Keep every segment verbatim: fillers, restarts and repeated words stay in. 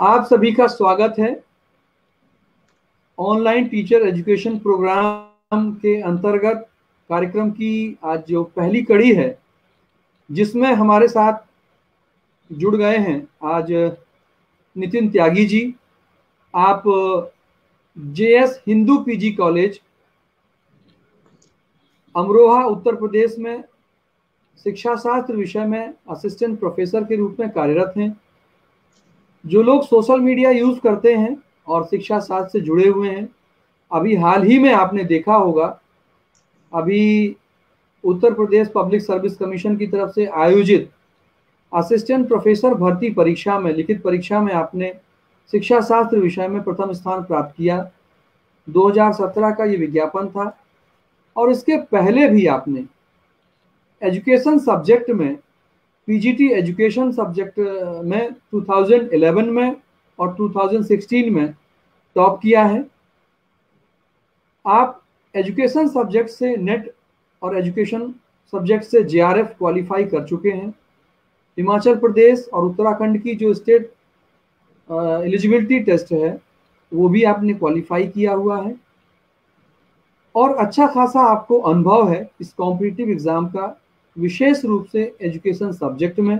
आप सभी का स्वागत है ऑनलाइन टीचर एजुकेशन प्रोग्राम के अंतर्गत कार्यक्रम की आज जो पहली कड़ी है, जिसमें हमारे साथ जुड़ गए हैं आज नितिन त्यागी जी। आप JS Hindu PG college Amroha Uttar Pradesh में शिक्षा शास्त्र विषय में असिस्टेंट प्रोफेसर के रूप में कार्यरत हैं। जो लोग सोशल मीडिया यूज करते हैं और शिक्षा शास्त्र से जुड़े हुए हैं, अभी हाल ही में आपने देखा होगा, अभी Uttar Pradesh public service commission की तरफ से आयोजित असिस्टेंट प्रोफेसर भर्ती परीक्षा में, लिखित परीक्षा में आपने शिक्षा शास्त्र विषय में प्रथम स्थान प्राप्त किया। दो हज़ार सत्रह का ये विज्ञापन था। और इसके पहले भी आपने एजुकेशन सब्जेक्ट में, पीजीटी एजुकेशन सब्जेक्ट में दो हज़ार ग्यारह में और दो हज़ार सोलह में टॉप किया है। आप एजुकेशन सब्जेक्ट से नेट और एजुकेशन सब्जेक्ट से जेआरएफ क्वालिफाई कर चुके हैं। हिमाचल प्रदेश और उत्तराखंड की जो स्टेट एलिजिबिलिटी टेस्ट है वो भी आपने क्वालिफाई किया हुआ है और अच्छा खासा आपको अनुभव है इस कॉम्पिटिटिव एग्जाम का, विशेष रूप से एजुकेशन सब्जेक्ट में।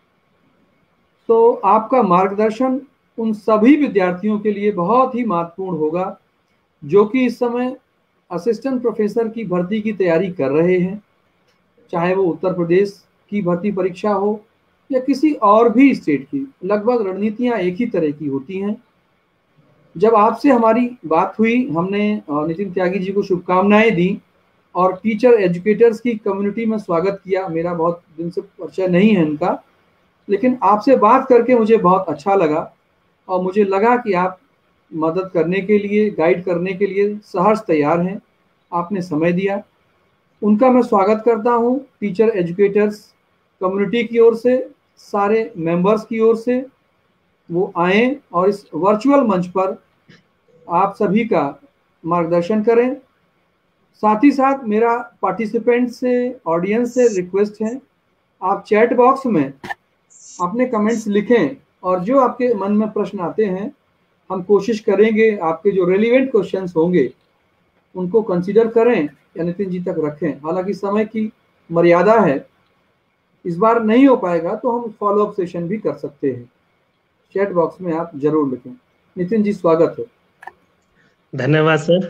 तो आपका मार्गदर्शन उन सभी विद्यार्थियों के लिए बहुत ही महत्वपूर्ण होगा जो कि इस समय असिस्टेंट प्रोफेसर की भर्ती की तैयारी कर रहे हैं, चाहे वो उत्तर प्रदेश की भर्ती परीक्षा हो या किसी और भी स्टेट की। लगभग रणनीतियां एक ही तरह की होती हैं। जब आपसे हमारी बात हुई, हमने नितिन त्यागी जी को शुभकामनाएं दी और टीचर एजुकेटर्स की कम्युनिटी में स्वागत किया। मेरा बहुत दिन से परिचय नहीं है इनका, लेकिन आपसे बात करके मुझे बहुत अच्छा लगा और मुझे लगा कि आप मदद करने के लिए, गाइड करने के लिए सहर्ष तैयार हैं। आपने समय दिया, उनका मैं स्वागत करता हूं टीचर एजुकेटर्स कम्युनिटी की ओर से, सारे मेंबर्स की ओर से। वो आए और इस वर्चुअल मंच पर आप सभी का मार्गदर्शन करें। साथ ही साथ मेरा पार्टिसिपेंट से, ऑडियंस से रिक्वेस्ट है, आप चैट बॉक्स में अपने कमेंट्स लिखें और जो आपके मन में प्रश्न आते हैं हम कोशिश करेंगे आपके जो रेलिवेंट क्वेश्चंस होंगे उनको कंसीडर करें या नितिन जी तक रखें। हालांकि समय की मर्यादा है, इस बार नहीं हो पाएगा तो हम फॉलोअप सेशन भी कर सकते हैं। चैट बॉक्स में आप जरूर लिखें। नितिन जी, स्वागत है। धन्यवाद सर।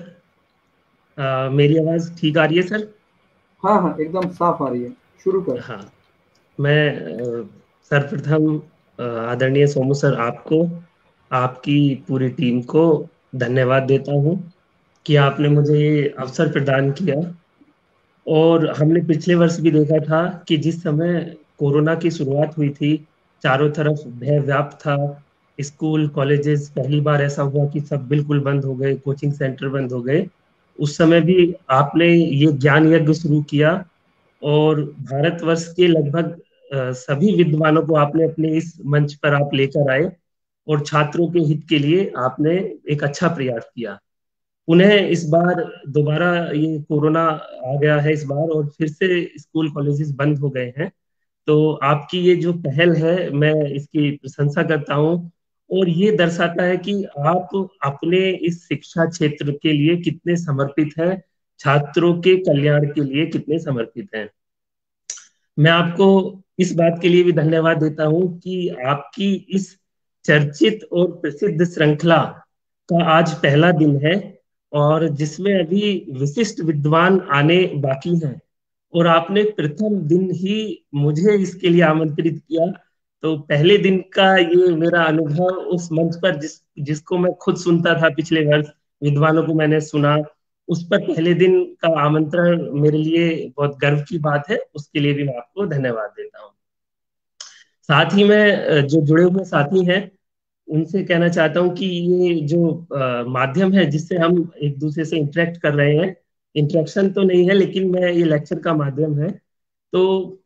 आ, मेरी आवाज ठीक आ रही है सर? हाँ हाँ, एकदम साफ आ रही है। शुरू कर। हाँ, मैं सर्वप्रथम आदरणीय सोमू सर, आपको, आपकी पूरी टीम को धन्यवाद देता हूँ कि आपने मुझे ये अवसर प्रदान किया। और हमने पिछले वर्ष भी देखा था कि जिस समय कोरोना की शुरुआत हुई थी, चारों तरफ भय व्याप्त था। स्कूल कॉलेजेस, पहली बार ऐसा हुआ कि सब बिल्कुल बंद हो गए, कोचिंग सेंटर बंद हो गए। उस समय भी आपने ये ज्ञान यज्ञ शुरू किया और भारतवर्ष के लगभग सभी विद्वानों को आपने अपने इस मंच पर आप लेकर आए और छात्रों के हित के लिए आपने एक अच्छा प्रयास किया। उन्हें इस बार दोबारा ये कोरोना आ गया है इस बार और फिर से स्कूल कॉलेजेस बंद हो गए हैं। तो आपकी ये जो पहल है, मैं इसकी प्रशंसा करता हूँ और ये दर्शाता है कि आप अपने इस शिक्षा क्षेत्र के लिए कितने समर्पित हैं, छात्रों के कल्याण के लिए कितने समर्पित हैं। मैं आपको इस बात के लिए भी धन्यवाद देता हूँ कि आपकी इस चर्चित और प्रसिद्ध श्रृंखला का आज पहला दिन है और जिसमें अभी विशिष्ट विद्वान आने बाकी हैं और आपने प्रथम दिन ही मुझे इसके लिए आमंत्रित किया। तो पहले दिन का ये मेरा अनुभव उस मंच पर जिस जिसको मैं खुद सुनता था पिछले वर्ष, विद्वानों को मैंने सुना, उस पर पहले दिन का आमंत्रण मेरे लिए बहुत गर्व की बात है। उसके लिए भी मैं आपको धन्यवाद देता हूँ। साथ ही में जो जुड़े हुए साथी हैं उनसे कहना चाहता हूँ कि ये जो आ, माध्यम है जिससे हम एक दूसरे से इंटरेक्ट कर रहे हैं, इंटरेक्शन तो नहीं है लेकिन मैं ये लेक्चर का माध्यम है, तो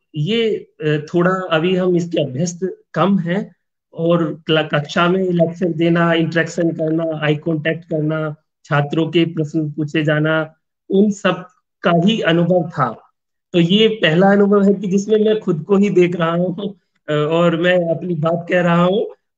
ये थोड़ा अभी हम इसके अभ्यस्त कम हैं और कक्षा में लेक्चर देना, इंटरेक्शन करना, आई कांटेक्ट करना, छात्रों के प्रश्न पूछे जाना, उन सब का ही अनुभव था। तो ये पहला अनुभव है कि जिसमें मैं खुद को ही देख रहा हूँ और मैं अपनी बात कह रहा हूँ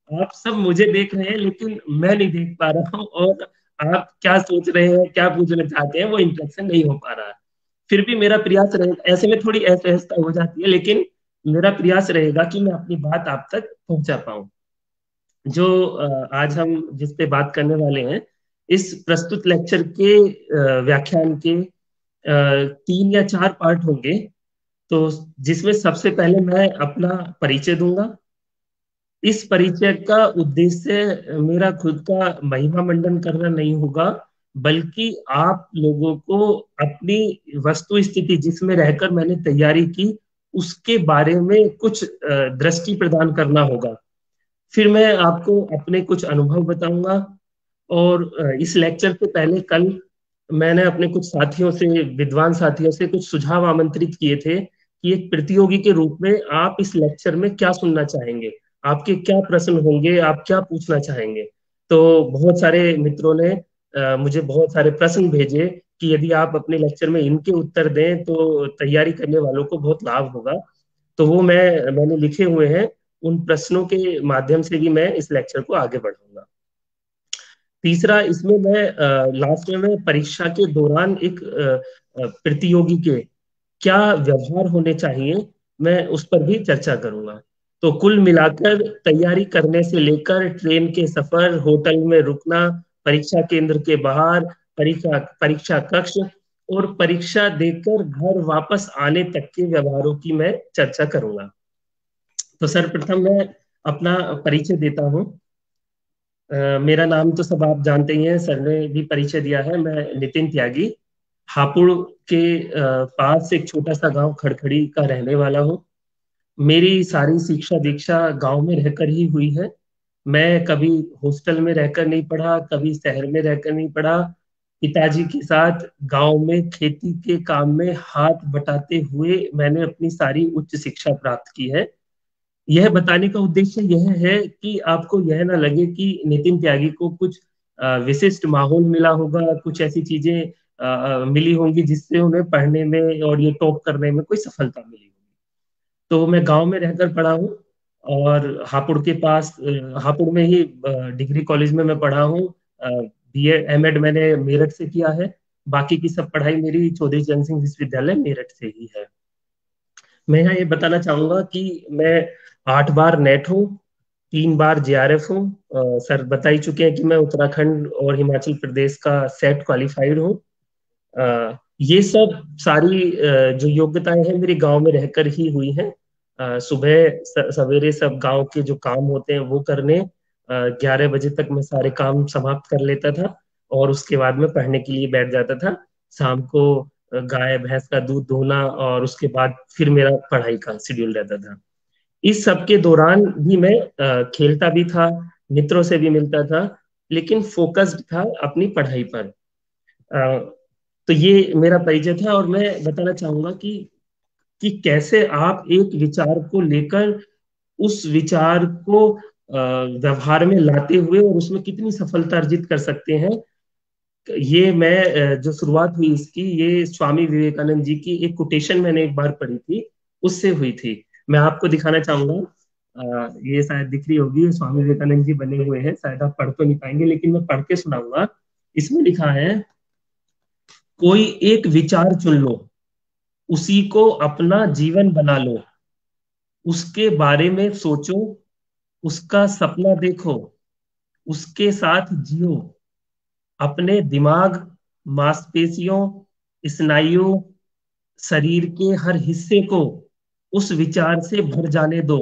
आप सब मुझे देख रहे हैं लेकिन मैं नहीं देख पा रहा हूँ, और आप क्या सोच रहे हैं, क्या पूछना चाहते हैं, वो इंटरेक्शन नहीं हो पा रहा है। फिर भी मेरा प्रयास रहेगा, ऐसे में थोड़ी असहजता हो जाती है, लेकिन मेरा प्रयास रहेगा कि मैं अपनी बात आप तक पहुंचा पाऊं। जो अ, आज हम जिस पे बात करने वाले हैं, इस प्रस्तुत लेक्चर के अ, व्याख्यान के अ, तीन या चार पार्ट होंगे। तो जिसमें सबसे पहले मैं अपना परिचय दूंगा। इस परिचय का उद्देश्य मेरा खुद का महिमा मंडन करना नहीं होगा, बल्कि आप लोगों को अपनी वस्तु स्थिति जिसमें रहकर मैंने तैयारी की, उसके बारे में कुछ अ, दृष्टि प्रदान करना होगा। फिर मैं आपको अपने कुछ अनुभव बताऊंगा। और अ, इस लेक्चर से पहले कल मैंने अपने कुछ साथियों से, विद्वान साथियों से कुछ सुझाव आमंत्रित किए थे कि एक प्रतियोगी के रूप में आप इस लेक्चर में क्या सुनना चाहेंगे, आपके क्या प्रश्न होंगे, आप क्या पूछना चाहेंगे। तो बहुत सारे मित्रों ने अ, मुझे बहुत सारे प्रश्न भेजे कि यदि आप अपने लेक्चर में इनके उत्तर दें तो तैयारी करने वालों को बहुत लाभ होगा। तो वो मैं मैंने लिखे हुए हैं। उन प्रश्नों के माध्यम से भी मैं इस लेक्चर को आगे बढ़ाऊंगा। तीसरा, इसमें मैं लास्ट में मैं परीक्षा के दौरान एक अ, अ, प्रतियोगी के क्या व्यवहार होने चाहिए, मैं उस पर भी चर्चा करूंगा। तो कुल मिलाकर तैयारी करने से लेकर ट्रेन के सफर, होटल में रुकना, परीक्षा केंद्र के बाहर, परीक्षा परीक्षा कक्ष और परीक्षा देकर घर वापस आने तक के व्यवहारों की मैं चर्चा करूंगा। तो सर्वप्रथम मैं अपना परिचय देता हूँ। अ, मेरा नाम तो सब आप जानते ही हैं, सर ने भी परिचय दिया है। मैं नितिन त्यागी, हापुड़ के अ, पास एक छोटा सा गांव खड़खड़ी का रहने वाला हूँ। मेरी सारी शिक्षा दीक्षा गांव में रहकर ही हुई है। मैं कभी हॉस्टल में रहकर नहीं पढ़ा, कभी शहर में रहकर नहीं पढ़ा। पिताजी के साथ गांव में खेती के काम में हाथ बटाते हुए मैंने अपनी सारी उच्च शिक्षा प्राप्त की है। यह बताने का उद्देश्य यह है कि आपको यह ना लगे कि नितिन त्यागी को कुछ अ, विशिष्ट माहौल मिला होगा, कुछ ऐसी चीजें अ, अ, मिली होंगी जिससे उन्हें पढ़ने में और ये टॉप करने में कोई सफलता मिली होगी। तो मैं गांव में रहकर पढ़ा हूँ, और हापुड़ के पास अ, हापुड़ में ही अ, डिग्री कॉलेज में मैं पढ़ा हूँ। बी एड एम एड मैंने मेरठ से किया है। बाकी की सब पढ़ाई मेरी चौधरी चरण सिंह विश्वविद्यालय मेरठ से ही है। मैं यहाँ ये बताना चाहूंगा कि मैं आठ बार नेट हूँ, तीन बार जे आर एफ हूँ। अ, सर बता ही चुके हैं कि मैं उत्तराखंड और हिमाचल प्रदेश का सेट क्वालिफाइड हूँ। अ, ये सब सारी अ, जो योग्यताएं हैं मेरे गांव में रहकर ही हुई हैं। अ, सुबह स- सवेरे सब गांव के जो काम होते हैं वो करने, ग्यारह बजे तक मैं सारे काम समाप्त कर लेता था, और उसके बाद में पढ़ने के लिए बैठ जाता था। शाम को अ, गाय भैंस का दूध दोहना, और उसके बाद फिर मेरा पढ़ाई का शेड्यूल रहता था। इस सब के दौरान भी मैं अ, खेलता भी था, मित्रों से भी मिलता था, लेकिन फोकस्ड था अपनी पढ़ाई पर। अ, तो ये मेरा परिचय था, और मैं बताना चाहूंगा कि कि कैसे आप एक विचार को लेकर उस विचार को अ, व्यवहार में लाते हुए और उसमें कितनी सफलता अर्जित कर सकते हैं। ये मैं अ, जो शुरुआत हुई इसकी, ये स्वामी विवेकानंद जी की एक कोटेशन मैंने एक बार पढ़ी थी, उससे हुई थी। मैं आपको दिखाना चाहूंगा। अ, ये शायद दिख रही होगी, स्वामी विवेकानंद जी बने हुए हैं, शायद आप पढ़ तो नहीं पाएंगे लेकिन मैं पढ़ के सुनाऊंगा। इसमें लिखा है, कोई एक विचार चुन लो, उसी को अपना जीवन बना लो, उसके बारे में सोचो, उसका सपना देखो, उसके साथ जियो, अपने दिमाग, मांसपेशियों, स्नायुओं, शरीर के हर हिस्से को उस विचार से भर जाने दो,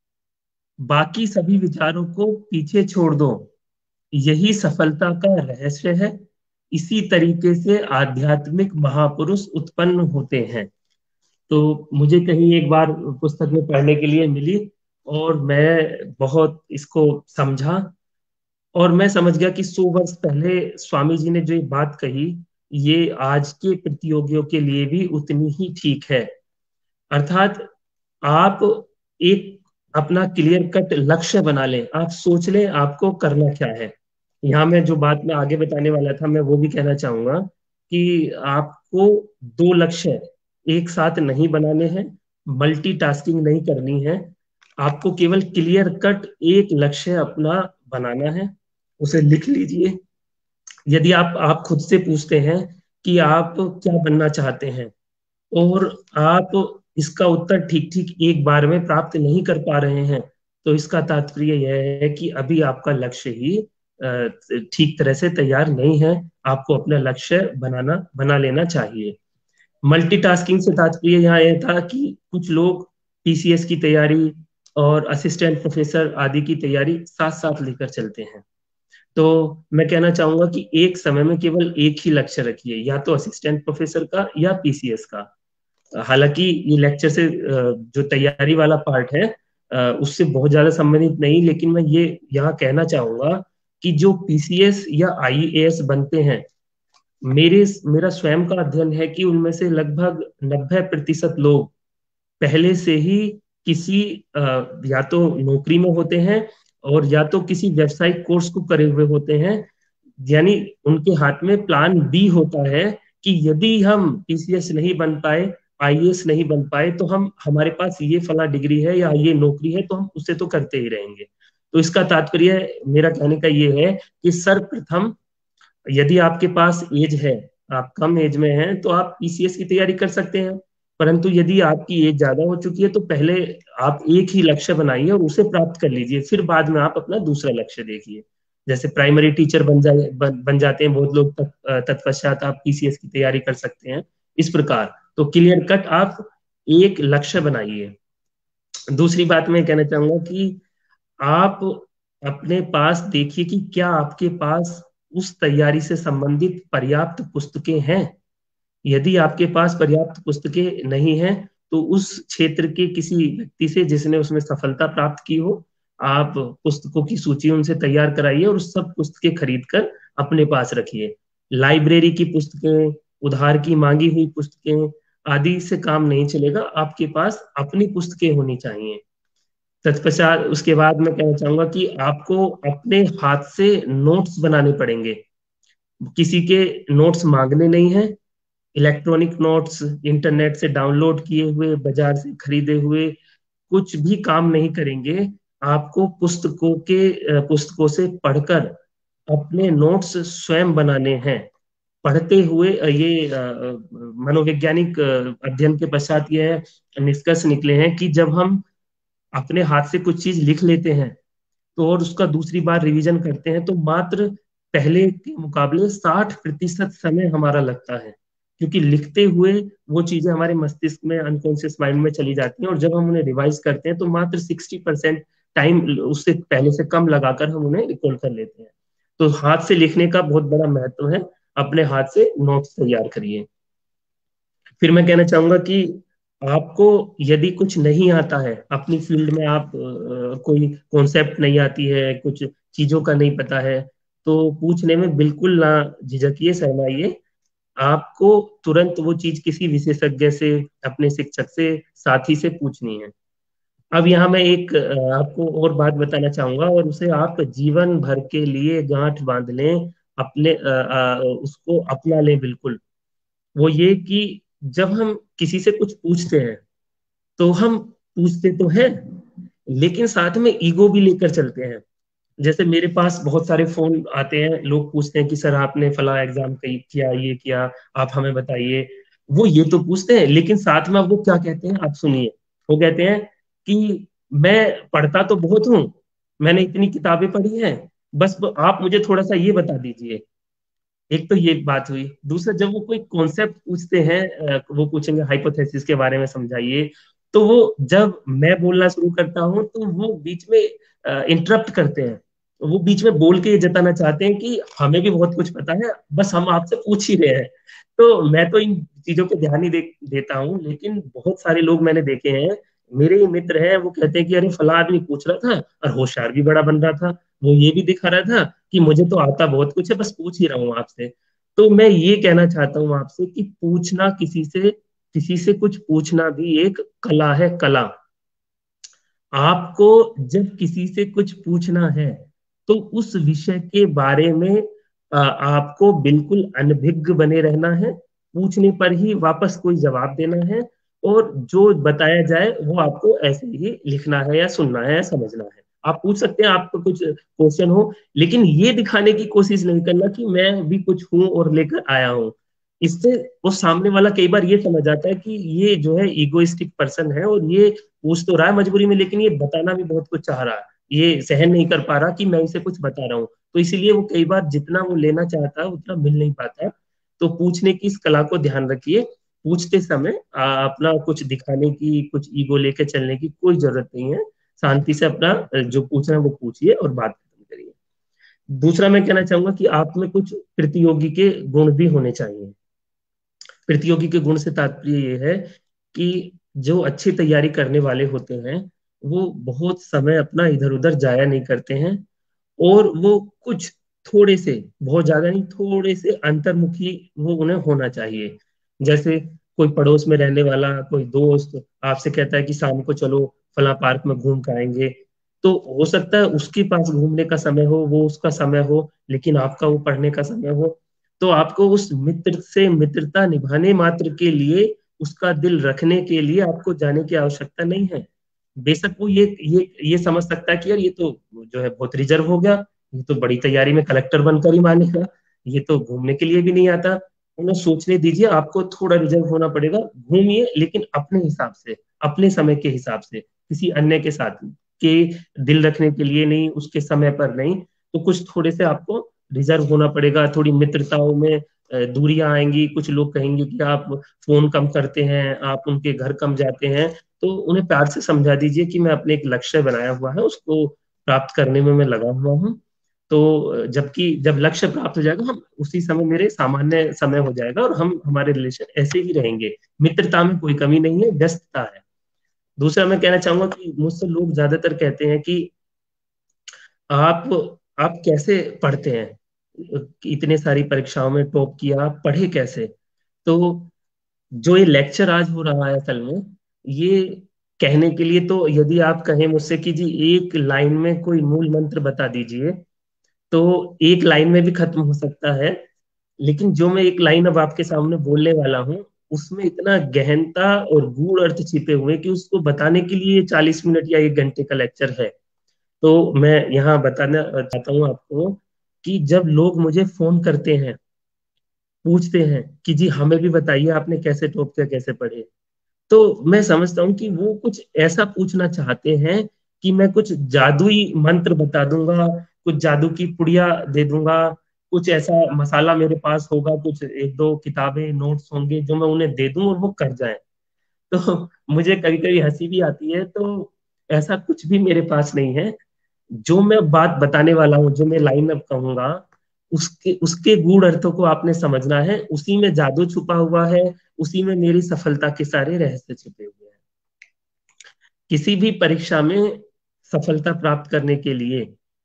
बाकी सभी विचारों को पीछे छोड़ दो। यही सफलता का रहस्य है। इसी तरीके से आध्यात्मिक महापुरुष उत्पन्न होते हैं। तो मुझे कहीं एक बार पुस्तक में पढ़ने के लिए मिली, और मैं बहुत इसको समझा, और मैं समझ गया कि सौ वर्ष पहले स्वामी जी ने जो ये बात कही, ये आज के प्रतियोगियों के लिए भी उतनी ही ठीक है। अर्थात आप एक अपना क्लियर कट लक्ष्य बना लें, आप सोच लें आपको करना क्या है। यहाँ मैं जो बात मैं आगे बताने वाला था, मैं वो भी कहना चाहूंगा कि आपको दो लक्ष्य एक साथ नहीं बनाने हैं, मल्टीटास्किंग नहीं करनी है। आपको केवल क्लियर कट एक लक्ष्य अपना बनाना है, उसे लिख लीजिए। यदि आप आप खुद से पूछते हैं कि आप क्या बनना चाहते हैं और आप इसका उत्तर ठीक ठीक एक बार में प्राप्त नहीं कर पा रहे हैं, तो इसका तात्पर्य यह है कि अभी आपका लक्ष्य ही अ, ठीक तरह से तैयार नहीं है। आपको अपना लक्ष्य बनाना बना लेना चाहिए। मल्टीटास्किंग से तात्पर्य यहाँ यह था कि कुछ लोग पीसीएस की तैयारी और असिस्टेंट प्रोफेसर आदि की तैयारी साथ साथ लेकर चलते हैं। तो मैं कहना चाहूंगा कि एक समय में केवल एक ही लक्ष्य रखिए, या तो असिस्टेंट प्रोफेसर का या पीसीएस का। हालांकि ये लेक्चर से अ, जो तैयारी वाला पार्ट है अ, उससे बहुत ज्यादा संबंधित नहीं, लेकिन मैं ये यहाँ कहना चाहूंगा कि जो पीसीएस या आईएएस बनते हैं, मेरे मेरा स्वयं का अध्ययन है कि उनमें से लगभग नब्बे प्रतिशत लोग पहले से ही किसी अ, या तो नौकरी में होते हैं और या तो किसी व्यावसायिक कोर्स को करे हुए होते हैं। यानी उनके हाथ में प्लान बी होता है कि यदि हम पीसीएस नहीं बन पाए, आईएएस नहीं बन पाए, तो हम हमारे पास ये फला डिग्री है या ये नौकरी है, तो हम उसे तो करते ही रहेंगे। तो इसका तात्पर्य मेरा कहने का ये है कि सर्वप्रथम यदि आपके पास एज है, आप कम एज में हैं, तो आप पीसीएस की तैयारी कर सकते हैं। परंतु यदि आपकी एज ज्यादा हो चुकी है, तो पहले आप एक ही लक्ष्य बनाइए और उसे प्राप्त कर लीजिए, फिर बाद में आप अपना दूसरा लक्ष्य देखिए। जैसे प्राइमरी टीचर बन जाए बन, बन जाते हैं बहुत लोग, तत्पश्चात आप पीसीएस की तैयारी कर सकते हैं। इस प्रकार तो क्लियर कट आप एक लक्ष्य बनाइए। दूसरी बात मैं कहना चाहूंगा कि आप अपने पास देखिए कि क्या आपके पास उस तैयारी से संबंधित पर्याप्त पुस्तकें हैं। यदि आपके पास पर्याप्त पुस्तकें नहीं हैं, तो उस क्षेत्र के किसी व्यक्ति से जिसने उसमें सफलता प्राप्त की हो, आप पुस्तकों की सूची उनसे तैयार कराइए और उस सब पुस्तकें खरीद कर अपने पास रखिए। लाइब्रेरी की पुस्तकें, उधार की मांगी हुई पुस्तकें आदि से काम नहीं चलेगा, आपके पास अपनी पुस्तकें होनी चाहिए। तत्पश्चात उसके बाद मैं कहना चाहूंगा कि आपको अपने हाथ से नोट्स बनाने पड़ेंगे। किसी के नोट्स मांगने नहीं है। इलेक्ट्रॉनिक नोट्स इंटरनेट से डाउनलोड किए हुए, बाजार से खरीदे हुए कुछ भी काम नहीं करेंगे। आपको पुस्तकों के पुस्तकों से पढ़कर अपने नोट्स स्वयं बनाने हैं। पढ़ते हुए ये मनोवैज्ञानिक अध्ययन के पश्चात यह निष्कर्ष निकले हैं कि जब हम अपने हाथ से कुछ चीज लिख लेते हैं तो और उसका दूसरी बार रिवीजन करते हैं, तो मात्र पहले के मुकाबले साठ प्रतिशत समय हमारा लगता है, क्योंकि लिखते हुए वो चीजें हमारे मस्तिष्क में, अनकॉन्शियस माइंड में चली जाती हैं, और जब हम उन्हें रिवाइज करते हैं तो मात्र सिक्सटी परसेंट टाइम उससे पहले से कम लगाकर हम उन्हें रिकॉल कर लेते हैं। तो हाथ से लिखने का बहुत बड़ा महत्व है। अपने हाथ से नोट्स तैयार करिए। फिर मैं कहना चाहूंगा कि आपको यदि कुछ नहीं आता है अपनी फील्ड में, आप अ, कोई कॉन्सेप्ट नहीं आती है, कुछ चीजों का नहीं पता है, तो पूछने में बिल्कुल ना झिझकिए, शर्माइए। आपको तुरंत वो चीज किसी विशेषज्ञ से, अपने शिक्षक से, साथी से पूछनी है। अब यहाँ मैं एक अ, आपको और बात बताना चाहूंगा, और उसे आप जीवन भर के लिए गांठ बांध लें, अपने अ, अ, उसको अपना लें बिल्कुल। वो ये कि जब हम किसी से कुछ पूछते हैं, तो हम पूछते तो हैं, लेकिन साथ में ईगो भी लेकर चलते हैं। जैसे मेरे पास बहुत सारे फोन आते हैं, लोग पूछते हैं कि सर आपने फला एग्जाम किया, ये किया, आप हमें बताइए। वो ये तो पूछते हैं, लेकिन साथ में वो क्या कहते हैं, आप सुनिए। वो कहते हैं कि मैं पढ़ता तो बहुत हूँ, मैंने इतनी किताबें पढ़ी हैं, बस आप मुझे थोड़ा सा ये बता दीजिए। एक तो ये बात हुई। दूसरा, जब वो कोई कॉन्सेप्ट पूछते हैं, अ, वो पूछेंगे हाइपोथेसिस के बारे में समझाइए, तो वो जब मैं बोलना शुरू करता हूँ तो वो बीच में इंटरप्ट करते हैं। वो बीच में बोल के ये जताना चाहते हैं कि हमें भी बहुत कुछ पता है, बस हम आपसे पूछ ही रहे हैं। तो मैं तो इन चीजों पे ध्यान ही दे, देता हूँ, लेकिन बहुत सारे लोग मैंने देखे हैं, मेरे ही मित्र हैं, वो कहते हैं कि अरे फला आदमी पूछ रहा था और होशियार भी बड़ा बन रहा था, वो ये भी दिखा रहा था कि मुझे तो आता बहुत कुछ है, बस पूछ ही रहा हूँ आपसे। तो मैं ये कहना चाहता हूँ आपसे कि पूछना, किसी से किसी से कुछ पूछना भी एक कला है, कला। आपको जब किसी से कुछ पूछना है, तो उस विषय के बारे में आ, आपको बिल्कुल अनभिज्ञ बने रहना है। पूछने पर ही वापस कोई जवाब देना है, और जो बताया जाए वो आपको ऐसे ही लिखना है या सुनना है या समझना है। आप पूछ सकते हैं, आपको कुछ क्वेश्चन हो, लेकिन ये दिखाने की कोशिश नहीं करना कि मैं भी कुछ हूं और लेकर आया हूं। इससे वो सामने वाला कई बार ये समझ आता है कि ये जो है इगोइस्टिक पर्सन है, और ये पूछ तो रहा है मजबूरी में, लेकिन ये बताना भी बहुत कुछ चाह रहा है, ये सहन नहीं कर पा रहा कि मैं इसे कुछ बता रहा हूँ। तो इसीलिए वो कई बार जितना वो लेना चाहता है उतना मिल नहीं पाता। तो पूछने की इस कला को ध्यान रखिए। पूछते समय आ, अपना कुछ दिखाने की, कुछ ईगो लेके चलने की कोई जरूरत नहीं है। शांति से अपना अ, जो पूछना है वो पूछिए और बात खत्म करिए। दूसरा मैं कहना चाहूंगा कि आप में कुछ प्रतियोगी के गुण भी होने चाहिए। प्रतियोगी के गुण से तात्पर्य ये है कि जो अच्छी तैयारी करने वाले होते हैं वो बहुत समय अपना इधर उधर जाया नहीं करते हैं, और वो कुछ थोड़े से, बहुत ज्यादा नहीं, थोड़े से अंतर्मुखी वो उन्हें होना चाहिए। जैसे कोई पड़ोस में रहने वाला कोई दोस्त आपसे कहता है कि शाम को चलो फला पार्क में घूम के आएंगे, तो हो सकता है उसके पास घूमने का समय हो, वो उसका समय हो, लेकिन आपका वो पढ़ने का समय हो। तो आपको उस मित्र से मित्रता निभाने मात्र के लिए, उसका दिल रखने के लिए आपको जाने की आवश्यकता नहीं है। बेशक वो ये ये ये समझ सकता है कि यार ये तो जो है बहुत रिजर्व हो गया, ये तो बड़ी तैयारी में कलेक्टर बनकर ही मानेगा, ये तो घूमने के लिए भी नहीं आता। उन्हें सोचने दीजिए, आपको थोड़ा रिजर्व होना पड़ेगा। घूमिए, लेकिन अपने हिसाब से, अपने समय के हिसाब से, किसी अन्य के साथ के दिल रखने के लिए नहीं, उसके समय पर नहीं। तो कुछ थोड़े से आपको रिजर्व होना पड़ेगा। थोड़ी मित्रताओं में अ, दूरियां आएंगी। कुछ लोग कहेंगे कि आप फोन कम करते हैं, आप उनके घर कम जाते हैं। तो उन्हें प्यार से समझा दीजिए कि मैं अपने एक लक्ष्य बनाया हुआ है, उसको प्राप्त करने में मैं लगा हुआ हूँ। तो जबकि जब लक्ष्य प्राप्त हो जाएगा, हम उसी समय मेरे सामान्य समय हो जाएगा, और हम हमारे रिलेशन ऐसे ही रहेंगे। मित्रता में कोई कमी नहीं है, व्यस्तता है। दूसरा मैं कहना चाहूंगा कि मुझसे लोग ज्यादातर कहते हैं कि आप आप कैसे पढ़ते हैं, कि इतने सारी परीक्षाओं में टॉप किया, आप पढ़े कैसे। तो जो ये लेक्चर आज हो रहा है असल में, ये कहने के लिए, तो यदि आप कहें मुझसे कि जी एक लाइन में कोई मूल मंत्र बता दीजिए, तो एक लाइन में भी खत्म हो सकता है। लेकिन जो मैं एक लाइन अब आपके सामने बोलने वाला हूँ, उसमें इतना गहनता और गूढ़ अर्थ छिपे हुए हैं कि उसको बताने के लिए चालीस मिनट या एक घंटे का लेक्चर है। तो मैं यहाँ बताना चाहता हूँ आपको कि जब लोग मुझे फोन करते हैं, पूछते हैं कि जी हमें भी बताइए आपने कैसे टॉप किया, कैसे पढ़े, तो मैं समझता हूँ कि वो कुछ ऐसा पूछना चाहते हैं कि मैं कुछ जादुई मंत्र बता दूंगा, कुछ जादू की पुड़िया दे दूंगा, कुछ ऐसा मसाला मेरे पास होगा, कुछ एक दो किताबें नोट्स होंगे जो मैं उन्हें दे दूं और वो कर जाए। तो मुझे कभी कभी हंसी भी आती है। तो ऐसा कुछ भी मेरे पास नहीं है। जो मैं बात बताने वाला हूँ, जो मैं लाइन अप कहूंगा, उसके उसके गूढ़ अर्थों को आपने समझना है। उसी में जादू छुपा हुआ है, उसी में मेरी सफलता के सारे रहस्य छिपे हुए हैं। किसी भी परीक्षा में सफलता प्राप्त करने के लिए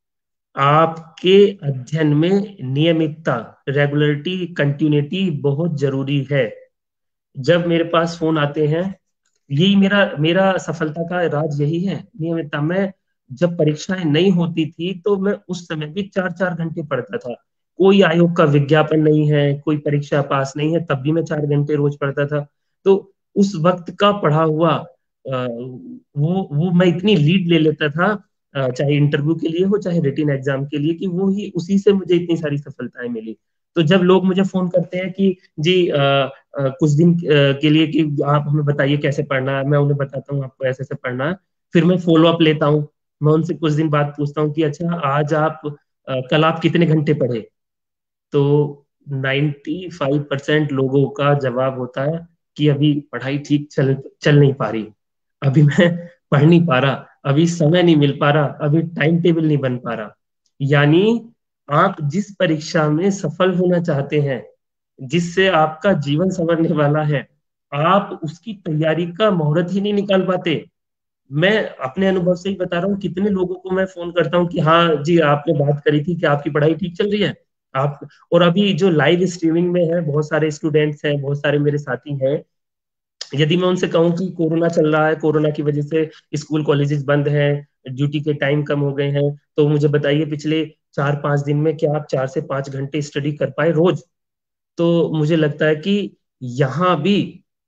आपके अध्ययन में नियमितता, रेगुलरिटी, कंटिन्यूटी बहुत जरूरी है। जब मेरे पास फोन आते हैं, यही मेरा मेरा सफलता का राज यही है, नियमितता। मैं जब परीक्षाएं नहीं होती थी तो मैं उस समय भी चार चार घंटे पढ़ता था। कोई आयोग का विज्ञापन नहीं है, कोई परीक्षा पास नहीं है, तब भी मैं चार घंटे रोज पढ़ता था। तो उस वक्त का पढ़ा हुआ अ, वो वो मैं इतनी लीड ले लेता था, अ, चाहे इंटरव्यू के लिए हो चाहे रिटन एग्जाम के लिए, कि वो ही उसी से मुझे इतनी सारी सफलताएं मिली। तो जब लोग मुझे फोन करते हैं कि जी अ, अ, कुछ दिन अ, के लिए कि आप हमें बताइए कैसे पढ़ना है, मैं उन्हें बताता हूँ आपको ऐसे ऐसे पढ़ना है। फिर मैं फॉलो अप लेता हूँ। मैं उनसे कुछ दिन बाद पूछता हूँ कि अच्छा आज आप अ, कल आप कितने घंटे पढ़े। तो नाइन्टी फाइव परसेंट लोगों का जवाब होता है कि अभी पढ़ाई ठीक चल चल नहीं पा रही, अभी मैं पढ़ नहीं पा रहा, अभी समय नहीं मिल पा रहा, अभी टाइम टेबल नहीं बन पा रहा। यानी आप जिस परीक्षा में सफल होना चाहते हैं, जिससे आपका जीवन संवरने वाला है, आप उसकी तैयारी का मुहूर्त ही नहीं निकाल पाते। मैं अपने अनुभव से ही बता रहा हूँ, कितने लोगों को मैं फोन करता हूँ कि हाँ जी आपने बात करी थी कि आपकी पढ़ाई ठीक चल रही है आप। और अभी जो लाइव स्ट्रीमिंग में है, बहुत सारे स्टूडेंट्स हैं, बहुत सारे मेरे साथी हैं। यदि मैं उनसे कहूँ कि कोरोना चल रहा है, कोरोना की वजह से स्कूल कॉलेजेस बंद हैं, ड्यूटी के टाइम कम हो गए हैं, तो मुझे बताइए पिछले चार पांच दिन में क्या आप चार से पांच घंटे स्टडी कर पाए रोज। तो मुझे लगता है कि यहाँ भी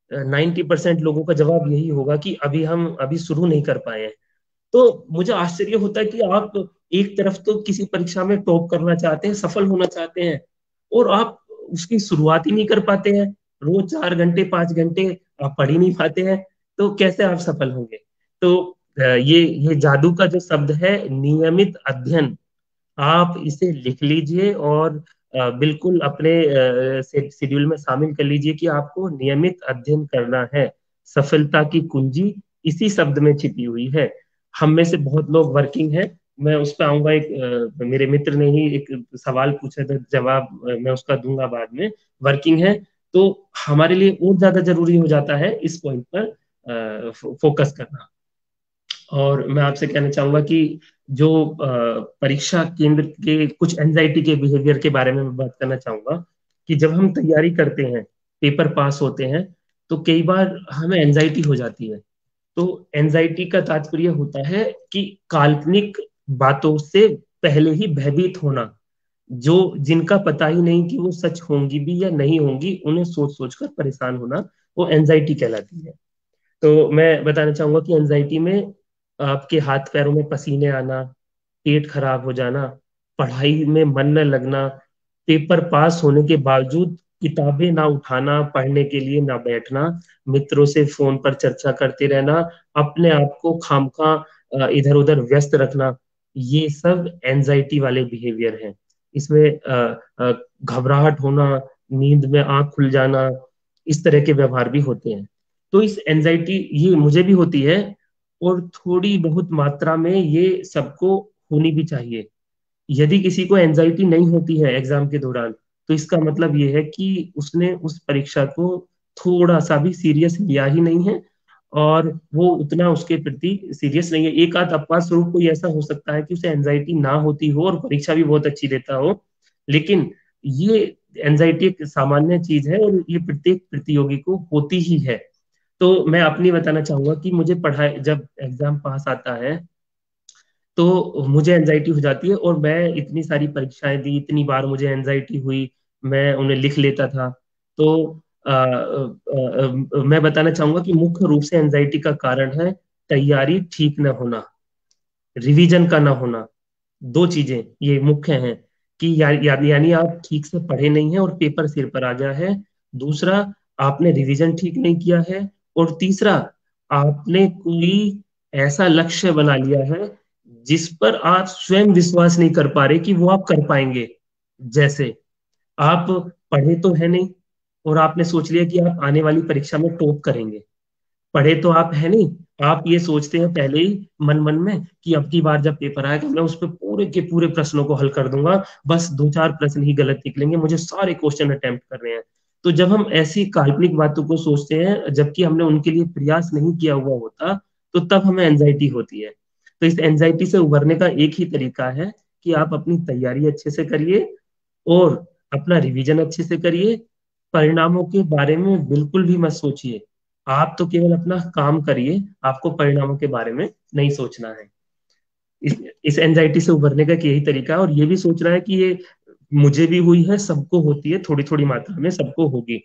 नाइन्टी परसेंट लोगों का जवाब यही होगा कि अभी हम अभी शुरू नहीं कर पाए हैं। तो मुझे आश्चर्य होता है कि आप एक तरफ तो किसी परीक्षा में टॉप करना चाहते हैं, सफल होना चाहते हैं, और आप उसकी शुरुआत ही नहीं कर पाते हैं। रोज चार घंटे पांच घंटे आप पढ़ ही नहीं पाते हैं, तो कैसे आप सफल होंगे? तो अ, ये ये जादू का जो शब्द है, नियमित अध्ययन, आप इसे लिख लीजिए और अ, बिल्कुल अपने शेड्यूल में शामिल कर लीजिए कि आपको नियमित अध्ययन करना है। सफलता की कुंजी इसी शब्द में छिपी हुई है। हम में से बहुत लोग वर्किंग है, मैं उस पर आऊंगा। एक अ, मेरे मित्र ने ही एक सवाल पूछा था, जवाब अ, मैं उसका दूंगा बाद में। वर्किंग है तो हमारे लिए और ज्यादा जरूरी हो जाता है इस पॉइंट पर अ, फो, फोकस करना। और मैं आपसे कहना चाहूंगा कि जो अ, परीक्षा केंद्र के कुछ एंजाइटी के बिहेवियर के बारे में मैं बात करना चाहूंगा कि जब हम तैयारी करते हैं, पेपर पास होते हैं, तो कई बार हमें एंजाइटी हो जाती है। तो एंजाइटी का तात्पर्य होता है कि काल्पनिक बातों से पहले ही भयभीत होना, जो जिनका पता ही नहीं कि वो सच होंगी भी या नहीं होंगी, उन्हें सोच सोच कर परेशान होना, वो एंजाइटी कहलाती है। तो मैं बताना चाहूंगा कि एंजाइटी में आपके हाथ पैरों में पसीने आना, पेट खराब हो जाना, पढ़ाई में मन न लगना, पेपर पास होने के बावजूद किताबें ना उठाना, पढ़ने के लिए ना बैठना, मित्रों से फोन पर चर्चा करते रहना, अपने आप को खामखा इधर उधर व्यस्त रखना, ये सब एंजाइटी वाले बिहेवियर हैं। इसमें अ, अ, घबराहट होना, नींद में आंख खुल जाना, इस तरह के व्यवहार भी होते हैं। तो इस एंजाइटी ये मुझे भी होती है, और थोड़ी बहुत मात्रा में ये सबको होनी भी चाहिए। यदि किसी को एंजाइटी नहीं होती है एग्जाम के दौरान, तो इसका मतलब ये है कि उसने उस परीक्षा को थोड़ा सा भी सीरियस लिया ही नहीं है, और वो उतना उसके प्रति सीरियस नहीं है। एक आध अपवाद स्वरूप कोई ऐसा हो सकता है कि उसे एंजाइटी ना होती हो और परीक्षा भी बहुत अच्छी देता हो, लेकिन ये एंजाइटी एक सामान्य चीज है और ये प्रत्येक प्रतियोगी को होती ही है। तो मैं अपनी बताना चाहूंगा कि मुझे पढ़ाई, जब एग्जाम पास आता है तो मुझे एनजाइटी हो जाती है, और मैं इतनी सारी परीक्षाएं दी, इतनी बार मुझे एनजाइटी हुई, मैं उन्हें लिख लेता था। तो आ, आ, आ, मैं बताना चाहूंगा कि मुख्य रूप से एनजाइटी का कारण है तैयारी ठीक न होना, रिवीजन का ना होना। दो चीजें ये मुख्य हैं कि या, या, यानी आप ठीक से पढ़े नहीं हैं और पेपर सिर पर आ गया है। दूसरा, आपने रिवीजन ठीक नहीं किया है। और तीसरा, आपने कोई ऐसा लक्ष्य बना लिया है जिस पर आप स्वयं विश्वास नहीं कर पा रहे कि वो आप कर पाएंगे। जैसे आप पढ़े तो है नहीं, और आपने सोच लिया कि आप आने वाली परीक्षा में टॉप करेंगे। पढ़े तो आप है नहीं, आप ये सोचते हैं पहले ही मन मन में कि अब की बार जब पेपर आएगा मैं उस पर पूरे के पूरे प्रश्नों को हल कर दूंगा, बस दो चार प्रश्न ही गलत निकलेंगे, मुझे सारे क्वेश्चन अटेम्प्ट करने हैं। तो जब हम ऐसी काल्पनिक बातों को सोचते हैं जबकि हमने उनके लिए प्रयास नहीं किया हुआ होता, तो तब हमें एंजाइटी होती है। तो इस एंजाइटी से उभरने का एक ही तरीका है कि आप अपनी तैयारी अच्छे से करिए और अपना रिवीजन अच्छे से करिए। परिणामों के बारे में बिल्कुल भी मत सोचिए, आप तो केवल अपना काम करिए, आपको परिणामों के बारे में नहीं सोचना है। इस इस एंजाइटी से उभरने का एक यही तरीका है, और ये भी सोचना है कि ये मुझे भी हुई है, सबको होती है, थोड़ी थोड़ी मात्रा में सबको होगी।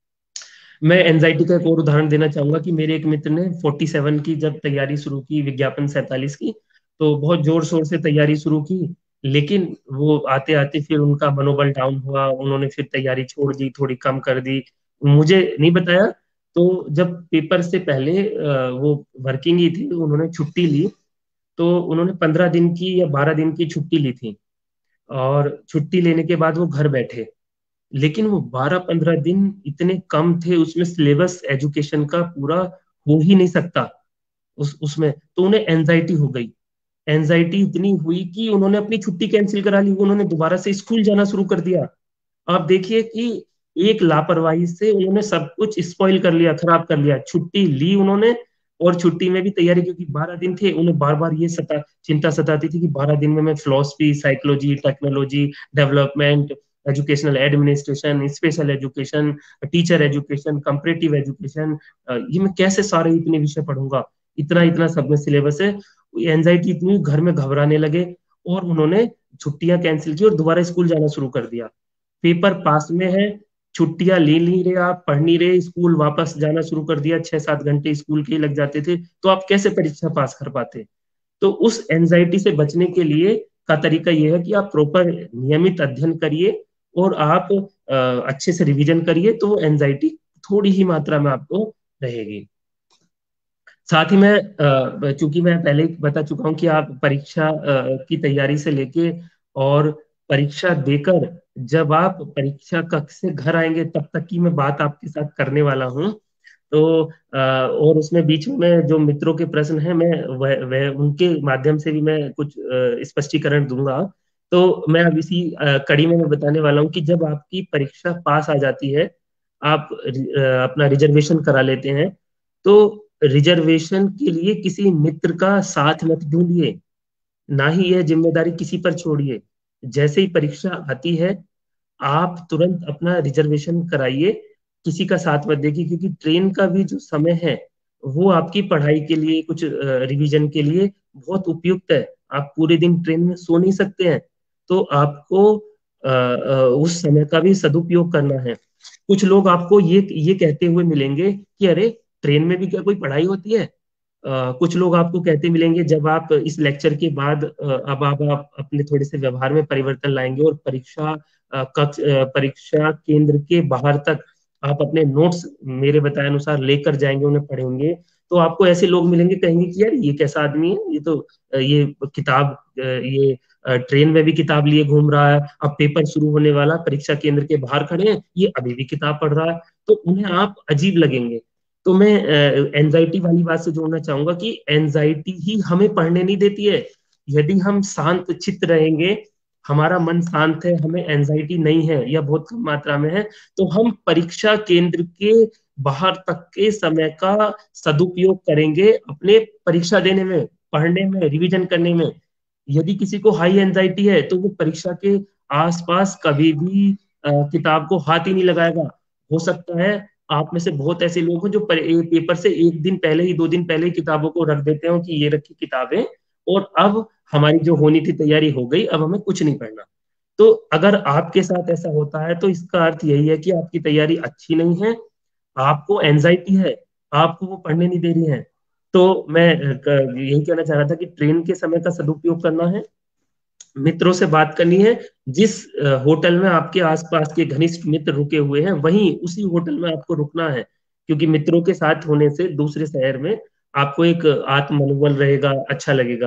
मैं एंजाइटी का एक और उदाहरण देना चाहूंगा कि मेरे एक मित्र ने फोर्टी सेवन की जब तैयारी शुरू की, विज्ञापन सैंतालीस की, तो बहुत जोर शोर से तैयारी शुरू की, लेकिन वो आते आते फिर उनका मनोबल डाउन हुआ, उन्होंने फिर तैयारी छोड़ दी, थोड़ी कम कर दी, मुझे नहीं बताया। तो जब पेपर से पहले अ, वो वर्किंग ही थी, उन्होंने छुट्टी ली, तो उन्होंने पंद्रह दिन की या बारह दिन की छुट्टी ली थी, और छुट्टी लेने के बाद वो घर बैठे। लेकिन वो बारह पंद्रह दिन इतने कम थे, उसमें सिलेबस एजुकेशन का पूरा हो ही नहीं सकता उस उसमें, तो उन्हें एंजाइटी हो गई। एंजाइटी इतनी हुई कि उन्होंने अपनी छुट्टी कैंसिल करा ली, उन्होंने दोबारा से स्कूल जाना शुरू कर दिया। आप देखिए कि एक लापरवाही से उन्होंने सब कुछ स्पॉइल कर लिया, खराब कर लिया। छुट्टी ली उन्होंने, और छुट्टी में भी तैयारी, क्योंकि बारह दिन थे, उन्हें बार बार ये सता चिंता सताती थी कि बारह दिन में मैं philosophy, psychology, technology development, educational administration, special education, teacher education, comparative education, ये मैं कैसे सारे इतने विषय पढ़ूंगा, इतना इतना सब में सिलेबस है। एंजाइटी इतनी, घर में घबराने लगे, और उन्होंने छुट्टियां कैंसिल की और दोबारा स्कूल जाना शुरू कर दिया। पेपर पास में है, छुट्टियां ले नहीं रहे, आप पढ़ नहीं रहे, स्कूल वापस जाना शुरू कर दिया, छह सात घंटे स्कूल के ही लग जाते थे, तो आप कैसे परीक्षा पास कर पाते? तो उस एंजाइटी से बचने के लिए का तरीका यह है कि आप प्रॉपर नियमित अध्ययन करिए और आप अ, अच्छे से रिवीजन करिए, तो वो एंजाइटी थोड़ी ही मात्रा में आपको रहेगी। साथ ही मैं अ, चूंकि मैं पहले ही बता चुका हूं कि आप परीक्षा अ, की तैयारी से लेके और परीक्षा देकर जब आप परीक्षा कक्ष से घर आएंगे तब तक की मैं बात आपके साथ करने वाला हूं। तो अ, और उसमें बीच में मैं जो मित्रों के प्रश्न हैं मैं वह, वह उनके माध्यम से भी मैं कुछ अ, स्पष्टीकरण दूंगा। तो मैं अब इसी अ, कड़ी में मैं बताने वाला हूँ कि जब आपकी परीक्षा पास आ जाती है, आप अ, अपना रिजर्वेशन करा लेते हैं, तो रिजर्वेशन के लिए किसी मित्र का साथ मत ढूंढिए, ना ही यह जिम्मेदारी किसी पर छोड़िए। जैसे ही परीक्षा आती है, आप तुरंत अपना रिजर्वेशन कराइए, किसी का साथ मत देखिए, क्योंकि ट्रेन का भी जो समय है वो आपकी पढ़ाई के लिए, कुछ रिवीजन के लिए बहुत उपयुक्त है। आप पूरे दिन ट्रेन में सो नहीं सकते हैं, तो आपको अ, अ, उस समय का भी सदुपयोग करना है। कुछ लोग आपको ये ये कहते हुए मिलेंगे कि अरे, ट्रेन में भी क्या कोई पढ़ाई होती है? अ, कुछ लोग आपको कहते मिलेंगे जब आप इस लेक्चर के बाद अ, अब आप, आप अपने थोड़े से व्यवहार में परिवर्तन लाएंगे और परीक्षा अ, कक्ष अ, परीक्षा केंद्र के बाहर तक आप अपने नोट्स मेरे बताए अनुसार लेकर जाएंगे, उन्हें पढ़ेंगे, तो आपको ऐसे लोग मिलेंगे, कहेंगे कि यार ये कैसा आदमी है, ये तो अ, ये किताब अ, ये अ, ट्रेन में भी किताब लिए घूम रहा है, अब पेपर शुरू होने वाला, परीक्षा केंद्र के बाहर खड़े हैं, ये अभी भी किताब पढ़ रहा है, तो उन्हें आप अजीब लगेंगे। तो मैं एंजाइटी वाली बात से जोड़ना चाहूंगा कि एंजाइटी ही हमें पढ़ने नहीं देती है। यदि हम शांत चित्त रहेंगे, हमारा मन शांत है, हमें एंजाइटी नहीं है या बहुत कम मात्रा में है, तो हम परीक्षा केंद्र के बाहर तक के समय का सदुपयोग करेंगे अपने परीक्षा देने में, पढ़ने में, रिवीजन करने में। यदि किसी को हाई एंजाइटी है तो वो परीक्षा के आसपास कभी भी अ, किताब को हाथ ही नहीं लगाएगा। हो सकता है आप में से बहुत ऐसे लोग हो जो पर, ए, पेपर से एक दिन पहले ही, दो दिन पहले ही किताबों को रख देते हो कि ये रखी किताबें, और अब हमारी जो होनी थी तैयारी हो गई, अब हमें कुछ नहीं पढ़ना। तो अगर आपके साथ ऐसा होता है तो इसका अर्थ यही है कि आपकी तैयारी अच्छी नहीं है, आपको एंजाइटी है, आपको वो पढ़ने नहीं दे रही है। तो मैं अ, क- यही कहना चाह रहा था कि ट्रेन के समय का सदुपयोग करना है, मित्रों से बात करनी है। जिस अ, होटल में आपके आसपास के घनिष्ठ मित्र रुके हुए हैं, वहीं उसी होटल में आपको रुकना है, क्योंकि मित्रों के साथ होने से दूसरे शहर में आपको एक आत्म मनोबल रहेगा, अच्छा लगेगा।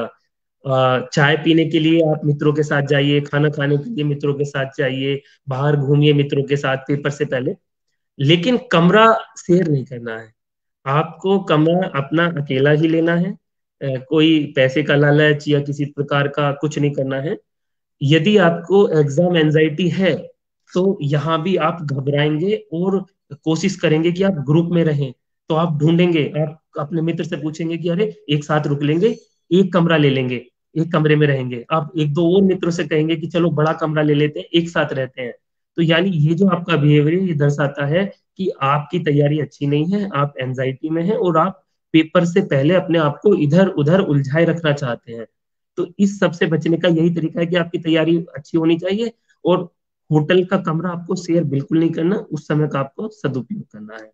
अ, चाय पीने के लिए आप मित्रों के साथ जाइए, खाना खाने के लिए मित्रों के साथ जाइए, बाहर घूमिए मित्रों के साथ पेपर से पहले, लेकिन कमरा शेयर नहीं करना है। आपको कमरा अपना अकेला ही लेना है। अ, कोई पैसे का लालच या किसी प्रकार का कुछ नहीं करना है। यदि आपको एग्जाम एंजाइटी है, तो यहाँ भी आप घबराएंगे और कोशिश करेंगे कि आप ग्रुप में रहें। तो आप ढूंढेंगे, आप अपने मित्र से पूछेंगे कि अरे एक साथ रुक लेंगे, एक कमरा ले लेंगे, एक कमरे में रहेंगे। आप एक दो और मित्रों से कहेंगे कि चलो बड़ा कमरा ले लेते हैं, एक साथ रहते हैं। तो यानी ये जो आपका बिहेवियर ये दर्शाता है कि आपकी तैयारी अच्छी नहीं है, आप एंजाइटी में हैं और आप पेपर से पहले अपने आप को इधर उधर उलझाए रखना चाहते हैं। तो इस सब से बचने का यही तरीका है कि आपकी तैयारी अच्छी होनी चाहिए, और होटल का कमरा आपको शेयर बिल्कुल नहीं करना, उस समय का आपको सदुपयोग करना है।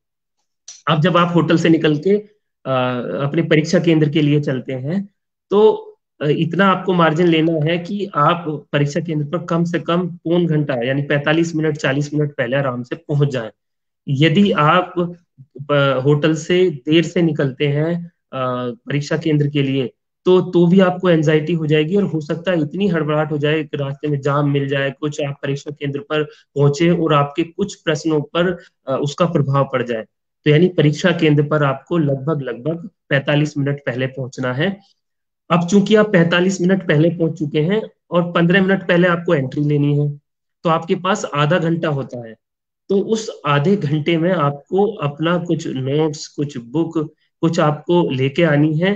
अब जब आप होटल से निकल के अ, अपने परीक्षा केंद्र के लिए चलते हैं, तो अ, इतना आपको मार्जिन लेना है कि आप परीक्षा केंद्र पर कम से कम पौन घंटा यानी पैंतालीस मिनट चालीस मिनट पहले आराम से पहुंच जाएं। यदि आप प- होटल से देर से निकलते हैं अ, परीक्षा केंद्र के लिए, तो तो भी आपको एंजाइटी हो जाएगी, और हो सकता है इतनी हड़बड़ाहट हो जाए कि रास्ते में जाम मिल जाए, कुछ आप परीक्षा केंद्र पर पहुंचे और आपके कुछ प्रश्नों पर अ, उसका प्रभाव पड़ जाए। तो यानी परीक्षा केंद्र पर आपको लगभग लगभग पैंतालीस मिनट पहले पहुंचना है। अब चूंकि आप पैंतालीस मिनट पहले पहुंच चुके हैं और पंद्रह मिनट पहले आपको एंट्री लेनी है, तो आपके पास आधा घंटा होता है। तो उस आधे घंटे में आपको अपना कुछ नोट्स, कुछ बुक, कुछ आपको लेके आनी है।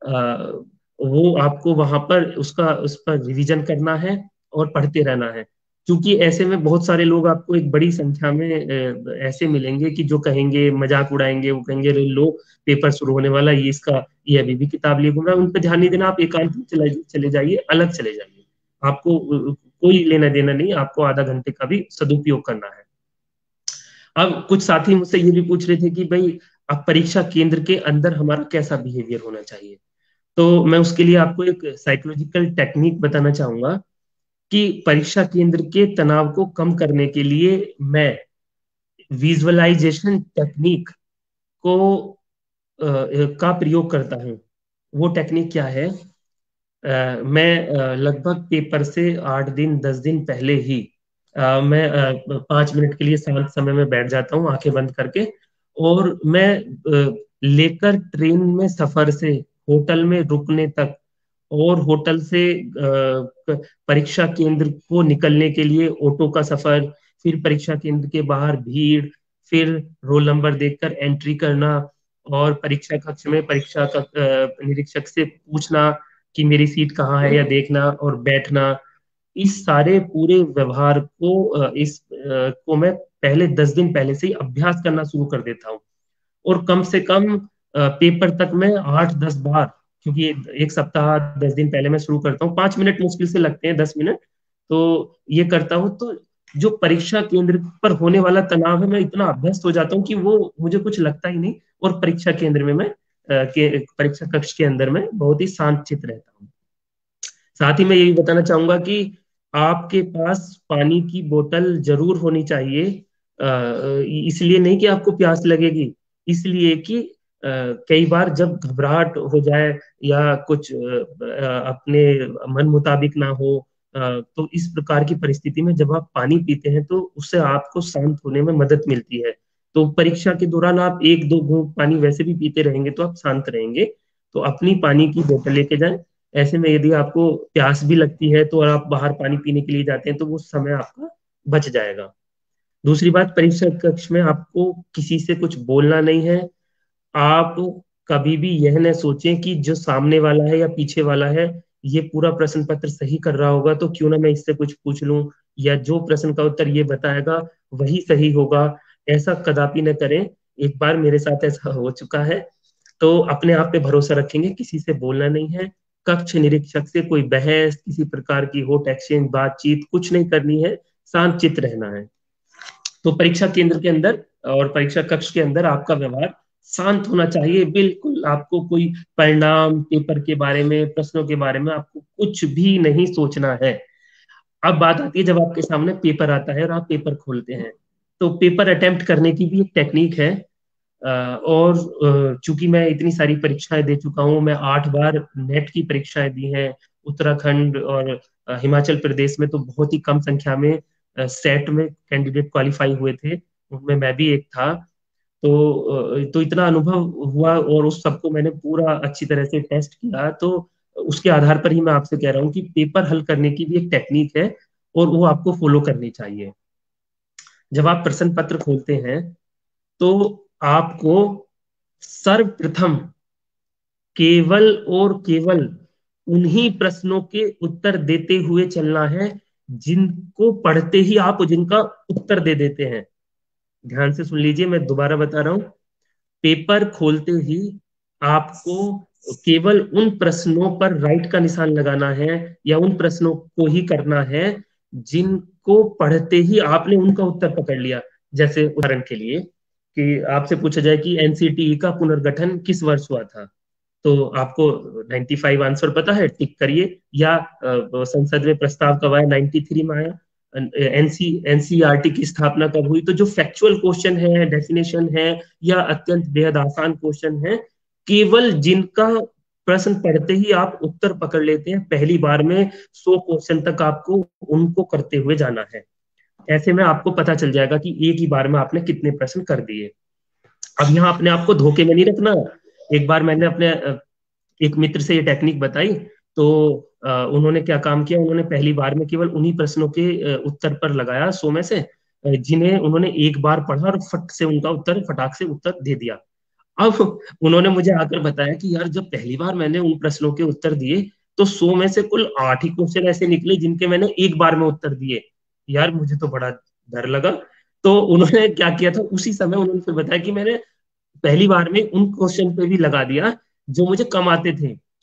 आ, वो आपको वहां पर उसका उस पर रिवीजन करना है और पढ़ते रहना है। क्योंकि ऐसे में बहुत सारे लोग आपको एक बड़ी संख्या में अ, ऐसे मिलेंगे कि जो कहेंगे, मजाक उड़ाएंगे, वो कहेंगे अरे लो, पेपर शुरू होने वाला, ये इसका ये अभी भी किताब लिए घूम रहा है। उन पर ध्यान नहीं देना, आप एकांत में चले चले जाइए, अलग चले जाइए। आपको अ, कोई लेना देना नहीं, आपको आधा घंटे का भी सदुपयोग करना है। अब कुछ साथी मुझसे ये भी पूछ रहे थे कि भाई अब परीक्षा केंद्र के अंदर हमारा कैसा बिहेवियर होना चाहिए। तो मैं उसके लिए आपको एक साइकोलॉजिकल टेक्निक बताना चाहूंगा कि परीक्षा केंद्र के तनाव को कम करने के लिए मैं विजुअलाइजेशन टेक्निक को अ, का प्रयोग करता हूँ। वो टेक्निक क्या है? अ, मैं अ, लगभग पेपर से आठ दिन दस दिन पहले ही अ, मैं अ, पाँच मिनट के लिए शांत समय में बैठ जाता हूँ आंखें बंद करके, और मैं अ, लेकर ट्रेन में सफर से होटल में रुकने तक, और होटल से अ, परीक्षा केंद्र को निकलने के लिए ऑटो का सफर, फिर परीक्षा केंद्र के बाहर भीड़, फिर रोल नंबर देखकर एंट्री करना, और परीक्षा कक्ष में परीक्षा कक्ष अ, निरीक्षक से पूछना कि मेरी सीट कहाँ है या देखना और बैठना। इस सारे पूरे व्यवहार को अ, इस अ, को मैं पहले दस दिन पहले से ही अभ्यास करना शुरू कर देता हूँ। और कम से कम अ, पेपर तक मैं आठ दस बार, क्योंकि एक, एक सप्ताह दस दिन पहले मैं शुरू करता हूँ, पांच मिनट मुश्किल से लगते हैं, दस मिनट, तो ये करता हूँ। तो जो परीक्षा केंद्र पर होने वाला तनाव है, मैं इतना अभ्यस्त हो जाता हूँ कि वो मुझे कुछ लगता ही नहीं, और परीक्षा केंद्र में मैं अ, के परीक्षा कक्ष के अंदर में बहुत ही शांत चित्त रहता हूँ। साथ ही मैं यही बताना चाहूंगा कि आपके पास पानी की बोतल जरूर होनी चाहिए। अ, इसलिए नहीं कि आपको प्यास लगेगी, इसलिए कि अ, कई बार जब घबराहट हो जाए या कुछ अ, अ, अपने मन मुताबिक ना हो, अ, तो इस प्रकार की परिस्थिति में जब आप पानी पीते हैं तो उससे आपको शांत होने में मदद मिलती है। तो परीक्षा के दौरान आप एक दो घूंट पानी वैसे भी पीते रहेंगे तो आप शांत रहेंगे। तो अपनी पानी की बोतल लेके जाएं। ऐसे में यदि आपको प्यास भी लगती है तो, और आप बाहर पानी पीने के लिए जाते हैं, तो वो समय आपका बच जाएगा। दूसरी बात, परीक्षा कक्ष में आपको किसी से कुछ बोलना नहीं है। आप कभी भी यह न सोचें कि जो सामने वाला है या पीछे वाला है ये पूरा प्रश्न पत्र सही कर रहा होगा तो क्यों ना मैं इससे कुछ पूछ लूं, या जो प्रश्न का उत्तर ये बताएगा वही सही होगा। ऐसा कदापि न करें। एक बार मेरे साथ ऐसा हो चुका है। तो अपने आप पे भरोसा रखेंगे, किसी से बोलना नहीं है। कक्ष निरीक्षक से कोई बहस, किसी प्रकार की होट एक्सचेंज, बातचीत कुछ नहीं करनी है। शांत चित्त रहना है। तो परीक्षा केंद्र के अंदर और परीक्षा कक्ष के अंदर आपका व्यवहार शांत होना चाहिए। बिल्कुल आपको कोई परिणाम, पेपर के बारे में, प्रश्नों के बारे में आपको कुछ भी नहीं सोचना है। अब बात आती है जब आपके सामने पेपर आता है और आप पेपर खोलते हैं, तो पेपर अटेम्प्ट करने की भी एक टेक्निक है। अ, और अ, चूंकि मैं इतनी सारी परीक्षाएं दे चुका हूँ, मैं आठ बार नेट की परीक्षाएं दी हैं। उत्तराखंड और अ, हिमाचल प्रदेश में तो बहुत ही कम संख्या में अ, सेट में कैंडिडेट क्वालिफाई हुए थे, उनमें मैं भी एक था। तो अ, तो इतना अनुभव हुआ और उस सबको मैंने पूरा अच्छी तरह से टेस्ट किया। तो उसके आधार पर ही मैं आपसे कह रहा हूँ कि पेपर हल करने की भी एक टेक्निक है और वो आपको फॉलो करनी चाहिए। जब आप प्रश्न पत्र खोलते हैं तो आपको सर्वप्रथम केवल और केवल उन्हीं प्रश्नों के उत्तर देते हुए चलना है जिनको पढ़ते ही आप जिनका उत्तर दे देते हैं। ध्यान से सुन लीजिए, मैं दोबारा बता रहा हूं। पेपर खोलते ही आपको केवल उन प्रश्नों पर राइट का निशान लगाना है, या उन प्रश्नों को ही करना है जिनको पढ़ते ही आपने उनका उत्तर पकड़ लिया। जैसे उदाहरण के लिए कि आपसे पूछा जाए कि एनसीटीई का पुनर्गठन किस वर्ष हुआ था, तो आपको पचानवे आंसर पता है, टिक करिए। या अ, संसद में प्रस्ताव कब आया, तिरानवे में आया। एनसी एनसीईआरटी की स्थापना कब हुई। तो जो फैक्चुअल क्वेश्चन है, डेफिनेशन है, या अत्यंत बेहद आसान क्वेश्चन है, केवल जिनका प्रश्न पढ़ते ही आप उत्तर पकड़ लेते हैं, पहली बार में सौ क्वेश्चन तक आपको उनको करते हुए जाना है। ऐसे में आपको पता चल जाएगा कि एक ही बार में आपने कितने प्रश्न कर दिए। अब यहाँ अपने आप को धोखे में नहीं रखना। एक बार मैंने अपने एक मित्र से ये टेक्निक बताई, तो अ, उन्होंने क्या काम किया, उन्होंने पहली बार में केवल उन्हीं प्रश्नों के अ, उत्तर पर लगाया सौ में से, अ, जिन्हें उन्होंने एक बार पढ़ा और फट से उनका उत्तर, फटाक से उत्तर दे दिया। अब उन्होंने मुझे आकर बताया कि यार जब पहली बार मैंने उन प्रश्नों के उत्तर दिए तो सौ में से कुल आठ ही क्वेश्चन ऐसे निकले जिनके मैंने एक बार में उत्तर दिए। यार मुझे तो बड़ा डर लगा। तो उन्होंने क्या किया था, उसी समय उन्होंने फिर बताया कि मैंने पहली बार में उन क्वेश्चन पे भी लगा दिया जो मुझे कम आते थे,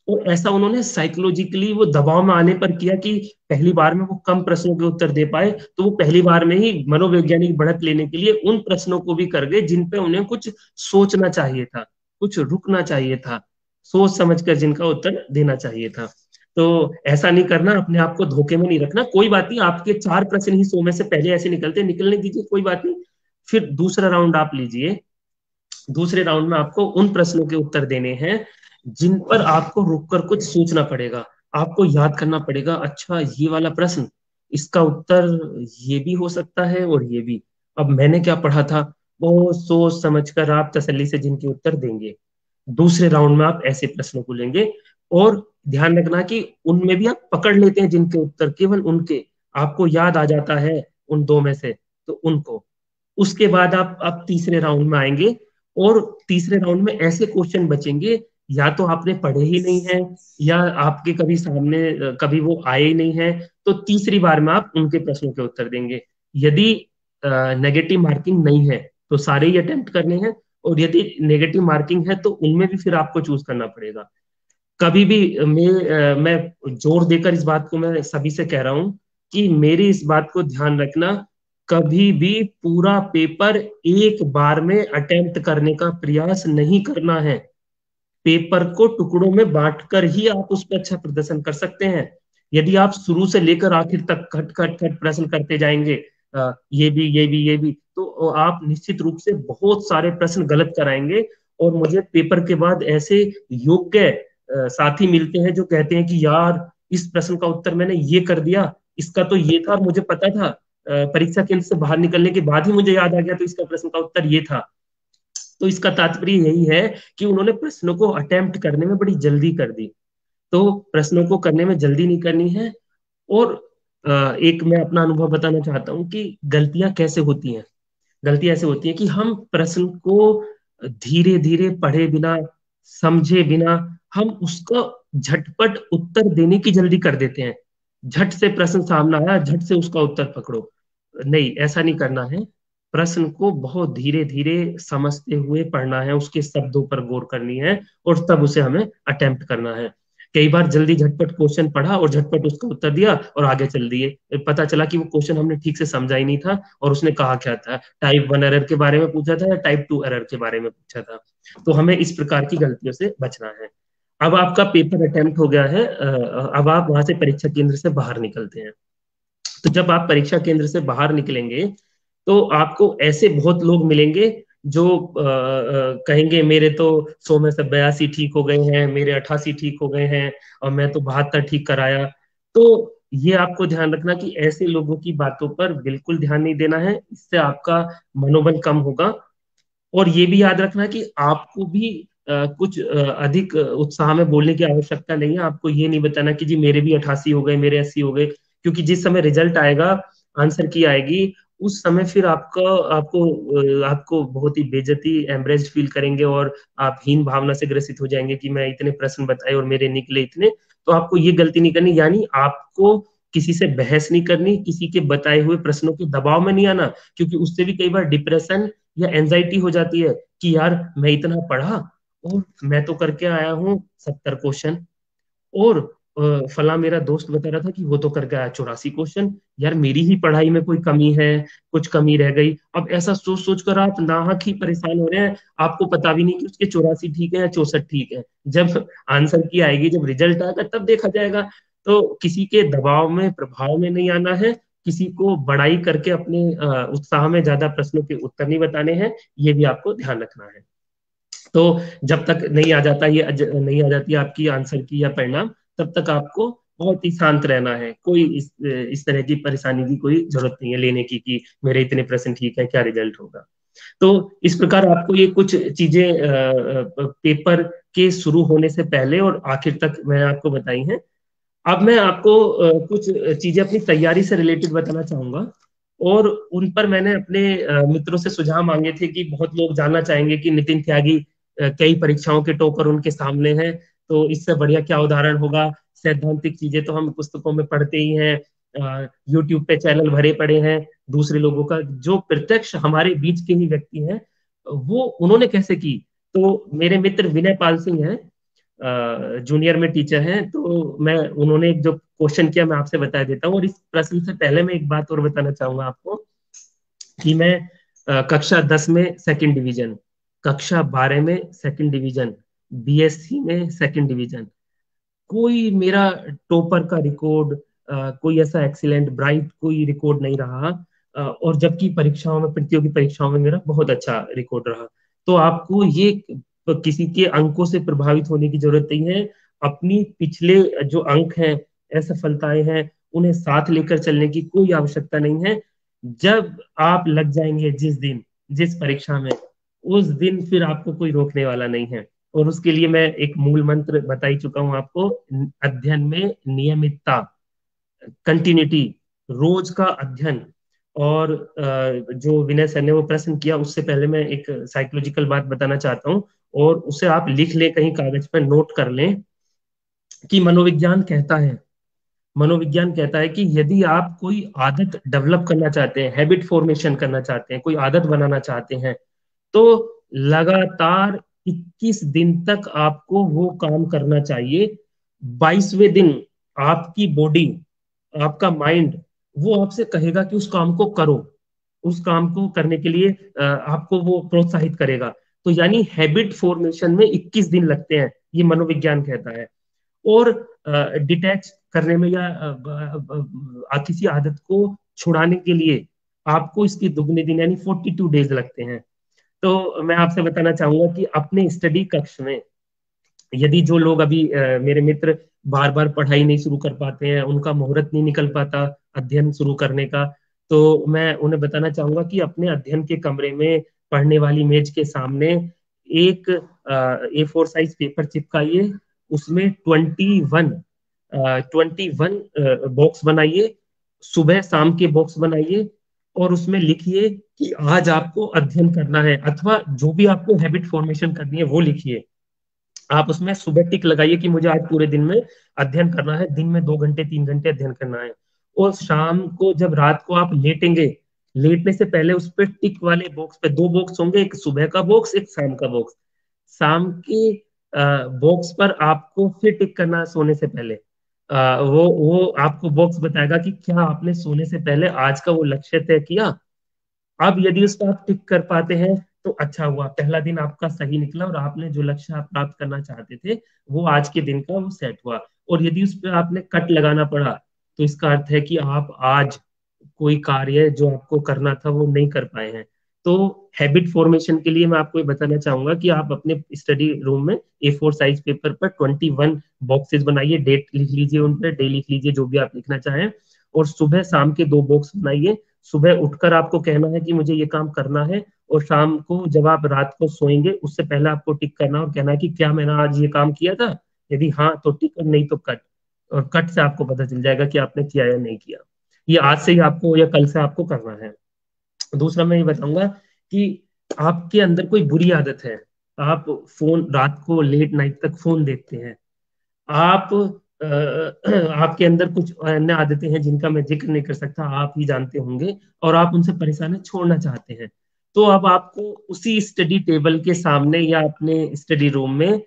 और ऐसा उन्होंने साइकोलॉजिकली वो दबाव में आने पर किया कि पहली बार में वो कम प्रश्नों के उत्तर दे पाए, तो वो पहली बार में ही मनोवैज्ञानिक बढ़त लेने के लिए उन प्रश्नों को भी कर गए जिन पे उन्हें कुछ सोचना चाहिए था, कुछ रुकना चाहिए था, सोच समझकर जिनका उत्तर देना चाहिए था। तो ऐसा नहीं करना, अपने आप को धोखे में नहीं रखना। कोई बात नहीं, आपके चार प्रश्न ही सौ में से पहले ऐसे निकलते, निकलने दीजिए, कोई बात नहीं। फिर दूसरा राउंड आप लीजिए। दूसरे राउंड में आपको उन प्रश्नों के उत्तर देने हैं जिन पर आपको रुककर कुछ सोचना पड़ेगा, आपको याद करना पड़ेगा, अच्छा ये वाला प्रश्न, इसका उत्तर ये भी हो सकता है और ये भी, अब मैंने क्या पढ़ा था, वो सोच समझकर आप तसल्ली से जिनके उत्तर देंगे। दूसरे राउंड में आप ऐसे प्रश्नों को लेंगे, और ध्यान रखना कि उनमें भी आप पकड़ लेते हैं जिनके उत्तर केवल उनके आपको याद आ जाता है, उन दो में से, तो उनको। उसके बाद आप आप तीसरे राउंड में आएंगे, और तीसरे राउंड में ऐसे क्वेश्चन बचेंगे या तो आपने पढ़े ही नहीं है, या आपके कभी सामने कभी वो आए ही नहीं है, तो तीसरी बार में आप उनके प्रश्नों के उत्तर देंगे। यदि नेगेटिव मार्किंग नहीं है तो सारे ही अटेम्प्ट करने हैं, और यदि नेगेटिव मार्किंग है तो उनमें भी फिर आपको चूज करना पड़ेगा। कभी भी मैं मैं जोर देकर इस बात को मैं सभी से कह रहा हूं कि मेरी इस बात को ध्यान रखना, कभी भी पूरा पेपर एक बार में अटेम्प्ट करने का प्रयास नहीं करना है। पेपर को टुकड़ों में बांटकर ही आप उस पर अच्छा प्रदर्शन कर सकते हैं। यदि आप शुरू से लेकर आखिर तक खट खट खट प्रश्न करते जाएंगे, आ, ये भी ये भी ये भी, तो आप निश्चित रूप से बहुत सारे प्रश्न गलत कराएंगे। और मुझे पेपर के बाद ऐसे योग्य साथी मिलते हैं जो कहते हैं कि यार इस प्रश्न का उत्तर मैंने ये कर दिया, इसका तो ये था, मुझे पता था, परीक्षा केंद्र से बाहर निकलने के बाद ही मुझे याद आ गया, तो इसका प्रश्न का उत्तर ये था। तो इसका तात्पर्य यही है कि उन्होंने प्रश्नों को अटेम्प्ट करने में बड़ी जल्दी कर दी। तो प्रश्नों को करने में जल्दी नहीं करनी है। और एक मैं अपना अनुभव बताना चाहता हूँ कि गलतियां कैसे होती हैं। गलती ऐसे होती है कि हम प्रश्न को धीरे धीरे पढ़े बिना, समझे बिना, हम उसका झटपट उत्तर देने की जल्दी कर देते हैं। झट से प्रश्न सामने आया, झट से उसका उत्तर पकड़ो। नहीं, ऐसा नहीं करना है। प्रश्न को बहुत धीरे धीरे समझते हुए पढ़ना है, उसके शब्दों पर गौर करनी है, और तब उसे हमें अटेम्प्ट करना है। कई बार जल्दी झटपट क्वेश्चन पढ़ा और झटपट उसका उत्तर दिया और आगे चल दिए, पता चला कि वो क्वेश्चन हमने ठीक से समझा ही नहीं था, और उसने कहा क्या था, टाइप वन एरर के बारे में पूछा था या टाइप टू एरर के बारे में पूछा था। तो हमें इस प्रकार की गलतियों से बचना है। अब आपका पेपर अटेम्प्ट हो गया है, अब आप वहां से परीक्षा केंद्र से बाहर निकलते हैं। तो जब आप परीक्षा केंद्र से बाहर निकलेंगे तो आपको ऐसे बहुत लोग मिलेंगे जो आ, आ, कहेंगे मेरे तो सौ में से बयासी ठीक हो गए हैं, मेरे अठासी ठीक हो गए हैं, और मैं तो बहत्तर ठीक कराया। तो ये आपको ध्यान रखना कि ऐसे लोगों की बातों पर बिल्कुल ध्यान नहीं देना है, इससे आपका मनोबल कम होगा। और ये भी याद रखना कि आपको भी आ, कुछ आ, अधिक उत्साह में बोलने की आवश्यकता नहीं है। आपको ये नहीं बताना कि जी मेरे भी अठासी हो गए, मेरे अस्सी हो गए, क्योंकि जिस समय रिजल्ट आएगा, आंसर की आएगी, उस समय फिर आपका आपको आपको बहुत ही बेइज्जती, एम्बरेस्ड फील करेंगे, और आप हीन भावना से ग्रसित हो जाएंगे कि मैं इतने प्रश्न बताए और मेरे निकले इतने। तो आपको ये गलती नहीं करनी, यानी आपको किसी से बहस नहीं करनी, किसी के बताए हुए प्रश्नों के दबाव में नहीं आना, क्योंकि उससे भी कई बार डिप्रेशन या एंजाइटी हो जाती है कि यार मैं इतना पढ़ा और मैं तो करके आया हूँ सत्तर क्वेश्चन, और फला मेरा दोस्त बता रहा था कि वो तो करके आया चौरासी क्वेश्चन, यार मेरी ही पढ़ाई में कोई कमी है, कुछ कमी रह गई। अब ऐसा सोच सोच कर आप नाहक ही परेशान हो रहे हैं, आपको पता भी नहीं कि उसके चौरासी ठीक है या चौसठ ठीक है। जब आंसर की आएगी, जब रिजल्ट आएगा, तब देखा जाएगा। तो किसी के दबाव में, प्रभाव में नहीं आना है, किसी को बड़ाई करके अपने उत्साह में ज्यादा प्रश्नों के उत्तर नहीं बताने हैं, ये भी आपको ध्यान रखना है। तो जब तक नहीं आ जाता ये नहीं आ जाती आपकी आंसर की या परिणाम, तब तक आपको बहुत ही शांत रहना है। कोई इस इस तरह की परेशानी की कोई जरूरत नहीं है लेने की कि मेरे इतने प्रश्न ठीक है, क्या रिजल्ट होगा। तो इस प्रकार आपको ये कुछ चीजें पेपर के शुरू होने से पहले और आखिर तक मैंने आपको बताई हैं। अब मैं आपको कुछ चीजें अपनी तैयारी से रिलेटेड बताना चाहूंगा, और उन पर मैंने अपने मित्रों से सुझाव मांगे थे कि बहुत लोग जानना चाहेंगे कि नितिन त्यागी कई परीक्षाओं के टॉपर उनके सामने हैं, तो इससे बढ़िया क्या उदाहरण होगा। सैद्धांतिक चीजें तो हम पुस्तकों में पढ़ते ही हैं, यूट्यूब पे चैनल भरे पड़े हैं दूसरे लोगों का, जो प्रत्यक्ष हमारे बीच के ही व्यक्ति हैं, वो उन्होंने कैसे की। तो मेरे मित्र विनय पाल सिंह हैं, जूनियर में टीचर हैं, तो मैं उन्होंने एक जो क्वेश्चन किया मैं आपसे बता देता हूँ। और इस प्रश्न से पहले मैं एक बात और बताना चाहूंगा आपको कि मैं अ, कक्षा दस में सेकंड डिवीजन, कक्षा बारह में सेकंड डिवीजन, बीएससी में सेकंड डिवीजन, कोई मेरा टॉपर का रिकॉर्ड, कोई ऐसा एक्सीलेंट ब्राइट कोई रिकॉर्ड नहीं रहा। अ, और जबकि परीक्षाओं में, प्रतियोगी परीक्षाओं में मेरा बहुत अच्छा रिकॉर्ड रहा। तो आपको ये किसी के अंकों से प्रभावित होने की जरूरत नहीं है। अपनी पिछले जो अंक हैं, असफलताएं हैं, उन्हें साथ लेकर चलने की कोई आवश्यकता नहीं है। जब आप लग जाएंगे जिस दिन, जिस परीक्षा में, उस दिन फिर आपको कोई रोकने वाला नहीं है। और उसके लिए मैं एक मूल मंत्र बता ही चुका हूं आपको, अध्ययन में नियमितता, कंटिन्यूटी, रोज का अध्ययन। और अ, जो विनय सर ने वो प्रश्न किया, उससे पहले मैं एक साइकोलॉजिकल बात बताना चाहता हूँ, और उसे आप लिख लें, कहीं कागज पर नोट कर लें, कि मनोविज्ञान कहता है, मनोविज्ञान कहता है कि यदि आप कोई आदत डेवलप करना चाहते हैं, हैबिट फॉर्मेशन करना चाहते हैं, कोई आदत बनाना चाहते हैं, तो लगातार इक्कीस दिन तक आपको वो काम करना चाहिए। बाईसवें दिन आपकी बॉडी, आपका माइंड, वो आपसे कहेगा कि उस काम को करो, उस काम को करने के लिए अ, आपको वो प्रोत्साहित करेगा। तो यानी हैबिट फॉर्मेशन में इक्कीस दिन लगते हैं, ये मनोविज्ञान कहता है। और डिटैच करने में या अ, अ, अ, किसी आदत को छुड़ाने के लिए आपको इसकी दुगने दिन यानी फोर्टी टू डेज लगते हैं। तो मैं आपसे बताना चाहूंगा कि अपने स्टडी कक्ष में, यदि जो लोग अभी अ, मेरे मित्र बार बार पढ़ाई नहीं शुरू कर पाते हैं, उनका मुहूर्त नहीं निकल पाता अध्ययन शुरू करने का, तो मैं उन्हें बताना चाहूंगा कि अपने अध्ययन के कमरे में, पढ़ने वाली मेज के सामने एक ए फोर साइज पेपर चिपकाइए, उसमें twenty one twenty one box बनाइए, सुबह शाम के बॉक्स बनाइए, और उसमें लिखिए कि आज आपको अध्ययन करना है, अथवा जो भी आपको हैबिट फॉर्मेशन करनी है वो लिखिए। आप उसमें सुबह टिक लगाइए कि मुझे आज पूरे दिन में अध्ययन करना है, दिन में दो घंटे तीन घंटे अध्ययन करना है। और शाम को जब रात को आप लेटेंगे, लेटने से पहले उस पर टिक वाले बॉक्स पे दो बॉक्स होंगे, एक सुबह का बॉक्स, एक शाम का बॉक्स। शाम के बॉक्स पर आपको फिर टिक करना है सोने से पहले। अ, वो वो आपको बॉक्स बताएगा कि क्या आपने सोने से पहले आज का वो लक्ष्य तय किया। अब यदि उस पर आप टिक कर पाते हैं तो अच्छा हुआ, पहला दिन आपका सही निकला और आपने जो लक्ष्य आप प्राप्त करना चाहते थे वो आज के दिन का वो सेट हुआ। और यदि उस पर आपने कट लगाना पड़ा, तो इसका अर्थ है कि आप आज कोई कार्य जो आपको करना था वो नहीं कर पाए हैं। तो हैबिट फॉर्मेशन के लिए मैं आपको ये बताना चाहूंगा कि आप अपने स्टडी रूम में ए फोर साइज पेपर पर ट्वेंटी वन बॉक्सेस बनाइए, डेट लिख लीजिए, उन पर डे लिख लीजिए, जो भी आप लिखना चाहें। और सुबह शाम के दो बॉक्स बनाइए। सुबह उठकर आपको कहना है कि मुझे ये काम करना है, और शाम को जब आप रात को सोएंगे उससे पहले आपको टिक करना और कहना है कि क्या मैंने आज ये काम किया था, यदि हाँ तो टिक, और नहीं तो कट। और कट से आपको पता चल जाएगा कि आपने किया या नहीं किया। ये आज से ही आपको या कल से आपको करना है। दूसरा मैं ये बताऊंगा कि आपके अंदर कोई बुरी आदत है, आप फोन रात को लेट नाइट तक फोन देखते हैं, आप अ, आपके अंदर कुछ अन्य आदतें हैं जिनका मैं जिक्र नहीं कर सकता, आप ही जानते होंगे, और आप उनसे परेशानी छोड़ना चाहते हैं। तो अब आपको उसी स्टडी टेबल के सामने या अपने स्टडी रूम में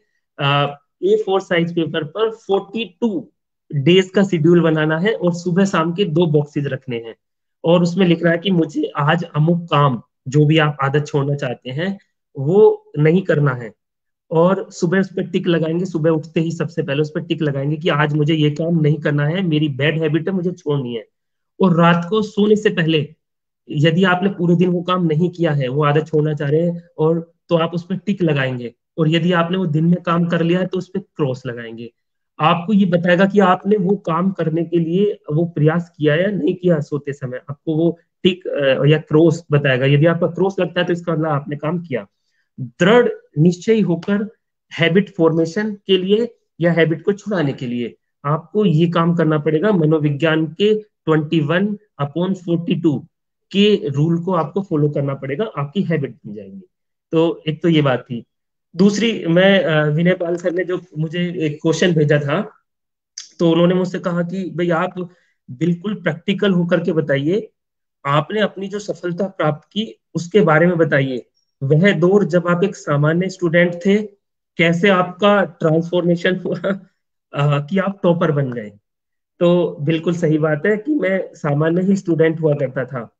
ए फोर साइज पेपर पर फोर्टी टू डेज का शेड्यूल बनाना है, और सुबह शाम के दो बॉक्सेज रखने हैं। और उसमें लिखना है कि मुझे आज अमुक काम, जो भी आप आदत छोड़ना चाहते हैं, वो नहीं करना है। और सुबह उस पर टिक लगाएंगे, सुबह उठते ही सबसे पहले उस पर टिक लगाएंगे कि आज मुझे ये काम नहीं करना है, मेरी बैड हैबिट है, मुझे छोड़नी है। और रात को सोने से पहले, यदि आपने पूरे दिन वो काम नहीं किया है, वो आदत छोड़ना चाह रहे हैं, और तो आप उस पर टिक लगाएंगे। और यदि आपने वो दिन में काम कर लिया है तो उस पर क्रॉस लगाएंगे। आपको ये बताएगा कि आपने वो काम करने के लिए वो प्रयास किया या नहीं किया। सोते समय आपको वो टिक या क्रॉस बताएगा। यदि आपका क्रॉस लगता है तो इसका मतलब आपने काम किया। दृढ़ निश्चय होकर हैबिट फॉर्मेशन के लिए या हैबिट को छुड़ाने के लिए आपको ये काम करना पड़ेगा। मनोविज्ञान के twenty one upon forty two के रूल को आपको फॉलो करना पड़ेगा, आपकी हैबिट बन जाएगी। तो एक तो ये बात थी। दूसरी, मैं विनय पाल सर ने जो मुझे एक क्वेश्चन भेजा था, तो उन्होंने मुझसे कहा कि भाई आप बिल्कुल प्रैक्टिकल होकर के बताइए, आपने अपनी जो सफलता प्राप्त की उसके बारे में बताइए। वह दौर जब आप एक सामान्य स्टूडेंट थे, कैसे आपका ट्रांसफॉर्मेशन हुआ कि आप टॉपर बन गए। तो बिल्कुल सही बात है कि मैं सामान्य ही स्टूडेंट हुआ करता था,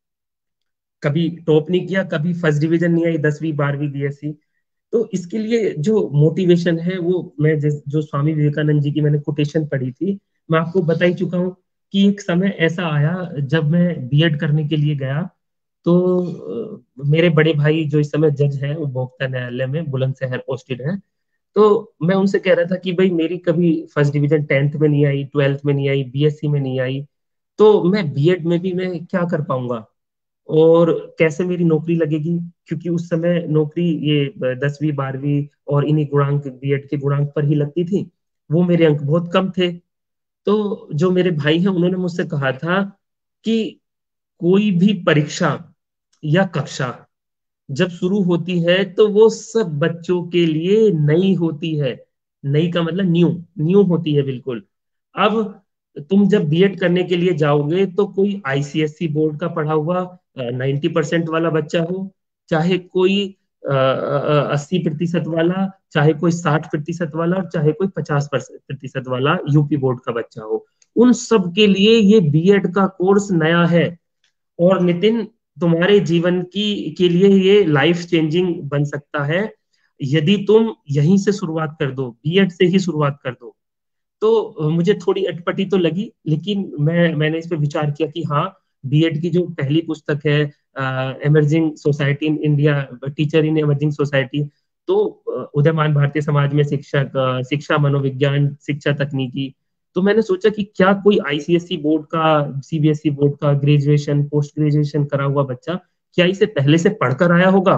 कभी टॉप नहीं किया, कभी फर्स्ट डिवीजन नहीं आई दसवीं बारहवीं बीएससी। तो इसके लिए जो मोटिवेशन है वो मैं जिस जो स्वामी विवेकानंद जी की मैंने कोटेशन पढ़ी थी, मैं आपको बता ही चुका हूँ कि एक समय ऐसा आया जब मैं बीएड करने के लिए गया। तो अ, मेरे बड़े भाई जो इस समय जज हैं, वो भोक्ता न्यायालय में बुलंदशहर पोस्टेड हैं। तो मैं उनसे कह रहा था कि भाई मेरी कभी फर्स्ट डिवीजन टेंथ में नहीं आई, ट्वेल्थ में नहीं आई, बीएससी में नहीं आई, तो मैं बीएड में भी मैं क्या कर पाऊंगा और कैसे मेरी नौकरी लगेगी। क्योंकि उस समय नौकरी ये दसवीं बारहवीं और इन्हीं गुणांक बीएड के गुणांक पर ही लगती थी, वो मेरे अंक बहुत कम थे। तो जो मेरे भाई हैं उन्होंने मुझसे कहा था कि कोई भी परीक्षा या कक्षा जब शुरू होती है तो वो सब बच्चों के लिए नई होती है। नई का मतलब न्यू, न्यू होती है बिल्कुल। अब तुम जब बीएड करने के लिए जाओगे तो कोई आईसीएससी बोर्ड का पढ़ा हुआ नाइन्टी परसेंट वाला बच्चा हो, चाहे कोई अस्सी प्रतिशत वाला, चाहे कोई साठ प्रतिशत वाला, और चाहे कोई पचास प्रतिशत वाला यूपी बोर्ड का बच्चा हो, उन सब के लिए ये बीएड का कोर्स नया है। और नितिन, तुम्हारे जीवन की के लिए ये लाइफ चेंजिंग बन सकता है यदि तुम यहीं से शुरुआत कर दो, बीएड से ही शुरुआत कर दो। तो अ, मुझे थोड़ी अटपटी तो लगी, लेकिन मैं मैंने इस पे विचार किया कि हाँ, बीएड की जो पहली पुस्तक है, emerging society in India, teacher in emerging society, तो अ, उदयमान भारतीय समाज में शिक्षक, अ, शिक्षा मनोविज्ञान, शिक्षा तकनीकी, तो मैंने सोचा कि क्या कोई आईसीएसई बोर्ड का, सीबीएसई बोर्ड का ग्रेजुएशन पोस्ट ग्रेजुएशन करा हुआ बच्चा क्या इसे पहले से पढ़कर आया होगा।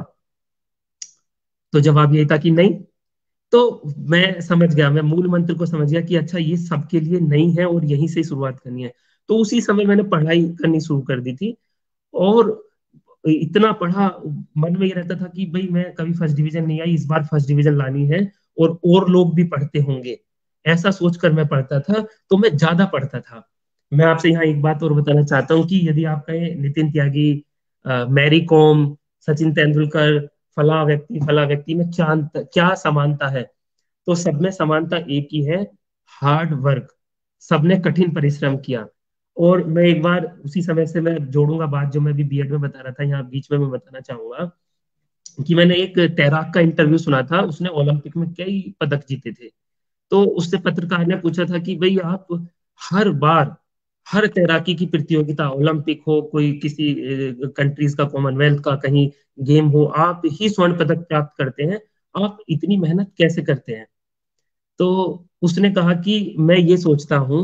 तो जवाब यही था कि नहीं। तो मैं समझ गया, मैं मूल मंत्र को समझ गया कि अच्छा ये सबके लिए नहीं है और यहीं से शुरुआत करनी है। तो उसी समय मैंने पढ़ाई करनी शुरू कर दी थी। और इतना पढ़ा, मन में ये रहता था कि भाई मैं कभी फर्स्ट डिवीजन नहीं आई, इस बार फर्स्ट डिवीजन लानी है, और और लोग भी पढ़ते होंगे, ऐसा सोचकर मैं पढ़ता था। तो मैं ज्यादा पढ़ता था। मैं आपसे यहाँ एक बात और बताना चाहता हूँ कि यदि आप कहें नितिन त्यागी, अ, मैरी कॉम, सचिन तेंदुलकर, फला व्यक्ति फला व्यक्ति में क्या अंत- क्या समानता है, तो सब में समानता एक ही है, हार्ड वर्क। सबने कठिन परिश्रम किया। और मैं एक बार उसी समय से मैं जोड़ूंगा बात जो मैं भी बीएड में बता रहा था, यहाँ बीच में मैं बताना चाहूंगा कि मैंने एक तैराक का इंटरव्यू सुना था, उसने ओलंपिक में कई पदक जीते थे। तो उससे पत्रकार ने पूछा था कि भाई आप हर बार, हर तैराकी की प्रतियोगिता, ओलंपिक हो, कोई किसी कंट्रीज का, कॉमनवेल्थ का कहीं गेम हो, आप ही स्वर्ण पदक प्राप्त करते हैं, आप इतनी मेहनत कैसे करते हैं। तो उसने कहा कि मैं ये सोचता हूँ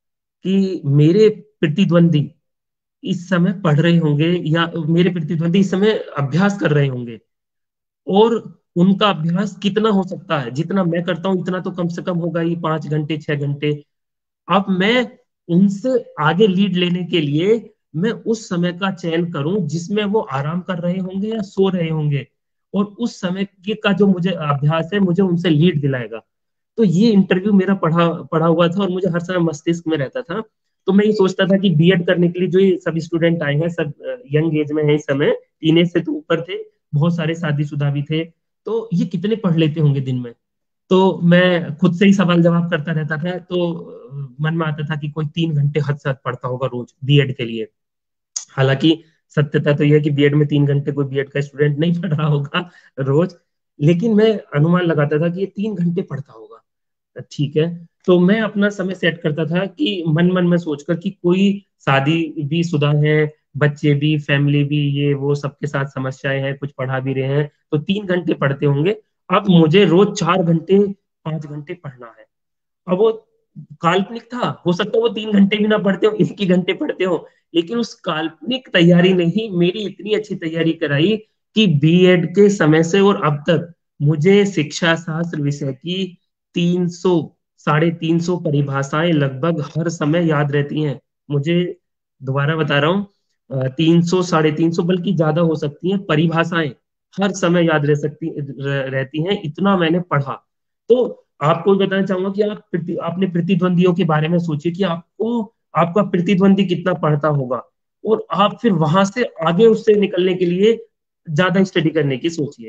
कि मेरे प्रतिद्वंदी इस समय पढ़ रहे होंगे, या मेरे प्रतिद्वंदी इस समय अभ्यास कर रहे होंगे, और उनका अभ्यास कितना हो सकता है, जितना मैं करता हूँ इतना तो कम से कम होगा ही, पांच घंटे, छह घंटे। अब मैं उनसे आगे लीड लेने के लिए मैं उस समय का चयन करूं जिसमें वो आराम कर रहे होंगे या सो रहे होंगे, और उस समय के का जो मुझे अभ्यास है मुझे उनसे लीड दिलाएगा। तो ये इंटरव्यू मेरा पढ़ा पढ़ा हुआ था और मुझे हर समय मस्तिष्क में रहता था। तो मैं ये सोचता था कि बीएड करने के लिए जो ये सब स्टूडेंट आए हैं, सब यंग एज में है इस समय, टीनेज से तो ऊपर थे, बहुत सारे शादीशुदा भी थे, तो ये कितने पढ़ लेते होंगे दिन में। तो मैं खुद से ही सवाल जवाब करता रहता था। तो अ, मन में आता था कि कोई तीन घंटे हद से हद पढ़ता होगा रोज बीएड के लिए। हालांकि सत्यता तो यह है कि बीएड में तीन घंटे कोई बीएड का स्टूडेंट नहीं पढ़ रहा होगा रोज, लेकिन मैं अनुमान लगाता था कि ये तीन घंटे पढ़ता होगा। ठीक है। तो मैं अपना समय सेट करता था कि मन मन में सोचकर कि कोई शादी भी शुदा है, बच्चे भी, फैमिली भी, ये वो सबके साथ समस्याएं हैं, कुछ पढ़ा भी रहे हैं, तो तीन घंटे पढ़ते होंगे। अब मुझे रोज चार घंटे, पांच घंटे पढ़ना है। अब वो काल्पनिक था, हो सकता है वो तीन घंटे भी ना पढ़ते हो, एक ही घंटे पढ़ते हो, लेकिन उस काल्पनिक तैयारी ने ही मेरी इतनी अच्छी तैयारी कराई कि बीएड के समय से और अब तक मुझे शिक्षा शास्त्र विषय की तीन सौ, साढ़े तीन सौ परिभाषाएं लगभग हर समय याद रहती हैं मुझे। दोबारा बता रहा हूँ, तीन सौ, साढ़े तीन सौ, बल्कि ज्यादा हो सकती हैं परिभाषाएं, हर समय याद रह सकती रह, रहती हैं, इतना मैंने पढ़ा। तो आपको भी बताना चाहूंगा कि आप प्रति, अपने प्रतिद्वंदियों के बारे में सोचिए कि आपको, आपका प्रतिद्वंदी कितना पढ़ता होगा, और आप फिर वहां से आगे उससे निकलने के लिए ज्यादा स्टडी करने की सोचिए।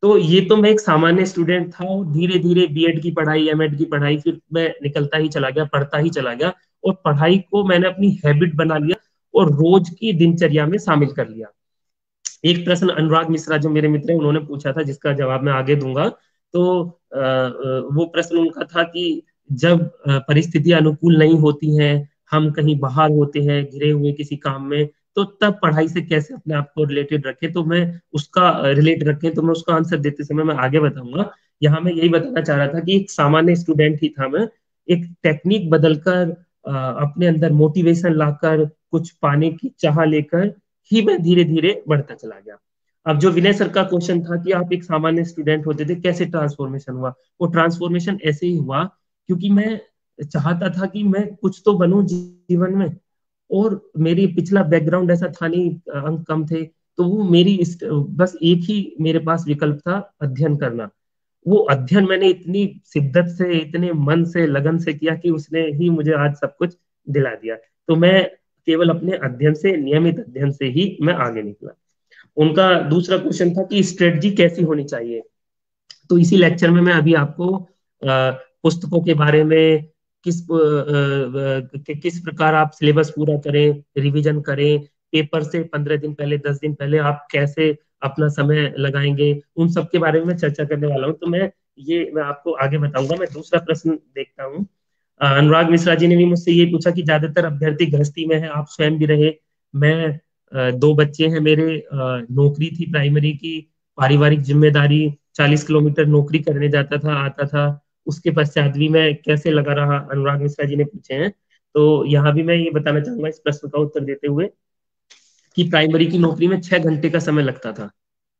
तो ये तो मैं एक सामान्य स्टूडेंट था, और धीरे धीरे बीएड की पढ़ाई, एमएड की पढ़ाई, फिर मैं निकलता ही चला गया, पढ़ता ही चला गया, और पढ़ाई को मैंने अपनी हैबिट बना लिया और रोज की दिनचर्या में शामिल कर लिया। एक प्रश्न अनुराग मिश्रा जो मेरे मित्र हैं उन्होंने पूछा था, जिसका जवाब मैं आगे दूंगा। तो अ, अ, वो प्रश्न उनका था कि जब अ, परिस्थितियां अनुकूल नहीं होती हैं, हम कहीं बाहर होते हैं घिरे हुए किसी काम में, तो तब पढ़ाई से कैसे अपने आप को रिलेटेड रखें, तो मैं उसका रिलेट रखें, तो मैं उसका आंसर देते समय मैं आगे बताऊंगा। यहाँ मैं यही बताना चाह रहा था कि एक सामान्य स्टूडेंट ही था मैं, एक टेक्निक बदलकर, अ, अपने अंदर मोटिवेशन लाकर, कुछ पाने की चाह लेकर ही मैं धीरे धीरे बढ़ता चला गया। अब जो विनय सर का क्वेश्चन था कि आप एक सामान्य स्टूडेंट होते थे, कैसे ट्रांसफॉर्मेशन हुआ, वो ट्रांसफॉर्मेशन ऐसे ही हुआ क्योंकि मैं चाहता था कि मैं कुछ तो बनूं जीवन में, और मेरी पिछला बैकग्राउंड ऐसा था नहीं, अंक कम थे, तो वो मेरी इस, बस एक ही मेरे पास विकल्प था, अध्ययन करना। वो अध्ययन मैंने इतनी शिद्दत से, इतने मन से, लगन से किया कि उसने ही मुझे आज सब कुछ दिला दिया। तो मैं केवल अपने अध्ययन से, नियमित अध्ययन से ही मैं आगे निकला। उनका दूसरा क्वेश्चन था कि स्ट्रेटजी कैसी होनी चाहिए। तो इसी लेक्चर में मैं अभी आपको अ, पुस्तकों के बारे में, किस अ, अ, कि, किस प्रकार आप सिलेबस पूरा करें, रिवीजन करें, पेपर से पंद्रह दिन पहले, दस दिन पहले आप कैसे अपना समय लगाएंगे, उन सब के बारे में चर्चा करने वाला हूँ। तो मैं ये मैं आपको आगे बताऊंगा। मैं दूसरा प्रश्न देखता हूँ। अ, अनुराग मिश्रा जी ने भी मुझसे ये पूछा कि ज्यादातर अभ्यर्थी गृहस्थी में है, आप स्वयं भी रहे। मैं अ, दो बच्चे हैं मेरे, अ, नौकरी थी प्राइमरी की, पारिवारिक जिम्मेदारी, चालीस किलोमीटर नौकरी करने जाता था, आता था। उसके पश्चात भी मैं कैसे लगा रहा, अनुराग मिश्रा जी ने पूछे हैं। तो यहाँ भी मैं ये बताना चाहूंगा इस प्रश्न का उत्तर देते हुए कि प्राइमरी की नौकरी में छह घंटे का समय लगता था,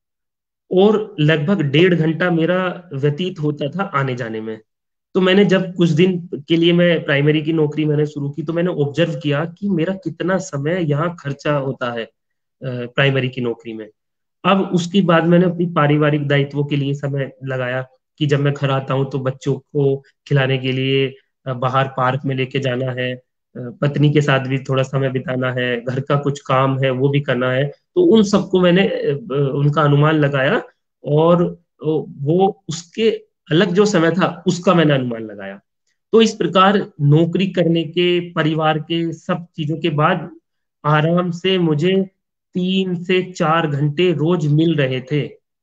और लगभग डेढ़ घंटा मेरा व्यतीत होता था आने जाने में। तो मैंने जब कुछ दिन के लिए मैं प्राइमरी की नौकरी मैंने शुरू की, तो मैंने ऑब्जर्व किया कि मेरा कितना समय यहाँ खर्चा होता है प्राइमरी की नौकरी में। अब उसके बाद मैंने अपनी पारिवारिक दायित्वों के लिए समय लगाया, कि जब मैं घर आता हूँ तो बच्चों को खिलाने के लिए अ, बाहर पार्क में लेके जाना है, अ, पत्नी के साथ भी थोड़ा समय बिताना है, घर का कुछ काम है वो भी करना है। तो उन सबको मैंने अ, अ, उनका अनुमान लगाया, और अ, वो उसके अलग जो समय था उसका मैंने अनुमान लगाया। तो इस प्रकार नौकरी करने के, परिवार के सब चीजों के बाद आराम से मुझे तीन से चार घंटे रोज मिल रहे थे।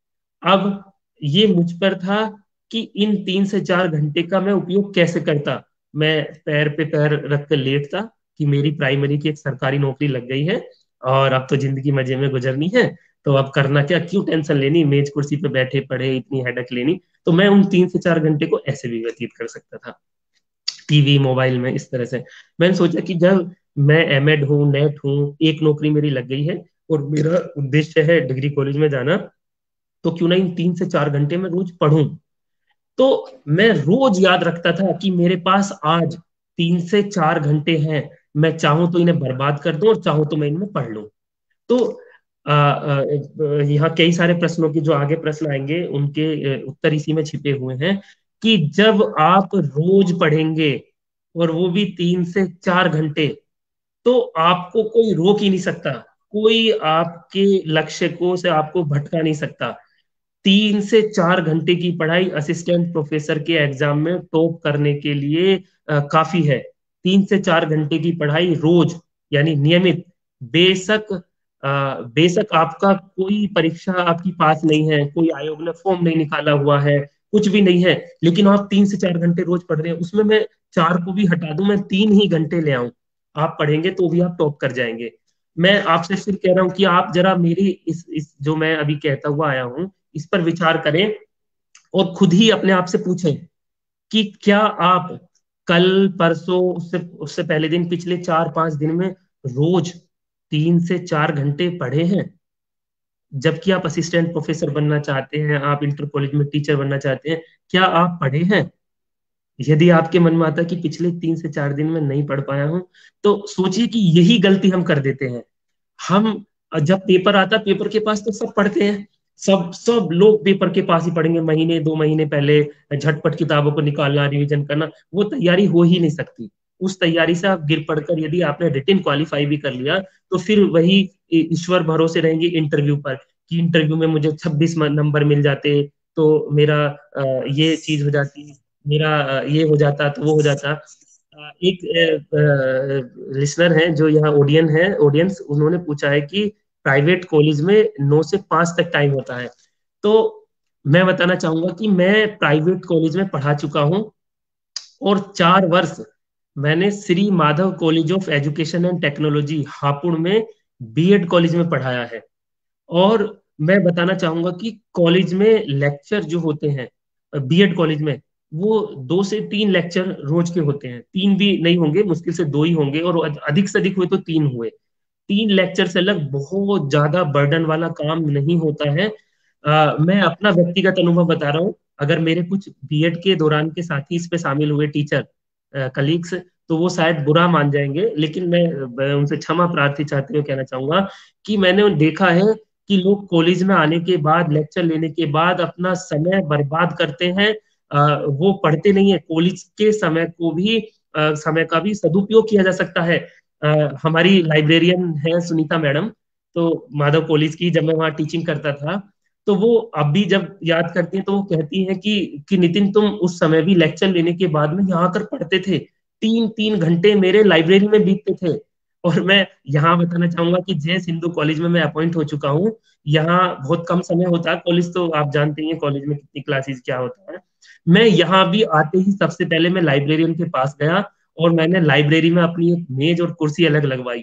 अब ये मुझ पर था कि इन तीन से चार घंटे का मैं उपयोग कैसे करता। मैं पैर पे पैर रख कर लेटता कि मेरी प्राइमरी की एक सरकारी नौकरी लग गई है, और अब तो जिंदगी मजे में गुजरनी है, तो अब करना क्या, क्यों टेंशन लेनी, मेज कुर्सी पे बैठे पड़े इतनी हेडक लेनी। तो मैं उन तीन से चार घंटे को ऐसे भी व्यतीत कर सकता था, टीवी मोबाइल में, इस तरह से। मैंने सोचा कि जब मैं एमएड हूँ, नेट हूँ, एक नौकरी मेरी लग गई है, और मेरा उद्देश्य है डिग्री कॉलेज में जाना, तो क्यों ना इन तीन से चार घंटे में रोज पढूं। तो मैं रोज याद रखता था कि मेरे पास आज तीन से चार घंटे हैं, मैं चाहूं तो इन्हें बर्बाद कर दूं, और चाहूं तो मैं इनमें पढ़ लूं। तो आ, आ, यहाँ कई सारे प्रश्नों की जो आगे प्रश्न आएंगे उनके अ, उत्तर इसी में छिपे हुए हैं, कि जब आप रोज पढ़ेंगे, और वो भी तीन से चार घंटे, तो आपको कोई रोक ही नहीं सकता, कोई आपके लक्ष्य को से आपको भटका नहीं सकता। तीन से चार घंटे की पढ़ाई असिस्टेंट प्रोफेसर के एग्जाम में टॉप करने के लिए अ, काफी है। तीन से चार घंटे की पढ़ाई रोज, यानी नियमित। बेशक अ, बेशक आपका कोई परीक्षा आपकी पास नहीं है, कोई आयोग ने फॉर्म नहीं निकाला हुआ है, कुछ भी नहीं है, लेकिन आप तीन से चार घंटे रोज पढ़ रहे हैं, उसमें मैं चार को भी हटा दूं, मैं तीन ही घंटे ले आऊं, आप पढ़ेंगे तो भी आप टॉप कर जाएंगे। मैं आपसे फिर कह रहा हूं कि आप जरा मेरी इस इस जो मैं अभी कहता हुआ आया हूं, इस पर विचार करें, और खुद ही अपने आप से पूछें कि क्या आप कल, परसों, उससे उससे पहले दिन, पिछले चार पांच दिन में रोज तीन से चार घंटे पढ़े हैं। जबकि आप असिस्टेंट प्रोफेसर बनना चाहते हैं, आप इंटर कॉलेज में टीचर बनना चाहते हैं, क्या आप पढ़े हैं? यदि आपके मन में आता है कि पिछले तीन से चार दिन में नहीं पढ़ पाया हूं, तो सोचिए कि यही गलती हम कर देते हैं। हम जब पेपर आता, पेपर के पास तो सब पढ़ते हैं, सब सब लोग पेपर के पास ही पढ़ेंगे, महीने दो महीने पहले झटपट किताबों को निकालना, रिवीजन करना, वो तैयारी हो ही नहीं सकती। उस तैयारी से आप गिर पड़कर यदि आपने रिटिन क्वालिफाई भी कर लिया, तो फिर वही ईश्वर भरोसे रहेंगे इंटरव्यू पर, कि इंटरव्यू में मुझे छब्बीस नंबर मिल जाते तो मेरा आ, ये चीज हो जाती, मेरा आ, ये हो जाता तो वो हो जाता। आ, एक लिसनर है जो यहाँ ऑडियन है ऑडियंस, उन्होंने पूछा है कि प्राइवेट कॉलेज में नौ से पांच तक टाइम होता है। तो मैं बताना चाहूंगा कि मैं प्राइवेट कॉलेज में पढ़ा चुका हूँ, और चार वर्ष मैंने Shri Madhav college of education and technology Hapur में बीएड कॉलेज में पढ़ाया है। और मैं बताना चाहूंगा कि कॉलेज में लेक्चर जो होते हैं बीएड कॉलेज में, वो दो से तीन लेक्चर रोज के होते हैं, तीन भी नहीं होंगे, मुश्किल से दो ही होंगे, और अधिक से अधिक हुए तो तीन हुए। तीन लेक्चर से अलग बहुत ज्यादा बर्डन वाला काम नहीं होता है। अ, मैं अपना व्यक्तिगत अनुभव बता रहा हूँ। अगर मेरे कुछ बीएड के दौरान के साथी इस पे शामिल हुए टीचर कलीग्स, तो वो शायद बुरा मान जाएंगे, लेकिन मैं मैं उनसे क्षमा प्रार्थी चाहते हुए कहना चाहूंगा कि मैंने देखा है कि लोग कॉलेज में आने के बाद, लेक्चर लेने के बाद अपना समय बर्बाद करते हैं। अ, वो पढ़ते नहीं है। कॉलेज के समय को भी अ, समय का भी सदुपयोग किया जा सकता है। अ, हमारी लाइब्रेरियन है सुनीता मैडम, तो माधव कॉलेज की, जब मैं वहाँ टीचिंग करता था, तो वो अब भी जब याद करती हैं तो वो कहती हैं कि कि नितिन, तुम उस समय भी लेक्चर लेने के बाद में यहाँ आकर पढ़ते थे, तीन तीन घंटे मेरे लाइब्रेरी में बीतते थे। और मैं यहाँ बताना चाहूंगा कि जय सिंधु कॉलेज में मैं अपॉइंट हो चुका हूँ। यहाँ बहुत कम समय होता है, कॉलेज तो आप जानते ही हैं कॉलेज में कितनी क्लासेस क्या होता है। मैं यहाँ भी आते ही सबसे पहले मैं लाइब्रेरियन के पास गया, और मैंने लाइब्रेरी में अपनी एक मेज और कुर्सी अलग लगवाई।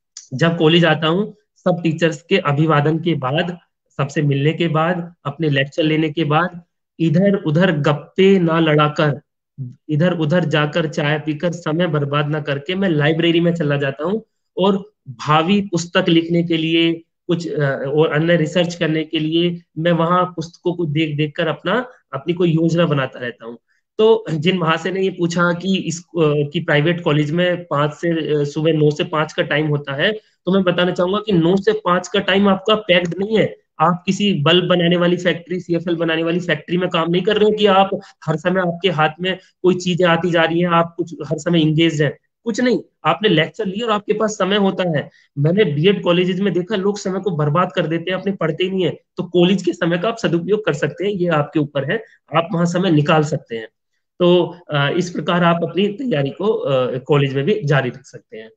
जब कॉलेज आता हूँ, सब टीचर्स के अभिवादन के बाद, सबसे मिलने के बाद, अपने लेक्चर लेने के बाद, इधर उधर गप्पे ना लड़ाकर, इधर उधर जाकर चाय पीकर समय बर्बाद ना करके मैं लाइब्रेरी में चला जाता हूँ। और भावी पुस्तक लिखने के लिए, कुछ अ, और अन्य रिसर्च करने के लिए मैं वहां पुस्तकों को देख देख कर अपना अपनी कोई योजना बनाता रहता हूँ। तो जिन महाशय ने ये पूछा कि इस अ, कि प्राइवेट कॉलेज में पाँच से अ, सुबह नौ से पाँच का टाइम होता है, तो मैं बताना चाहूंगा कि नौ से पाँच का टाइम आपका पैक्ड नहीं है। आप किसी बल्ब बनाने वाली फैक्ट्री, सीएफएल बनाने वाली फैक्ट्री में काम नहीं कर रहे हो कि आप हर समय आपके हाथ में कोई चीजें आती जा रही हैं, आप कुछ हर समय इंगेज हैं। कुछ नहीं, आपने लेक्चर लिया और आपके पास समय होता है। मैंने बीएड कॉलेजेस में देखा, लोग समय को बर्बाद कर देते हैं, अपने पढ़ते ही नहीं है। तो कॉलेज के समय का आप सदुपयोग कर सकते हैं, ये आपके ऊपर है, आप वहां समय निकाल सकते हैं। तो अ, इस प्रकार आप अपनी तैयारी को कॉलेज में भी जारी रख सकते हैं।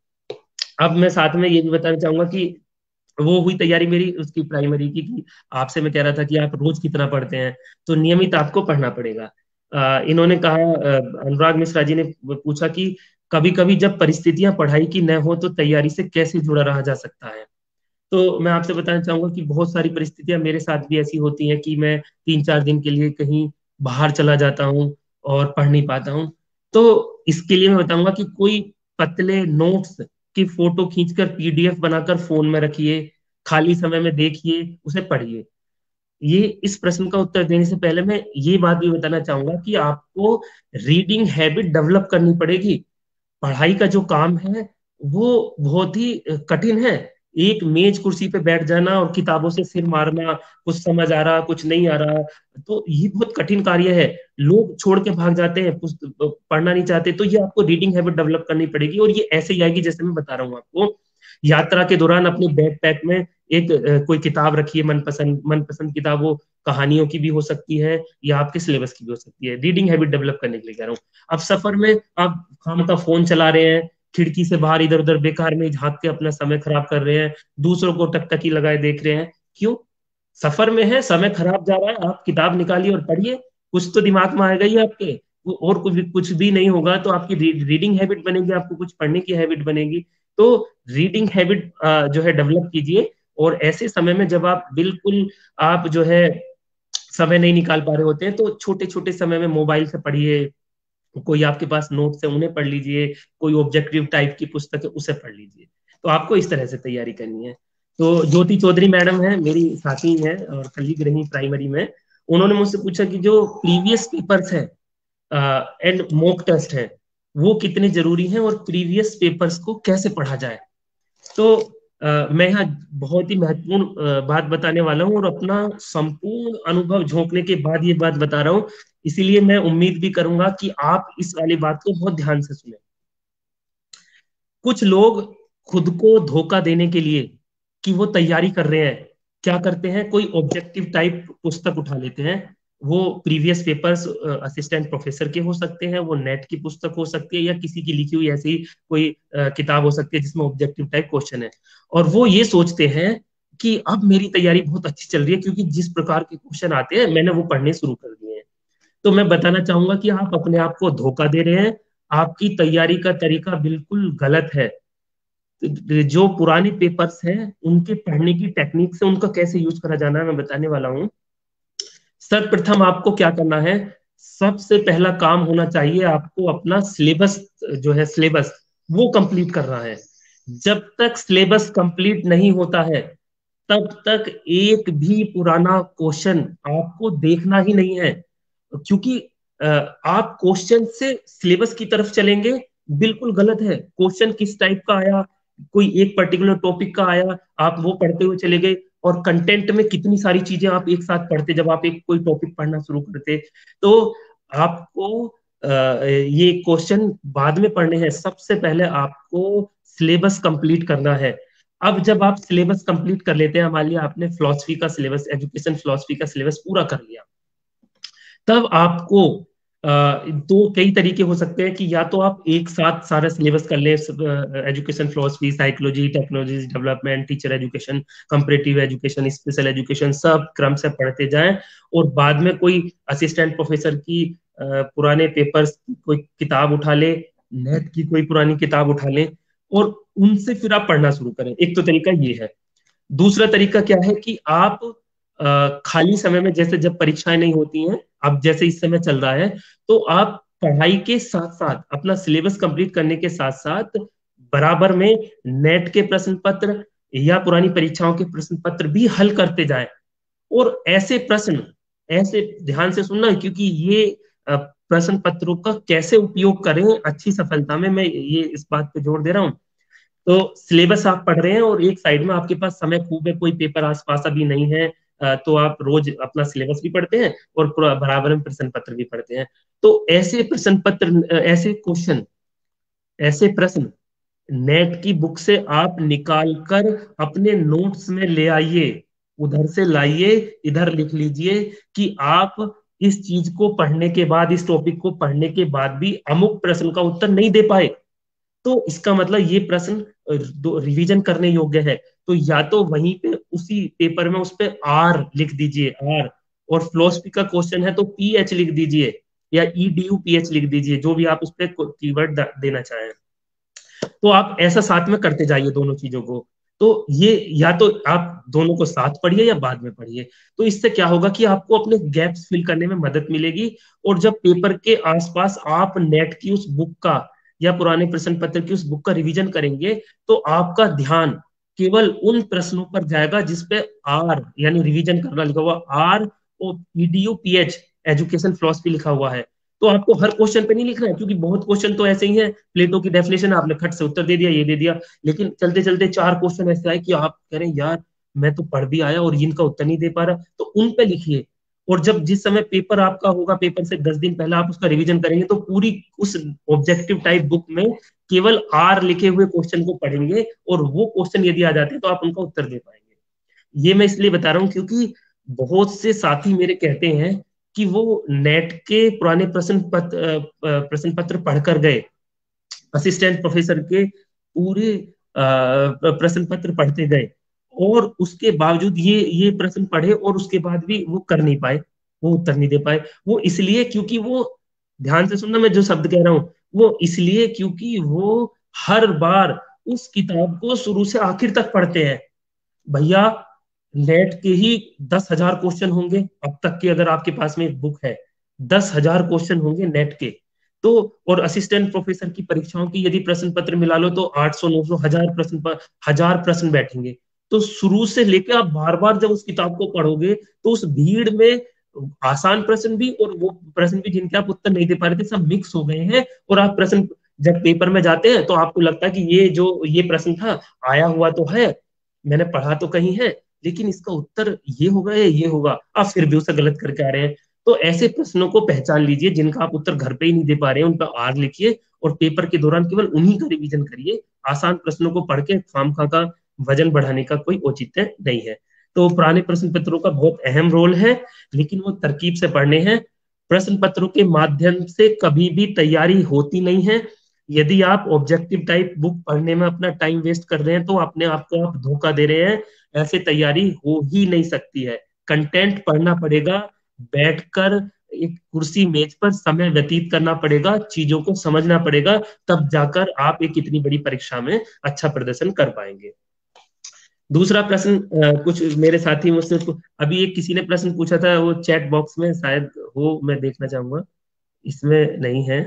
अब मैं साथ में ये भी बताना चाहूंगा कि वो हुई तैयारी मेरी उसकी प्राइमरी की, कि आपसे मैं कह रहा था कि आप रोज कितना पढ़ते हैं। तो नियमित आपको पढ़ना पड़ेगा। अ, इन्होंने कहा, अ, अनुराग मिश्रा जी ने पूछा कि कभी कभी जब परिस्थितियां पढ़ाई की न हो तो तैयारी से कैसे जुड़ा रहा जा सकता है। तो मैं आपसे बताना चाहूंगा कि बहुत सारी परिस्थितियां मेरे साथ भी ऐसी होती हैं कि मैं तीन चार दिन के लिए कहीं बाहर चला जाता हूँ और पढ़ नहीं पाता हूँ। तो इसके लिए मैं बताऊंगा कि कोई पतले नोट्स की फोटो खींचकर पीडीएफ बनाकर फोन में रखिए, खाली समय में देखिए, उसे पढ़िए। ये इस प्रश्न का उत्तर देने से पहले मैं ये बात भी बताना चाहूंगा कि आपको रीडिंग हैबिट डेवलप करनी पड़ेगी। पढ़ाई का जो काम है वो बहुत ही कठिन है। एक मेज कुर्सी पे बैठ जाना और किताबों से सिर मारना, कुछ समझ आ रहा कुछ नहीं आ रहा, तो ये बहुत कठिन कार्य है। लोग छोड़ के भाग जाते हैं, पढ़ना नहीं चाहते। तो ये आपको रीडिंग हैबिट डेवलप करनी पड़ेगी, और ये ऐसे ही आएगी जैसे मैं बता रहा हूँ आपको। यात्रा के दौरान अपने बैग पैक में एक अ, कोई किताब रखिए, मनपसंद मनपसंद किताब, वो कहानियों की भी हो सकती है या आपके सिलेबस की भी हो सकती है। रीडिंग हैबिट डेवलप करने के लिए कह रहा हूँ। अब सफर में आप खाम का फोन चला रहे हैं, खिड़की से बाहर इधर उधर बेकार में झांक के अपना समय खराब कर रहे हैं, दूसरों को टकटकी लगाए देख रहे हैं, क्यों? सफर में है, समय खराब जा रहा है, आप किताब निकालिए और पढ़िए। कुछ तो दिमाग में आएगा ही आपके। और कुछ भी कुछ भी नहीं होगा तो आपकी री, रीडिंग हैबिट बनेगी, आपको कुछ पढ़ने की हैबिट बनेगी। तो रीडिंग हैबिट जो है डेवलप कीजिए। और ऐसे समय में जब आप बिल्कुल आप जो है समय नहीं निकाल पा रहे होते हैं, तो छोटे छोटे समय में मोबाइल से पढ़िए, कोई आपके पास नोट्स है उन्हें पढ़ लीजिए, कोई ऑब्जेक्टिव टाइप की पुस्तक है उसे पढ़ लीजिए। तो आपको इस तरह से तैयारी करनी है। तो ज्योति चौधरी मैडम है, मेरी साथी है और कलीग रही प्राइमरी में। उन्होंने मुझसे पूछा कि जो प्रीवियस पेपर्स है एंड मॉक टेस्ट है, वो कितने जरूरी हैं और प्रीवियस पेपर्स को कैसे पढ़ा जाए। तो अ, मैं यहाँ बहुत ही महत्वपूर्ण अ, बात बताने वाला हूँ, और अपना संपूर्ण अनुभव झोंकने के बाद ये बात बता रहा हूँ। इसीलिए मैं उम्मीद भी करूंगा कि आप इस वाली बात को बहुत ध्यान से सुने। कुछ लोग खुद को धोखा देने के लिए कि वो तैयारी कर रहे हैं, क्या करते हैं, कोई ऑब्जेक्टिव टाइप पुस्तक उठा लेते हैं, वो प्रीवियस पेपर्स असिस्टेंट प्रोफेसर के हो सकते हैं, वो नेट की पुस्तक हो सकती है, या किसी की लिखी हुई ऐसी कोई uh, किताब हो सकती है जिसमें ऑब्जेक्टिव टाइप क्वेश्चन है। और वो ये सोचते हैं कि अब मेरी तैयारी बहुत अच्छी चल रही है क्योंकि जिस प्रकार के क्वेश्चन आते हैं मैंने वो पढ़ने शुरू कर दिए हैं। तो मैं बताना चाहूंगा कि आप अपने आप को धोखा दे रहे हैं, आपकी तैयारी का तरीका बिल्कुल गलत है। जो पुराने पेपर्स हैं उनके पढ़ने की टेक्निक से उनका कैसे यूज करा जाना है मैं बताने वाला हूँ। सर्वप्रथम आपको क्या करना है, सबसे पहला काम होना चाहिए आपको अपना सिलेबस, जो है सिलेबस वो कंप्लीट करना है। जब तक सिलेबस कंप्लीट नहीं होता है तब तक एक भी पुराना क्वेश्चन आपको देखना ही नहीं है, क्योंकि आप क्वेश्चन से सिलेबस की तरफ चलेंगे, बिल्कुल गलत है। क्वेश्चन किस टाइप का आया, कोई एक पर्टिकुलर टॉपिक का आया, आप वो पढ़ते हुए चले गए, और कंटेंट में कितनी सारी चीजें आप एक साथ पढ़ते, जब आप एक कोई टॉपिक पढ़ना शुरू करते तो आपको आ, ये क्वेश्चन बाद में पढ़ने हैं। सबसे पहले आपको सिलेबस कंप्लीट करना है। अब जब आप सिलेबस कंप्लीट कर लेते हैं, मान लिया आपने फिलॉसफी का सिलेबस, एजुकेशन फिलॉसफी का सिलेबस पूरा कर लिया, तब आपको दो कई तरीके हो सकते हैं कि या तो आप एक साथ सारा सिलेबस कर लें, education philosophy, psychology, technology development, teacher education, comparative education, special education, सब क्रम से पढ़ते जाएं, और बाद में कोई असिस्टेंट प्रोफेसर की पुराने पेपर्स कोई किताब उठा ले, नेट की कोई पुरानी किताब उठा लें और उनसे फिर आप पढ़ना शुरू करें। एक तो तरीका ये है। दूसरा तरीका क्या है कि आप खाली समय में, जैसे जब परीक्षाएं नहीं होती हैं, अब जैसे इस समय चल रहा है, तो आप पढ़ाई के साथ साथ अपना सिलेबस कंप्लीट करने के साथ साथ बराबर में नेट के प्रश्न पत्र या पुरानी परीक्षाओं के प्रश्न पत्र भी हल करते जाएं। और ऐसे प्रश्न, ऐसे ध्यान से सुनना, क्योंकि ये प्रश्न पत्रों का कैसे उपयोग करें अच्छी सफलता में, मैं ये इस बात पे जोर दे रहा हूं। तो सिलेबस आप पढ़ रहे हैं और एक साइड में आपके पास समय खूब है, कोई पेपर आसपास अभी नहीं है, तो आप रोज अपना सिलेबस भी पढ़ते हैं और बराबर में प्रश्न पत्र भी पढ़ते हैं। तो ऐसे प्रश्न पत्र, ऐसे क्वेश्चन, ऐसे प्रश्न नेट की बुक से आप निकाल कर अपने नोट्स में ले आइए, उधर से लाइए, इधर लिख लीजिए कि आप इस चीज को पढ़ने के बाद, इस टॉपिक को पढ़ने के बाद भी अमुक प्रश्न का उत्तर नहीं दे पाए, तो इसका मतलब ये प्रश्न रिवीजन करने योग्य है। तो या तो वहीं पे उसी पेपर में उस पे आर लिख दीजिए, आर, और फिलोसफी का क्वेश्चन है तो पी एच लिख दीजिए, या E D U P H लिख दीजिए, जो भी आप उस पे कीवर्ड देना चाहें। तो आप ऐसा साथ में करते जाइए दोनों चीजों को। तो ये या तो आप दोनों को साथ पढ़िए या बाद में पढ़िए। तो इससे क्या होगा कि आपको अपने गैप्स फिल करने में मदद मिलेगी, और जब पेपर के आसपास आप नेट की उस बुक का या पुराने प्रश्न पत्र की उस बुक का रिवीजन करेंगे, तो आपका ध्यान केवल उन प्रश्नों पर जाएगा जिसपे आर यानी रिवीजन करना लिखा हुआ, आर और ईडीयू पीएच एजुकेशन फिलॉसफी लिखा हुआ है। तो आपको हर क्वेश्चन पे नहीं लिखना है, क्योंकि बहुत क्वेश्चन तो ऐसे ही हैं, प्लेटो की डेफिनेशन आपने खट से उत्तर दे दिया, ये दे दिया, लेकिन चलते चलते चार क्वेश्चन ऐसे आए कि आप कह रहे हैं यार मैं तो पढ़ भी आया और इनका उत्तर नहीं दे पा रहा, तो उन पे लिखिए। और जब जिस समय पेपर आपका होगा, पेपर से दस दिन पहले आप उसका रिवीजन करेंगे, तो पूरी उस ऑब्जेक्टिव टाइप बुक में केवल आर लिखे हुए क्वेश्चन को पढ़ेंगे, और वो क्वेश्चन यदि आ जाते हैं तो आप उनका उत्तर दे पाएंगे। ये मैं इसलिए बता रहा हूँ क्योंकि बहुत से साथी मेरे कहते हैं कि वो नेट के पुराने प्रश्न पत्र प्रश्न पत्र पढ़कर गए, असिस्टेंट प्रोफेसर के पूरे प्रश्न पत्र पढ़ते गए, और उसके बावजूद ये ये प्रश्न पढ़े और उसके बाद भी वो कर नहीं पाए, वो उत्तर नहीं दे पाए। वो इसलिए क्योंकि वो, ध्यान से सुनना मैं जो शब्द कह रहा हूं, वो इसलिए क्योंकि वो हर बार उस किताब को शुरू से आखिर तक पढ़ते हैं। भैया नेट के ही दस हजार क्वेश्चन होंगे अब तक की, अगर आपके पास में एक बुक है, दस हजार क्वेश्चन होंगे नेट के। तो और असिस्टेंट प्रोफेसर की परीक्षाओं की यदि प्रश्न पत्र मिला लो तो आठ सौ नौ सौ हजार प्रश्न पर हजार प्रश्न बैठेंगे। तो शुरू से लेकर आप बार बार जब उस किताब को पढ़ोगे तो उस भीड़ में आसान प्रश्न भी और वो प्रश्न भी जिनके आप उत्तर नहीं दे पा रहे थे, सब मिक्स हो गए हैं, और आप प्रश्न जब पेपर में जाते हैं तो आपको लगता है कि ये जो ये प्रश्न था आया हुआ तो है, मैंने पढ़ा तो कहीं है, लेकिन इसका उत्तर ये होगा या ये होगा, आप फिर भी उसे गलत करके आ रहे हैं। तो ऐसे प्रश्नों को पहचान लीजिए जिनका आप उत्तर घर पे ही नहीं दे पा रहे हैं, उनका आर लिखिए और पेपर के दौरान केवल उन्हीं का रिवीजन करिए। आसान प्रश्नों को पढ़ के खामखा का वजन बढ़ाने का कोई औचित्य नहीं है। तो पुराने प्रश्न पत्रों का बहुत अहम रोल है, लेकिन वो तरकीब से पढ़ने हैं। प्रश्न पत्रों के माध्यम से कभी भी तैयारी होती नहीं है। यदि आप ऑब्जेक्टिव टाइप बुक पढ़ने में अपना टाइम वेस्ट कर रहे हैं तो अपने आप को आप धोखा दे रहे हैं। ऐसे तैयारी हो ही नहीं सकती है। कंटेंट पढ़ना पड़ेगा, बैठकर एक कुर्सी मेज पर समय व्यतीत करना पड़ेगा, चीजों को समझना पड़ेगा, तब जाकर आप एक इतनी बड़ी परीक्षा में अच्छा प्रदर्शन कर पाएंगे। दूसरा प्रश्न कुछ मेरे साथी मुझसे अभी एक किसी ने प्रश्न पूछा था, वो चैट बॉक्स में शायद हो, मैं देखना चाहूंगा, इसमें नहीं है।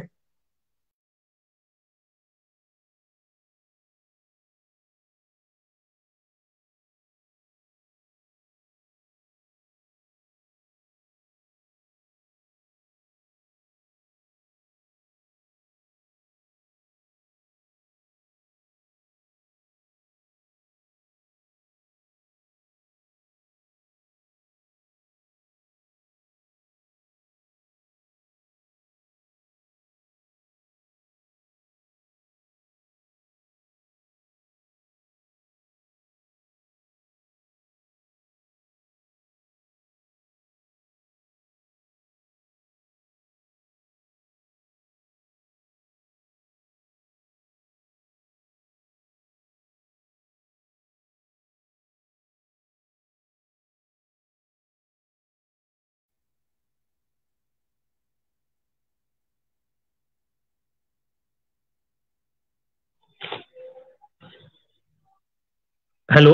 हेलो,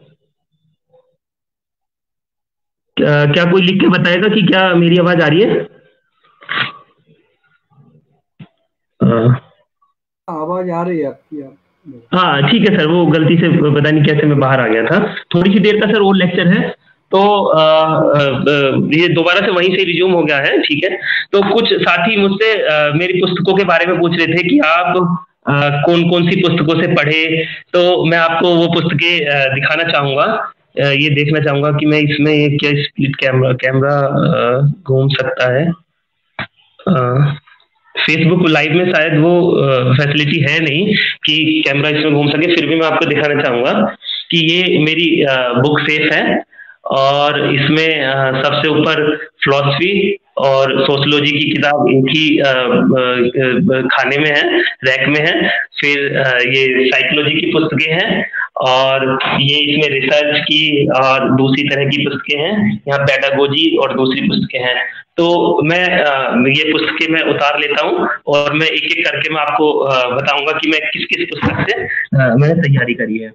क्या, क्या कोई लिख के बताएगा कि क्या मेरी आवाज आ रही है? आवाज आ रही है आपकी। हाँ ठीक है सर, वो गलती से पता नहीं कैसे मैं बाहर आ गया था। थोड़ी सी देर का सर और लेक्चर है, तो आ, आ, ये दोबारा से वहीं से रिज्यूम हो गया है, ठीक है। तो कुछ साथी मुझसे मेरी पुस्तकों के बारे में पूछ रहे थे कि आप आ, कौन कौन सी पुस्तकों से पढ़े, तो मैं आपको वो पुस्तकें दिखाना चाहूंगा। ये देखना चाहूंगा कि मैं इसमें ये क्या स्प्लिट कैमरा कैमरा घूम सकता है। फेसबुक लाइव में शायद वो फैसिलिटी है नहीं कि कैमरा इसमें घूम सके, फिर भी मैं आपको दिखाना चाहूंगा कि ये मेरी बुक सेफ है और इसमें सबसे ऊपर फिलॉसफी और सोशलॉजी की किताब एक ही खाने में है, रैक में है। फिर ये साइकोलॉजी की पुस्तकें हैं और ये इसमें रिसर्च की और दूसरी तरह की पुस्तकें हैं। यहाँ पेडागोजी और दूसरी पुस्तकें हैं। तो मैं ये पुस्तकें मैं उतार लेता हूँ और मैं एक एक करके मैं आपको बताऊंगा कि मैं किस किस पुस्तक से मैंने तैयारी करी है।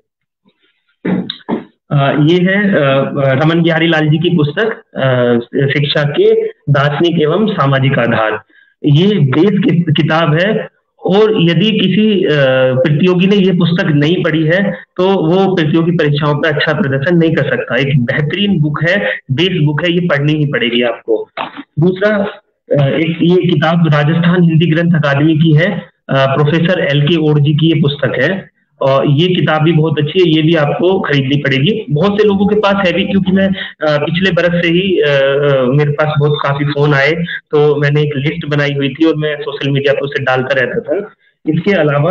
ये है रमन बिहारी लाल जी की पुस्तक शिक्षा के दार्शनिक एवं सामाजिक आधार। ये बेस की किताब है और यदि किसी प्रतियोगी ने ये पुस्तक नहीं पढ़ी है तो वो प्रतियोगी परीक्षाओं पर अच्छा प्रदर्शन नहीं कर सकता। एक बेहतरीन बुक है, बेस बुक है, ये पढ़नी ही पड़ेगी आपको। दूसरा, एक ये किताब राजस्थान हिंदी ग्रंथ अकादमी की है, professor L K Oad ji की ये पुस्तक है और ये किताब भी बहुत अच्छी है, ये भी आपको खरीदनी पड़ेगी। बहुत से लोगों के पास है भी, क्योंकि मैं पिछले बरस से ही मेरे पास बहुत काफी फोन आए तो मैंने एक लिस्ट बनाई हुई थी और मैं सोशल मीडिया पर उसे डालता रहता था। इसके अलावा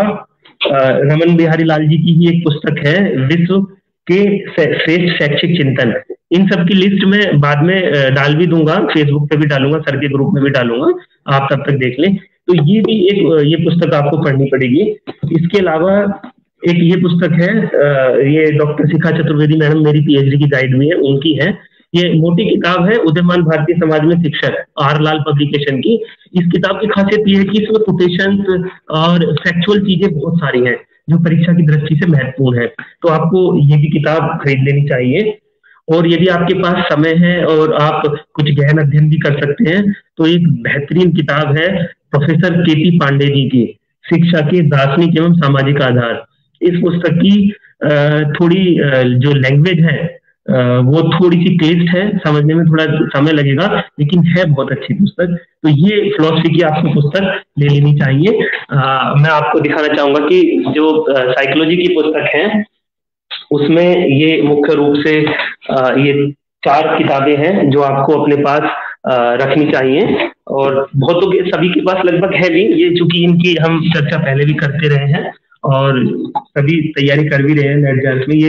रमन बिहारी लाल जी की ही एक पुस्तक है, विश्व के श्रेष्ठ शैक्षिक चिंतन। इन सब की लिस्ट में बाद में डाल भी दूंगा, फेसबुक पे भी डालूंगा, सर के ग्रुप में भी डालूंगा, आप तब तक देख लें। तो ये भी एक ये पुस्तक आपको पढ़नी पड़ेगी। इसके अलावा एक ये पुस्तक है, ये डॉक्टर शिखा चतुर्वेदी मैडम मेरी पीएचडी की गाइड में है, उनकी है। ये मोटी किताब है, उदयमान भारतीय समाज में शिक्षक, आर लाल पब्लिकेशन की। इस किताब की खासियत ये है कि इसमें कोटेशंस और फैक्चुअल चीजें बहुत सारी हैं जो परीक्षा की दृष्टि से महत्वपूर्ण है। तो आपको ये भी किताब खरीद लेनी चाहिए। और यदि आपके पास समय है और आप कुछ गहन अध्ययन भी कर सकते हैं तो एक बेहतरीन किताब है प्रोफेसर के पी पांडे जी की, शिक्षा के दार्शनिक एवं सामाजिक आधार। इस पुस्तक की थोड़ी जो लैंग्वेज है वो थोड़ी सी क्लिष्ट है, समझने में थोड़ा समय लगेगा, लेकिन है बहुत अच्छी पुस्तक। तो ये फिलॉसफी की आपको पुस्तक ले लेनी चाहिए। आ, मैं आपको दिखाना चाहूंगा कि जो साइकोलॉजी की पुस्तक है उसमें ये मुख्य रूप से आ, ये चार किताबें हैं जो आपको अपने पास आ, रखनी चाहिए और बहुतों के सभी के पास लगभग है भी ये, चूंकि इनकी हम चर्चा पहले भी करते रहे हैं और सभी तैयारी कर भी रहे हैं नेट जैम्स में। ये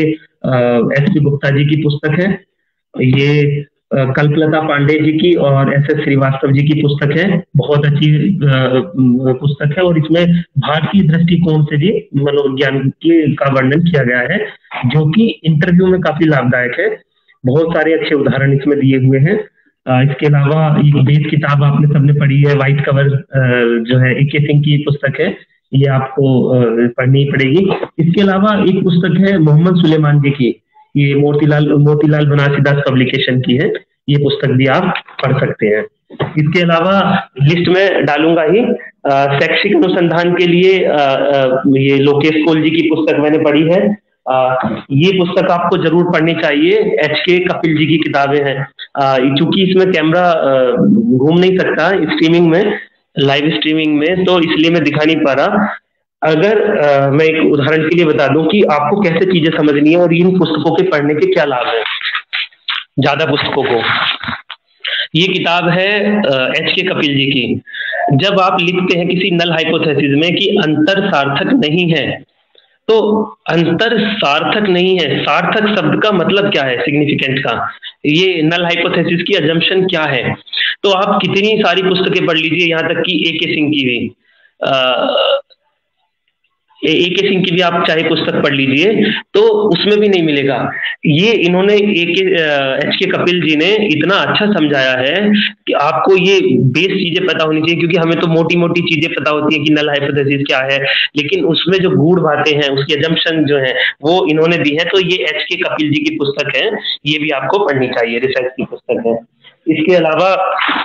एस पी गुप्ता जी की पुस्तक है। ये अ, कल्पलता पांडे जी की और एस एस श्रीवास्तव जी की पुस्तक है। बहुत अच्छी अ, पुस्तक है और इसमें भारतीय दृष्टिकोण से भी मनोविज्ञान की का वर्णन किया गया है, जो कि इंटरव्यू में काफी लाभदायक है। बहुत सारे अच्छे उदाहरण इसमें दिए हुए हैं। अ, इसके अलावा एक बेस किताब आपने सबने पढ़ी है, व्हाइट कवर, जो है ए के सिंह की पुस्तक है, ये आपको अ, पढ़नी पड़ेगी। इसके अलावा एक पुस्तक है मोहम्मद सुलेमान जी की, ये मोतीलाल मोतीलाल बनारसीदास पब्लिकेशन की है, ये पुस्तक भी आप पढ़ सकते हैं। इसके अलावा लिस्ट में डालूंगा ही अ, शैक्षिक अनुसंधान के लिए अ, अ, ये लोकेश कोल जी की पुस्तक मैंने पढ़ी है। अ, ये पुस्तक आपको जरूर पढ़नी चाहिए। एच के कपिल जी की किताबें हैं। अ, चूंकि इसमें कैमरा अ, घूम नहीं सकता स्ट्रीमिंग में, लाइव स्ट्रीमिंग में, तो इसलिए मैं दिखा नहीं पा रहा। अगर अ, मैं एक उदाहरण के लिए बता दूं कि आपको कैसे चीजें समझनी है और इन पुस्तकों के पढ़ने के क्या लाभ हैं, ज्यादा पुस्तकों को। ये किताब है एच के कपिल जी की। जब आप लिखते हैं किसी नल हाइपोथेसिस में कि अंतर सार्थक नहीं है, तो अंतर सार्थक नहीं है, सार्थक शब्द का मतलब क्या है, सिग्निफिकेंट का, ये नल हाइपोथेसिस की अजम्पशन क्या है। तो आप कितनी सारी पुस्तकें पढ़ लीजिए, यहाँ तक कि ए के सिंह की भी, ए के सिंह की भी आप चाहे पुस्तक पढ़ लीजिए, तो उसमें भी नहीं मिलेगा। ये इन्होंने ए के एच के कपिल जी ने इतना अच्छा समझाया है कि आपको ये बेस चीजें पता होनी चाहिए, क्योंकि हमें तो मोटी मोटी चीजें पता होती है कि नल हाइपोथेसिस क्या है, लेकिन उसमें जो गूढ़ बातें हैं, उसकी अजम्पशन जो है वो इन्होंने दी है। तो ये एच के कपिल जी की पुस्तक है, ये भी आपको पढ़नी चाहिए, रिसर्च की पुस्तक है। इसके अलावा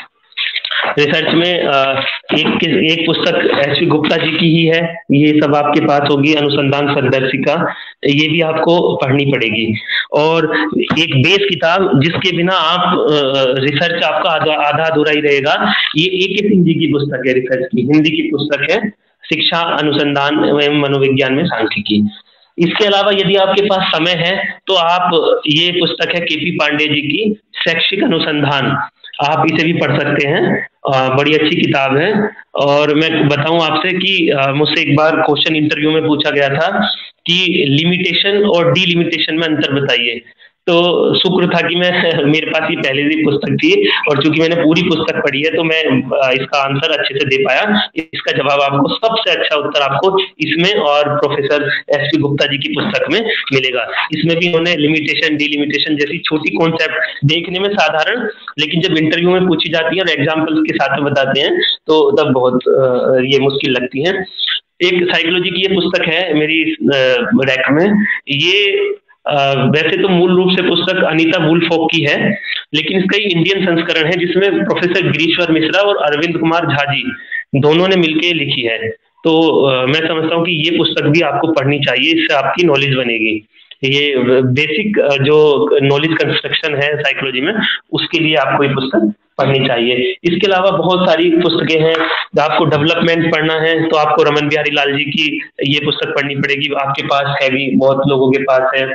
रिसर्च में एक एक पुस्तक एच पी गुप्ता जी की ही है, ये सब आपके पास होगी, अनुसंधान संदर्शिका, ये भी आपको पढ़नी पड़ेगी। और एक बेस किताब जिसके बिना आप रिसर्च आपका आधा अधूरा ही रहेगा, ये ए के सिंह जी की पुस्तक है, रिसर्च की, हिंदी की पुस्तक है, शिक्षा अनुसंधान एवं मनोविज्ञान में सांख्यिकी। इसके अलावा यदि आपके पास समय है तो आप, ये पुस्तक है के पी पांडे जी की, शैक्षिक अनुसंधान, आप इसे भी पढ़ सकते हैं, बड़ी अच्छी किताब है। और मैं बताऊं आपसे कि मुझसे एक बार क्वेश्चन इंटरव्यू में पूछा गया था कि लिमिटेशन और डीलिमिटेशन में अंतर बताइए, तो शुक्र था कि मैं मेरे पास ये पहले से पुस्तक थी, और चूंकि मैंने पूरी पुस्तक पढ़ी है तो मैं इसका आंसर अच्छे से दे पाया। इसका जवाब आपको, सबसे अच्छा उत्तर आपको इसमें और professor S P Gupta ji की पुस्तक में मिलेगा। इसमें भी उन्होंने लिमिटेशन डीलिमिटेशन जैसी छोटी कॉन्सेप्ट, देखने में साधारण, लेकिन जब इंटरव्यू में पूछी जाती है और एग्जाम्पल्स के साथ में बताते हैं तो तब बहुत ये मुश्किल लगती है। एक साइकोलॉजी की ये पुस्तक है मेरी रैक में। ये Uh, वैसे तो मूल रूप से पुस्तक अनीता वुल्फोक की है, लेकिन इसका ही इंडियन संस्करण है जिसमें प्रोफेसर गिरीश्वर मिश्रा और अरविंद कुमार झा जी दोनों ने मिलकर लिखी है। तो uh, मैं समझता हूँ कि ये पुस्तक भी आपको पढ़नी चाहिए, इससे आपकी नॉलेज बनेगी। ये बेसिक जो नॉलेज कंस्ट्रक्शन है साइकोलॉजी में, उसके लिए आपको ये पुस्तक पढ़नी चाहिए। इसके अलावा बहुत सारी पुस्तकें हैं। आपको डेवलपमेंट पढ़ना है तो आपको रमन बिहारी लाल जी की ये पुस्तक पढ़नी पड़ेगी, आपके पास है भी, बहुत लोगों के पास है।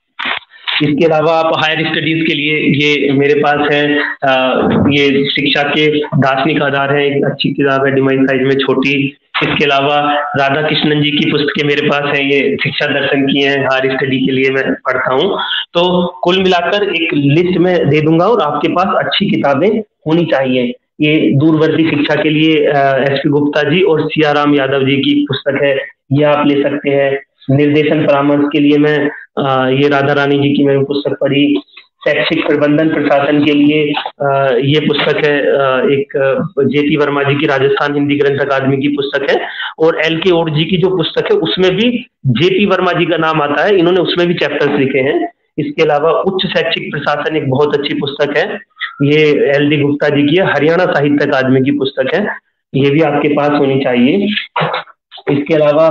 इसके अलावा आप हायर स्टडीज के लिए, ये मेरे पास है, आ, ये शिक्षा के दार्शनिक आधार है, एक अच्छी किताब है, डिमाइंड साइज में छोटी। इसके अलावा राधा कृष्णन जी की पुस्तकें मेरे पास है, ये शिक्षा दर्शन की है, हायर स्टडी के लिए मैं पढ़ता हूँ। तो कुल मिलाकर एक लिस्ट में दे दूंगा, और आपके पास अच्छी किताबें होनी चाहिए। ये दूरवर्ती शिक्षा के लिए एस पी गुप्ता जी और सियाराम यादव जी की पुस्तक है, ये आप ले सकते हैं। निर्देशन परामर्श के लिए मैं आ, ये राधा रानी जी की मैंने पुस्तक पढ़ी। शैक्षिक प्रबंधन प्रशासन के लिए आ, ये पुस्तक है, आ, एक जेपी वर्मा जी की राजस्थान हिंदी ग्रंथ अकादमी की पुस्तक है। और एल के ओड जी की जो पुस्तक है उसमें भी जेपी वर्मा जी का नाम आता है, इन्होंने उसमें भी चैप्टर्स लिखे हैं। इसके अलावा उच्च शैक्षिक प्रशासन एक बहुत अच्छी पुस्तक है, ये एल डी गुप्ता जी की है, हरियाणा साहित्य अकादमी की पुस्तक है, ये भी आपके पास होनी चाहिए। इसके अलावा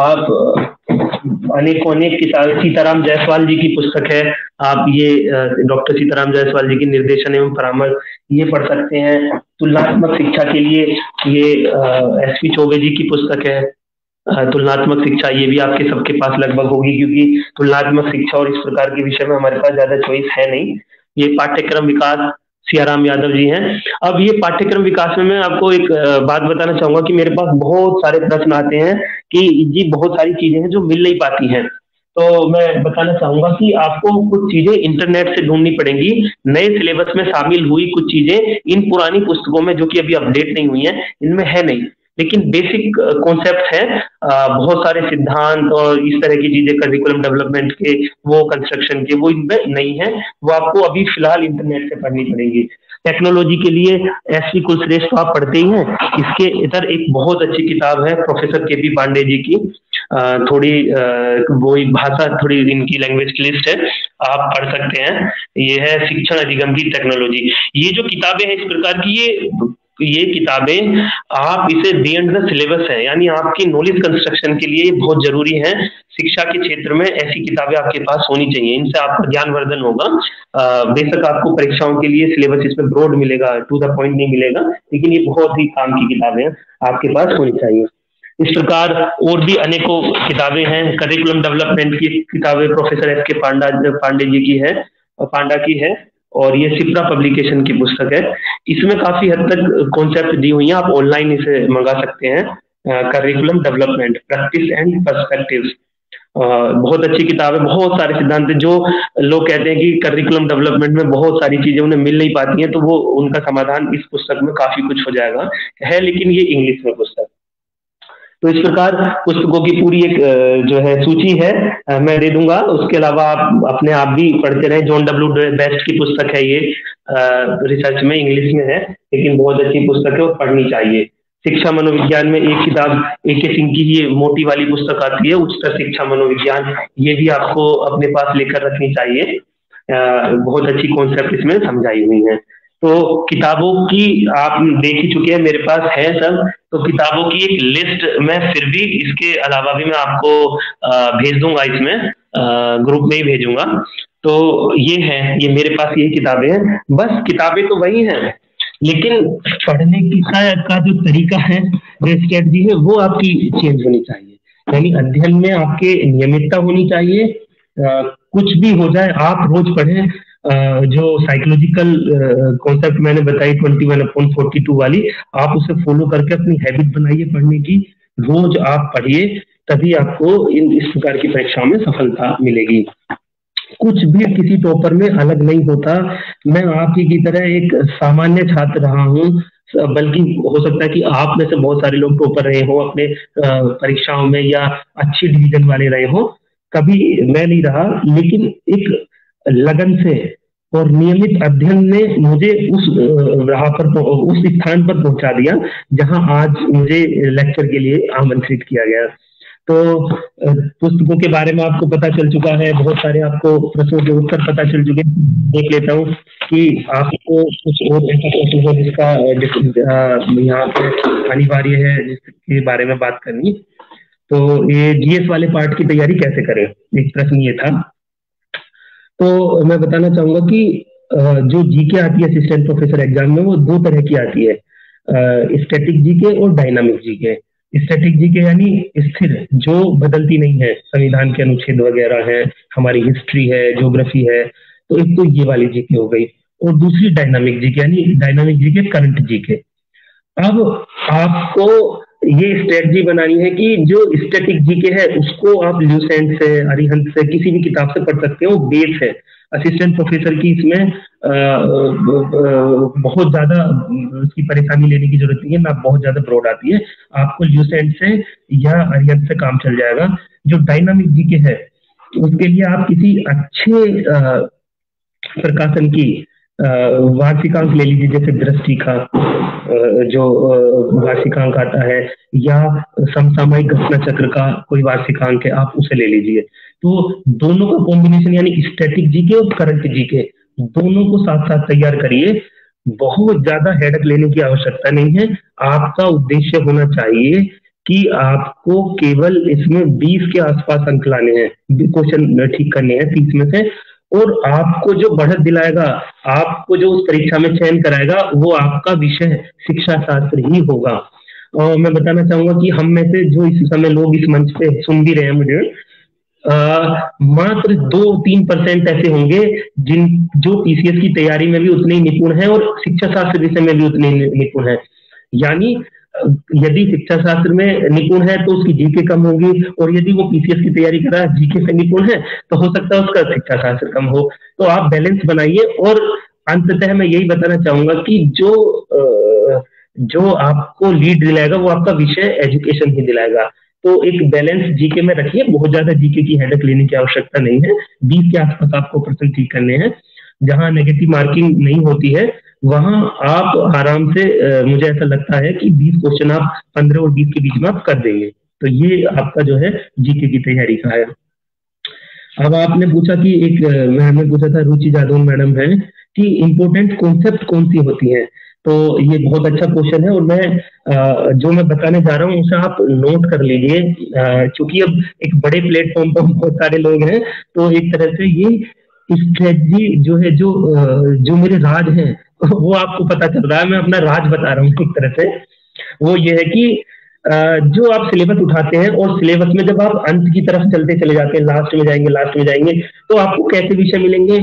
आप अनेकों अनेक किताब, सीताराम जायसवाल जी की पुस्तक है, आप ये डॉक्टर सीताराम जायसवाल जी की निर्देशन एवं परामर्श, ये पढ़ सकते हैं। तुलनात्मक शिक्षा के लिए ये एस पी चौबे जी की पुस्तक है, तुलनात्मक शिक्षा, ये भी आपके सबके पास लगभग होगी, क्योंकि तुलनात्मक शिक्षा और इस प्रकार के विषय में हमारे पास ज्यादा चॉइस है नहीं। ये पाठ्यक्रम विकास सियाराम यादव जी हैं। अब ये पाठ्यक्रम विकास में मैं आपको एक बात बताना चाहूंगा कि मेरे पास बहुत सारे प्रश्न आते हैं कि जी बहुत सारी चीजें हैं जो मिल नहीं पाती हैं, तो मैं बताना चाहूंगा कि आपको कुछ चीजें इंटरनेट से ढूंढनी पड़ेंगी। नए सिलेबस में शामिल हुई कुछ चीजें इन पुरानी पुस्तकों में जो कि अभी अपडेट नहीं हुई हैं, इनमें है नहीं, लेकिन बेसिक कॉन्सेप्ट है। अ, बहुत सारे सिद्धांत और इस तरह की चीजें करिकुलम डेवलपमेंट के, वो कंस्ट्रक्शन के, वो इनमें नहीं है। वो आपको अभी फिलहाल इंटरनेट से पढ़नी पड़ेगी। टेक्नोलॉजी के लिए एस वी कुलश्रेष्ठ तो आप पढ़ते ही हैं। इसके इधर एक बहुत अच्छी किताब है प्रोफेसर के पी पांडे जी की, अ, थोड़ी अ, वो भाषा थोड़ी इनकी लैंग्वेज की लिस्ट है, आप पढ़ सकते हैं। ये है शिक्षण अधिगम की टेक्नोलॉजी। ये जो किताबें हैं इस प्रकार की, ये ये किताबें आप इसे बियॉन्ड द सिलेबस है, यानी आपकी नॉलेज कंस्ट्रक्शन के लिए ये बहुत जरूरी है। शिक्षा के क्षेत्र में ऐसी किताबें आपके पास होनी चाहिए, इनसे आपका ज्ञानवर्धन होगा। अ, बेशक आपको परीक्षाओं के लिए सिलेबस इसमें ब्रॉड मिलेगा, टू द पॉइंट नहीं मिलेगा, लेकिन ये बहुत ही काम की किताबें आपके पास होनी चाहिए। इस प्रकार और भी अनेकों किताबें हैं। करिकुलम डेवलपमेंट की किताबें प्रोफेसर एस के पांडा पांडे जी की है, पांडा की है, और ये सिप्रा पब्लिकेशन की पुस्तक है। इसमें काफी हद तक कॉन्सेप्ट दी हुई हैं, आप ऑनलाइन इसे मंगा सकते हैं। Curriculum development practice and perspectives, बहुत अच्छी किताब है। बहुत सारे सिद्धांत जो लोग कहते हैं कि करिकुलम डेवलपमेंट में बहुत सारी चीजें उन्हें मिल नहीं पाती हैं, तो वो उनका समाधान इस पुस्तक में काफी कुछ हो जाएगा है, लेकिन ये इंग्लिश में पुस्तक। तो इस प्रकार पुस्तकों की पूरी एक जो है सूची है मैं दे दूंगा। उसके अलावा आप अपने आप भी पढ़ते रहे। जॉन डब्ल्यू बेस्ट की पुस्तक है ये, रिसर्च में इंग्लिश में है, लेकिन बहुत अच्छी पुस्तक है और पढ़नी चाहिए। शिक्षा मनोविज्ञान में एक किताब ए के सिंह की ये मोटी वाली पुस्तक आती है, उच्चतर शिक्षा मनोविज्ञान, ये भी आपको अपने पास लेकर रखनी चाहिए। बहुत अच्छी कॉन्सेप्ट इसमें समझाई हुई है। तो किताबों की आप देख ही चुके हैं, मेरे पास है सब। तो किताबों की एक लिस्ट मैं फिर भी इसके अलावा भी मैं आपको भेज दूंगा, इसमें ग्रुप में ही भेजूंगा। तो ये है, ये मेरे पास ये किताबें हैं। बस किताबें तो वही हैं, लेकिन पढ़ने की का, का जो तरीका है, जो स्ट्रेटजी है, वो आपकी चेंज होनी चाहिए। यानी अध्ययन में आपके नियमितता होनी चाहिए। आ, कुछ भी हो जाए आप रोज पढ़ें। Uh, जो साइकोलॉजिकल कॉन्सेप्ट uh, मैंने बताई twenty one upon forty two वाली, आप उसे फॉलो करके अपनी हैबिट बनाइए पढ़ने की। रोज आप पढ़िए, तभी आपको इन इस प्रकार की परीक्षाओं में सफलता मिलेगी। कुछ भी किसी टॉपर में अलग नहीं होता। मैं आप ही की तरह एक सामान्य छात्र रहा हूँ, बल्कि हो सकता है कि आप में से बहुत सारे लोग टॉपर रहे हो अपने परीक्षाओं में, या अच्छी डिवीजन वाले रहे हो। कभी मैं नहीं रहा, लेकिन एक लगन से और नियमित अध्ययन ने मुझे उस राह पर, उस स्थान पर पहुंचा दिया जहां आज मुझे लेक्चर के लिए आमंत्रित किया गया। तो पुस्तकों के बारे में आपको पता चल चुका है, बहुत सारे आपको प्रश्नों के उत्तर पता चल चुके हैं। देख लेता हूँ कि आपको कुछ और ऐसा क्वेश्चन हो जिसका यहाँ पे अनिवार्य है, जिसके बारे में बात करनी। तो ये जीएस वाले पार्ट की तैयारी कैसे करें, एक प्रश्न ये था। तो मैं बताना चाहूंगा कि जो जीके आती है असिस्टेंट प्रोफेसर एग्जाम में, वो दो तरह की आती है, स्टैटिक जीके और डायनामिक जीके। स्टैटिक जीके यानी स्थिर, जो बदलती नहीं है, संविधान के अनुच्छेद वगैरह है, हमारी हिस्ट्री है, ज्योग्राफी है। तो एक तो ये वाली जीके हो गई, और दूसरी डायनामिक जीके, यानी डायनामिक जीके करंट जीके। अब आपको ये स्ट्रेटजी बनानी है कि जो स्टैटिक जीके है उसको आप ल्यूसेंट से, अरिहंत से, किसी भी किताब से पढ़ सकते हो, बेस है। असिस्टेंट प्रोफेसर की इसमें आ, आ, बहुत ज्यादा उसकी परेशानी लेने की जरूरत नहीं है, ना बहुत ज्यादा ब्रॉड आती है। आपको ल्यूसेंट से या अरिहंत से काम चल जाएगा। जो डायनामिक जीके है उसके लिए आप किसी अच्छे आ, प्रकाशन की वार्षिकांक ले लीजिए, जैसे दृष्टि का जो वार्षिकांक आता है, या समसामयिक घटना चक्र का कोई वार्षिकांक है, आप उसे ले लीजिए। तो दोनों का कॉम्बिनेशन, यानी स्टैटिक जीके और करंट जीके, दोनों को साथ साथ तैयार करिए। बहुत ज्यादा हेडक लेने की आवश्यकता नहीं है। आपका उद्देश्य होना चाहिए कि आपको केवल इसमें बीस के आसपास अंक लाने हैं, क्वेश्चन ठीक करने हैं तीस में से। और आपको जो बढ़त दिलाएगा, आपको जो उस परीक्षा में चयन कराएगा, वो आपका विषय शिक्षा शास्त्र ही होगा। और मैं बताना चाहूंगा कि हम में से जो इस समय लोग इस मंच पे सुन भी रहे हैं मुझे, आ, मात्र दो तीन परसेंट ऐसे होंगे जिन जो पीसीएस की तैयारी में भी उतने ही निपुण हैं और शिक्षा शास्त्र विषय में भी उतने निपुण हैं। यानी यदि शिक्षा शास्त्र में निपुण है तो उसकी जीके कम होगी, और यदि वो पीसीएस की तैयारी कर रहा है जीके से निपुण है तो हो सकता है उसका शिक्षा शास्त्र कम हो। तो आप बैलेंस बनाइए। और अंततः मैं यही बताना चाहूंगा कि जो जो आपको लीड दिलाएगा वो आपका विषय एजुकेशन ही दिलाएगा। तो एक बैलेंस जीके में रखिए, बहुत ज्यादा जीके की हेडेक लेने की आवश्यकता नहीं है। बीस के आसपास आपको प्रश्न ठीक करने हैं, जहां नेगेटिव मार्किंग नहीं होती है वहां आप आराम से, मुझे ऐसा लगता है कि बीस क्वेश्चन आप पंद्रह और बीस के बीच में आप कर देंगे। तो ये आपका जो है जीके की तैयारी का है। अब आपने पूछा कि एक मैंने पूछा था, रुचि जादव मैडम है, कि इम्पोर्टेंट कॉन्सेप्ट कौन सी होती है। तो ये बहुत अच्छा क्वेश्चन है, और मैं जो मैं बताने जा रहा हूँ उसे आप नोट कर लीजिए, क्योंकि अब एक बड़े प्लेटफॉर्म पर बहुत सारे लोग हैं, तो एक तरह से ये स्ट्रेटजी जो है, जो जो मेरे राज हैं वो आपको पता चल रहा है। मैं अपना राज बता रहा हूँ एक तरह से। वो ये है कि जो आप सिलेबस उठाते हैं और सिलेबस में जब आप अंत की तरफ चलते चले जाते हैं, लास्ट में जाएंगे लास्ट में जाएंगे तो आपको कैसे विषय मिलेंगे?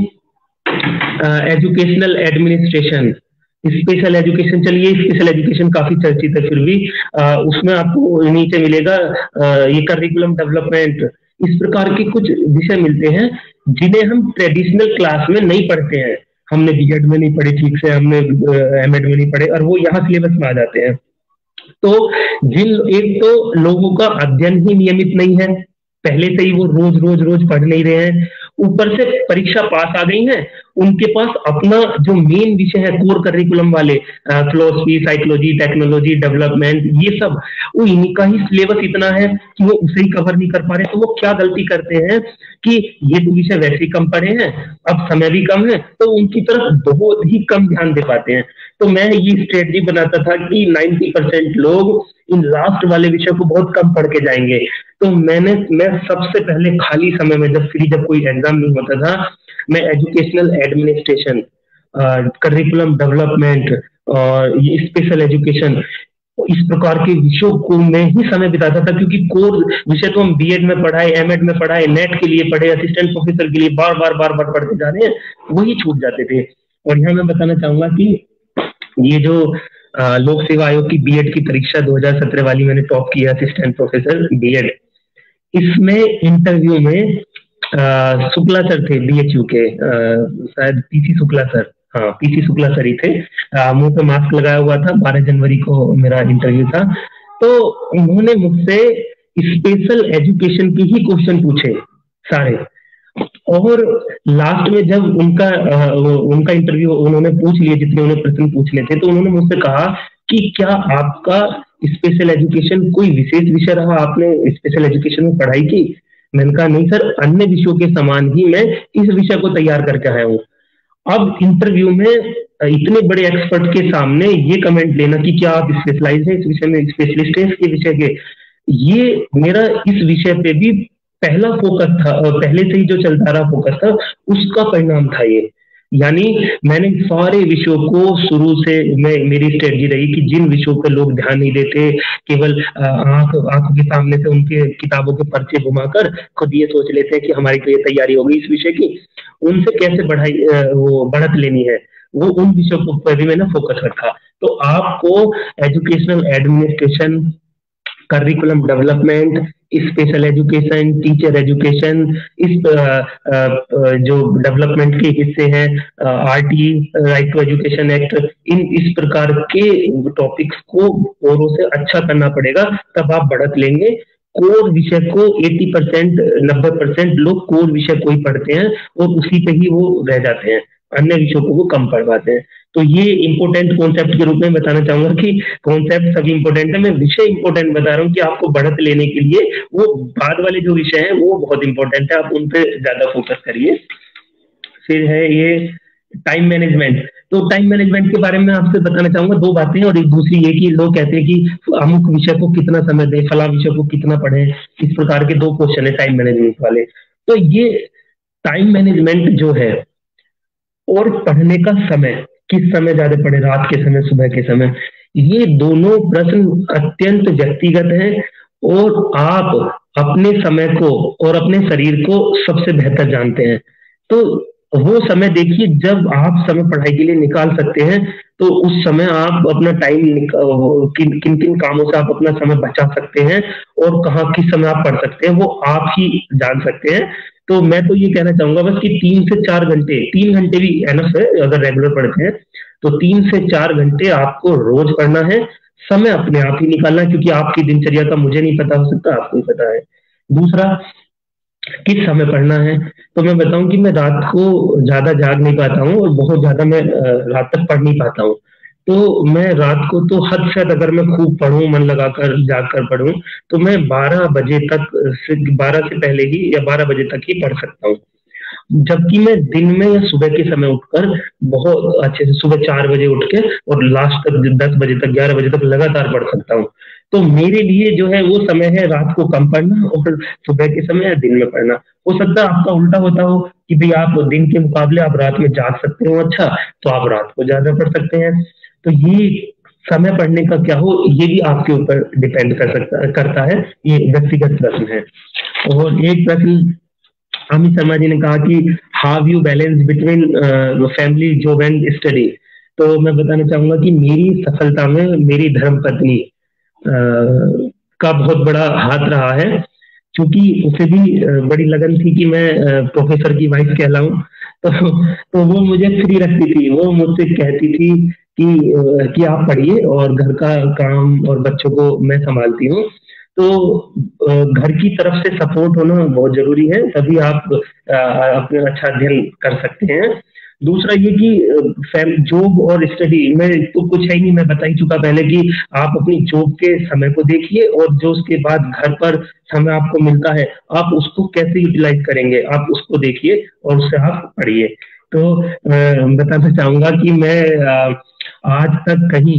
एजुकेशनल एडमिनिस्ट्रेशन, स्पेशल एजुकेशन, चलिए स्पेशल एजुकेशन काफी चर्चित है, फिर भी आ, उसमें आपको नीचे मिलेगा आ, ये करिकुलम डेवलपमेंट। इस प्रकार के कुछ विषय मिलते हैं जिन्हें हम ट्रेडिशनल क्लास में नहीं पढ़ते हैं। हमने बीएड में नहीं पढ़े ठीक से, हमने एमएड में नहीं पढ़े, और वो यहाँ सिलेबस में आ जाते हैं। तो जिन एक तो लोगों का अध्ययन ही नियमित नहीं है, पहले से ही वो रोज रोज रोज पढ़ नहीं रहे हैं, ऊपर से परीक्षा पास आ गई है, उनके पास अपना जो मेन विषय है कोर करिकुलम वाले, फिलोसफी, साइकोलॉजी, टेक्नोलॉजी, डेवलपमेंट, ये सब वो इनका ही सिलेबस इतना है कि वो उसे ही कवर नहीं कर पा रहे। तो वो क्या गलती करते हैं कि ये तो विषय वैसे ही कम पढ़े हैं, अब समय भी कम है, तो उनकी तरफ बहुत ही कम ध्यान दे पाते हैं। तो मैं ये स्ट्रेटजी बनाता था कि नब्बे परसेंट लोग इन लास्ट वाले विषय को बहुत कम पढ़ के जाएंगे। तो मैंने मैं सबसे पहले खाली समय में, जब फ्री जब कोई एग्जाम नहीं होता था, मैं एजुकेशनल एडमिनिस्ट्रेशन, करिकुलम डेवलपमेंट और ये स्पेशल एजुकेशन, इस प्रकार के विषयों को मैं ही समय बिताता था। क्योंकि कोर विषय तो हम बीएड में पढ़ाए, एमएड में पढ़ाए, नेट के लिए पढ़े, असिस्टेंट प्रोफेसर के लिए बार बार बार बार पढ़ते जा रहे हैं, वही छूट जाते थे। और यहाँ मैं बताना चाहूंगा कि ये जो लोक सेवा आयोग की बीएड की परीक्षा दो हज़ार सत्रह वाली मैंने टॉप किया, असिस्टेंट प्रोफेसर बीएड, इसमें इंटरव्यू में शुक्ला सर थे बीएचयू के, शायद पीसी शुक्ला सर, हाँ पीसी शुक्ला सर ही थे, मुंह पे मास्क लगाया हुआ था, बारह जनवरी को मेरा इंटरव्यू था। तो उन्होंने मुझसे स्पेशल एजुकेशन के ही क्वेश्चन पूछे सारे, और लास्ट में जब उनका आ, उनका इंटरव्यू उन्होंने पूछ लिया, जितने उन्हें प्रश्न पूछने थे, तो उन्होंने मुझसे कहा कि क्या आपका स्पेशल एजुकेशन कोई विशेष विषय रहा, आपने स्पेशल एजुकेशन में पढ़ाई की? मैंने कहा नहीं सर, अन्य विषयों के समान ही मैं इस विषय को तैयार करके आया हूँ। अब इंटरव्यू में इतने बड़े एक्सपर्ट के सामने ये कमेंट लेना कि क्या आप स्पेशलाइज है इस विषय में, स्पेशलिस्ट है इसके विषय के, ये मेरा इस विषय पे भी पहला फोकस था, पहले से ही जो चलता रहा फोकस था, उसका परिणाम था ये। यानी मैंने सारे विषयों को शुरू से, मैं मेरी स्ट्रेटजी रही कि जिन विषयों पे लोग ध्यान नहीं देते, केवल आंख आंखों के सामने से उनके किताबों के पर्चे घुमाकर खुद ये सोच लेते हैं कि हमारी तो ये तैयारी हो गई इस विषय की, उनसे कैसे बढ़ाई वो बढ़त लेनी है, वो उन विषयों पर भी मैंने फोकस रखा। तो आपको educational administration, curriculum development, special education, teacher education, इस आ, आ, जो डेवलपमेंट के हिस्से हैं, RT, right to education act, इन इस प्रकार के टॉपिक्स को औरों से अच्छा करना पड़ेगा, तब आप बढ़त लेंगे। कोर विषय को अस्सी परसेंट नब्बे परसेंट लोग कोर विषय को ही पढ़ते हैं और उसी पे ही वो रह जाते हैं, अन्य विषयों को वो कम पढ़ पाते हैं। तो ये इंपोर्टेंट कॉन्सेप्ट के रूप में बताना चाहूंगा कि कॉन्सेप्ट सभी इंपोर्टेंट है, मैं विषय इंपोर्टेंट बता रहा हूँ कि आपको बढ़त लेने के लिए वो बाद वाले जो विषय हैं वो बहुत इंपॉर्टेंट है, आप उन पे ज्यादा फोकस करिए। फिर है ये टाइम मैनेजमेंट। तो टाइम मैनेजमेंट के बारे में आपसे बताना चाहूंगा दो बातें, और एक दूसरी ये कि लोग कहते हैं कि अमुक विषय को कितना समय दें, फला विषय को कितना पढ़े, इस प्रकार के दो क्वेश्चन है टाइम मैनेजमेंट वाले। तो ये टाइम मैनेजमेंट जो है और पढ़ने का समय, किस समय ज्यादा पढ़े, रात के समय, सुबह के समय, ये दोनों प्रश्न अत्यंत व्यक्तिगत हैं और आप अपने समय को और अपने शरीर को सबसे बेहतर जानते हैं। तो वो समय देखिए जब आप समय पढ़ाई के लिए निकाल सकते हैं, तो उस समय आप अपना टाइम किन किन किन कामों से आप अपना समय बचा सकते हैं और कहाँ किस समय आप पढ़ सकते हैं, वो आप ही जान सकते हैं। तो मैं तो ये कहना चाहूंगा बस कि तीन से चार घंटे, तीन घंटे भी एनफ है अगर रेगुलर पढ़ते हैं, तो तीन से चार घंटे आपको रोज पढ़ना है। समय अपने आप ही निकालना है, क्योंकि आपकी दिनचर्या का मुझे नहीं पता, हो सकता आपको ही पता है। दूसरा, किस समय पढ़ना है, तो मैं बताऊं कि मैं रात को ज्यादा जाग नहीं पाता हूँ और बहुत ज्यादा मैं रात तक पढ़ नहीं पाता हूँ। तो मैं रात को तो हद से हद अगर मैं खूब पढ़ूं, मन लगाकर जाग कर पढ़ूं, तो मैं बारह बजे तक से बारह से पहले ही या बारह बजे तक ही पढ़ सकता हूँ। जबकि मैं दिन में या सुबह के समय उठकर बहुत अच्छे से सुबह चार बजे उठ के और लास्ट तक दस बजे तक, ग्यारह बजे तक लगातार पढ़ सकता हूँ। तो मेरे लिए जो है वो समय है रात को कम पढ़ना और सुबह के समय या दिन में पढ़ना। हो सकता है आपका उल्टा होता हो कि भाई आप दिन के मुकाबले आप रात में जाग सकते हो, अच्छा तो आप रात को ज्यादा पढ़ सकते हैं। तो ये समय पढ़ने का क्या हो, ये भी आपके ऊपर डिपेंड कर सकता करता है, ये व्यक्तिगत प्रश्न है। और एक प्रश्न अमित शर्मा जी ने कहा कि how you balance between family, job and study. तो मैं बताना चाहूंगा कि मेरी सफलता में मेरी धर्म पत्नी uh, का बहुत बड़ा हाथ रहा है, क्योंकि उसे भी uh, बड़ी लगन थी कि मैं uh, प्रोफेसर की वाइफ कहलाऊं। तो तो वो मुझे फ्री रखती थी, वो मुझसे कहती थी कि uh, कि आप पढ़िए और घर का काम और बच्चों को मैं संभालती हूँ। तो घर की तरफ से सपोर्ट होना बहुत जरूरी है, तभी आप अपना अच्छा अध्ययन कर सकते हैं। दूसरा ये कि जॉब और स्टडी में तो कुछ है ही नहीं, मैं बता ही चुका पहले कि आप अपनी जॉब के समय को देखिए और जो उसके बाद घर पर समय आपको मिलता है आप उसको कैसे यूटिलाइज करेंगे, आप उसको देखिए और उससे आप पढ़िए। तो बताना चाहूंगा कि मैं आज तक कहीं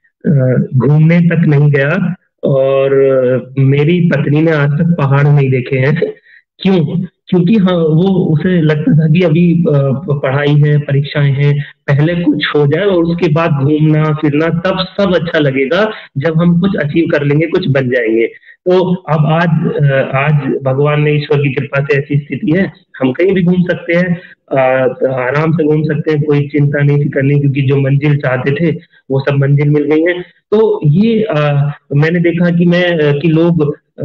घूमने तक नहीं गया और मेरी पत्नी ने आज तक पहाड़ नहीं देखे हैं। क्यों? क्योंकि हाँ वो उसे लगता था कि अभी पढ़ाई है, परीक्षाएं हैं, पहले कुछ हो जाए और उसके बाद घूमना फिरना तब सब अच्छा लगेगा जब हम कुछ अचीव कर लेंगे, कुछ बन जाएंगे। तो अब आज आज भगवान ने, ईश्वर की कृपा से ऐसी स्थिति है, हम कहीं भी घूम सकते हैं, आराम से घूम सकते हैं, कोई चिंता नहीं करनी, क्योंकि जो मंजिल चाहते थे वो सब मंजिल मिल गई है। तो ये आ, मैंने देखा कि मैं कि लोग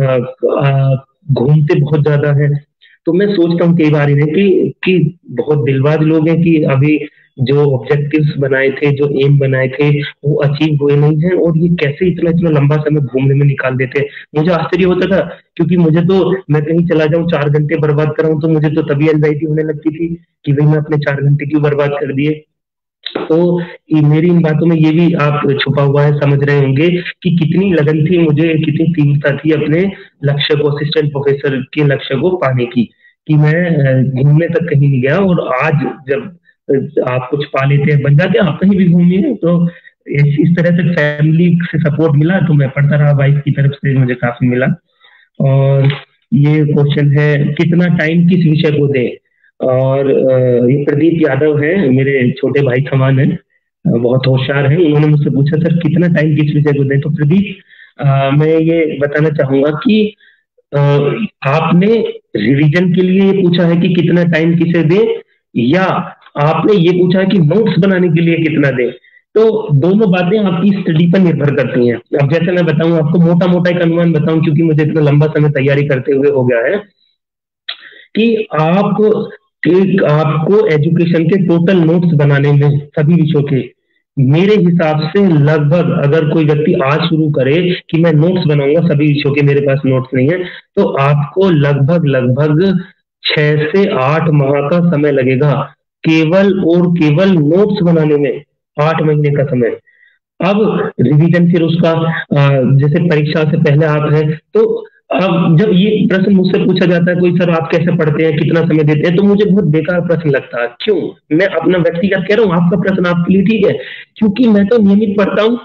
घूमते बहुत ज्यादा है, तो मैं सोचता हूँ कई बार इन्हें कि कि बहुत दिलबाज लोग हैं कि अभी जो ऑब्जेक्टिव्स बनाए थे, जो एम बनाए थे, वो अचीव हुए नहीं है और ये कैसे इतना इतना लंबा समय घूमने में निकाल देते हैं। मुझे आश्चर्य होता था, क्योंकि मुझे तो मैं कहीं चला जाऊं चार घंटे बर्बाद कर रहा हूं तो मुझे तो तभी एंजाइटी होने लगती थी कि भाई मैं अपने चार घंटे क्यों बर्बाद कर दिए। तो मेरी इन बातों में ये भी आप छुपा हुआ है, समझ रहे होंगे कि कितनी लगन थी मुझे, कितनी तीव्रता थी अपने लक्ष्य को, असिस्टेंट प्रोफेसर के लक्ष्य को पाने की, कि मैं घूमने तक कहीं नहीं गया। और आज जब आप कुछ पा लेते हैं, बन जाते हैं, आप कहीं भी घूमिए। तो इस, इस तरह से फैमिली से सपोर्ट मिला तो मैं पढ़ता रहा, वाइफ की तरफ से मुझे काफी मिला। और ये क्वेश्चन है कितना टाइम किस विषय को दें, और ये प्रदीप यादव है, मेरे छोटे भाई समान है, बहुत होशियार है, उन्होंने मुझसे पूछा सर कितना टाइम किस विषय को दें। तो प्रदीप आ, मैं ये बताना चाहूंगा कि आ, आपने रिवीजन के लिए ये पूछा है कि कितना टाइम किसे दें, या आपने ये पूछा है कि नोट्स बनाने के लिए कितना दें। तो दोनों बातें आपकी स्टडी पर निर्भर करती हैं। अब जैसे मैं बताऊं आपको, मोटा मोटा एक अनुमान बताऊं, क्योंकि मुझे इतना लंबा समय तैयारी करते हुए हो गया है, कि आप एक आपको एजुकेशन के टोटल नोट्स बनाने में सभी विषयों के, मेरे हिसाब से लगभग, अगर कोई व्यक्ति आज शुरू करे कि मैं नोट्स बनाऊंगा सभी विषयों के, मेरे पास नोट्स नहीं है, तो आपको लगभग लगभग छह से आठ माह का समय लगेगा केवल और केवल नोट्स बनाने में, आठ महीने का समय। अब रिवीजन फिर उसका जैसे परीक्षा से पहले आप है, तो अब जब ये प्रश्न मुझसे पूछा जाता है कोई, सर आप कैसे पढ़ते हैं, कितना समय देते हैं, तो मुझे बहुत बेकार प्रश्न लगता है। क्यों? मैं अपना व्यक्तिगत कह रहा हूँ, आपका प्रश्न आपके लिए ठीक है, क्योंकि मैं तो नियमित पढ़ता हूँ,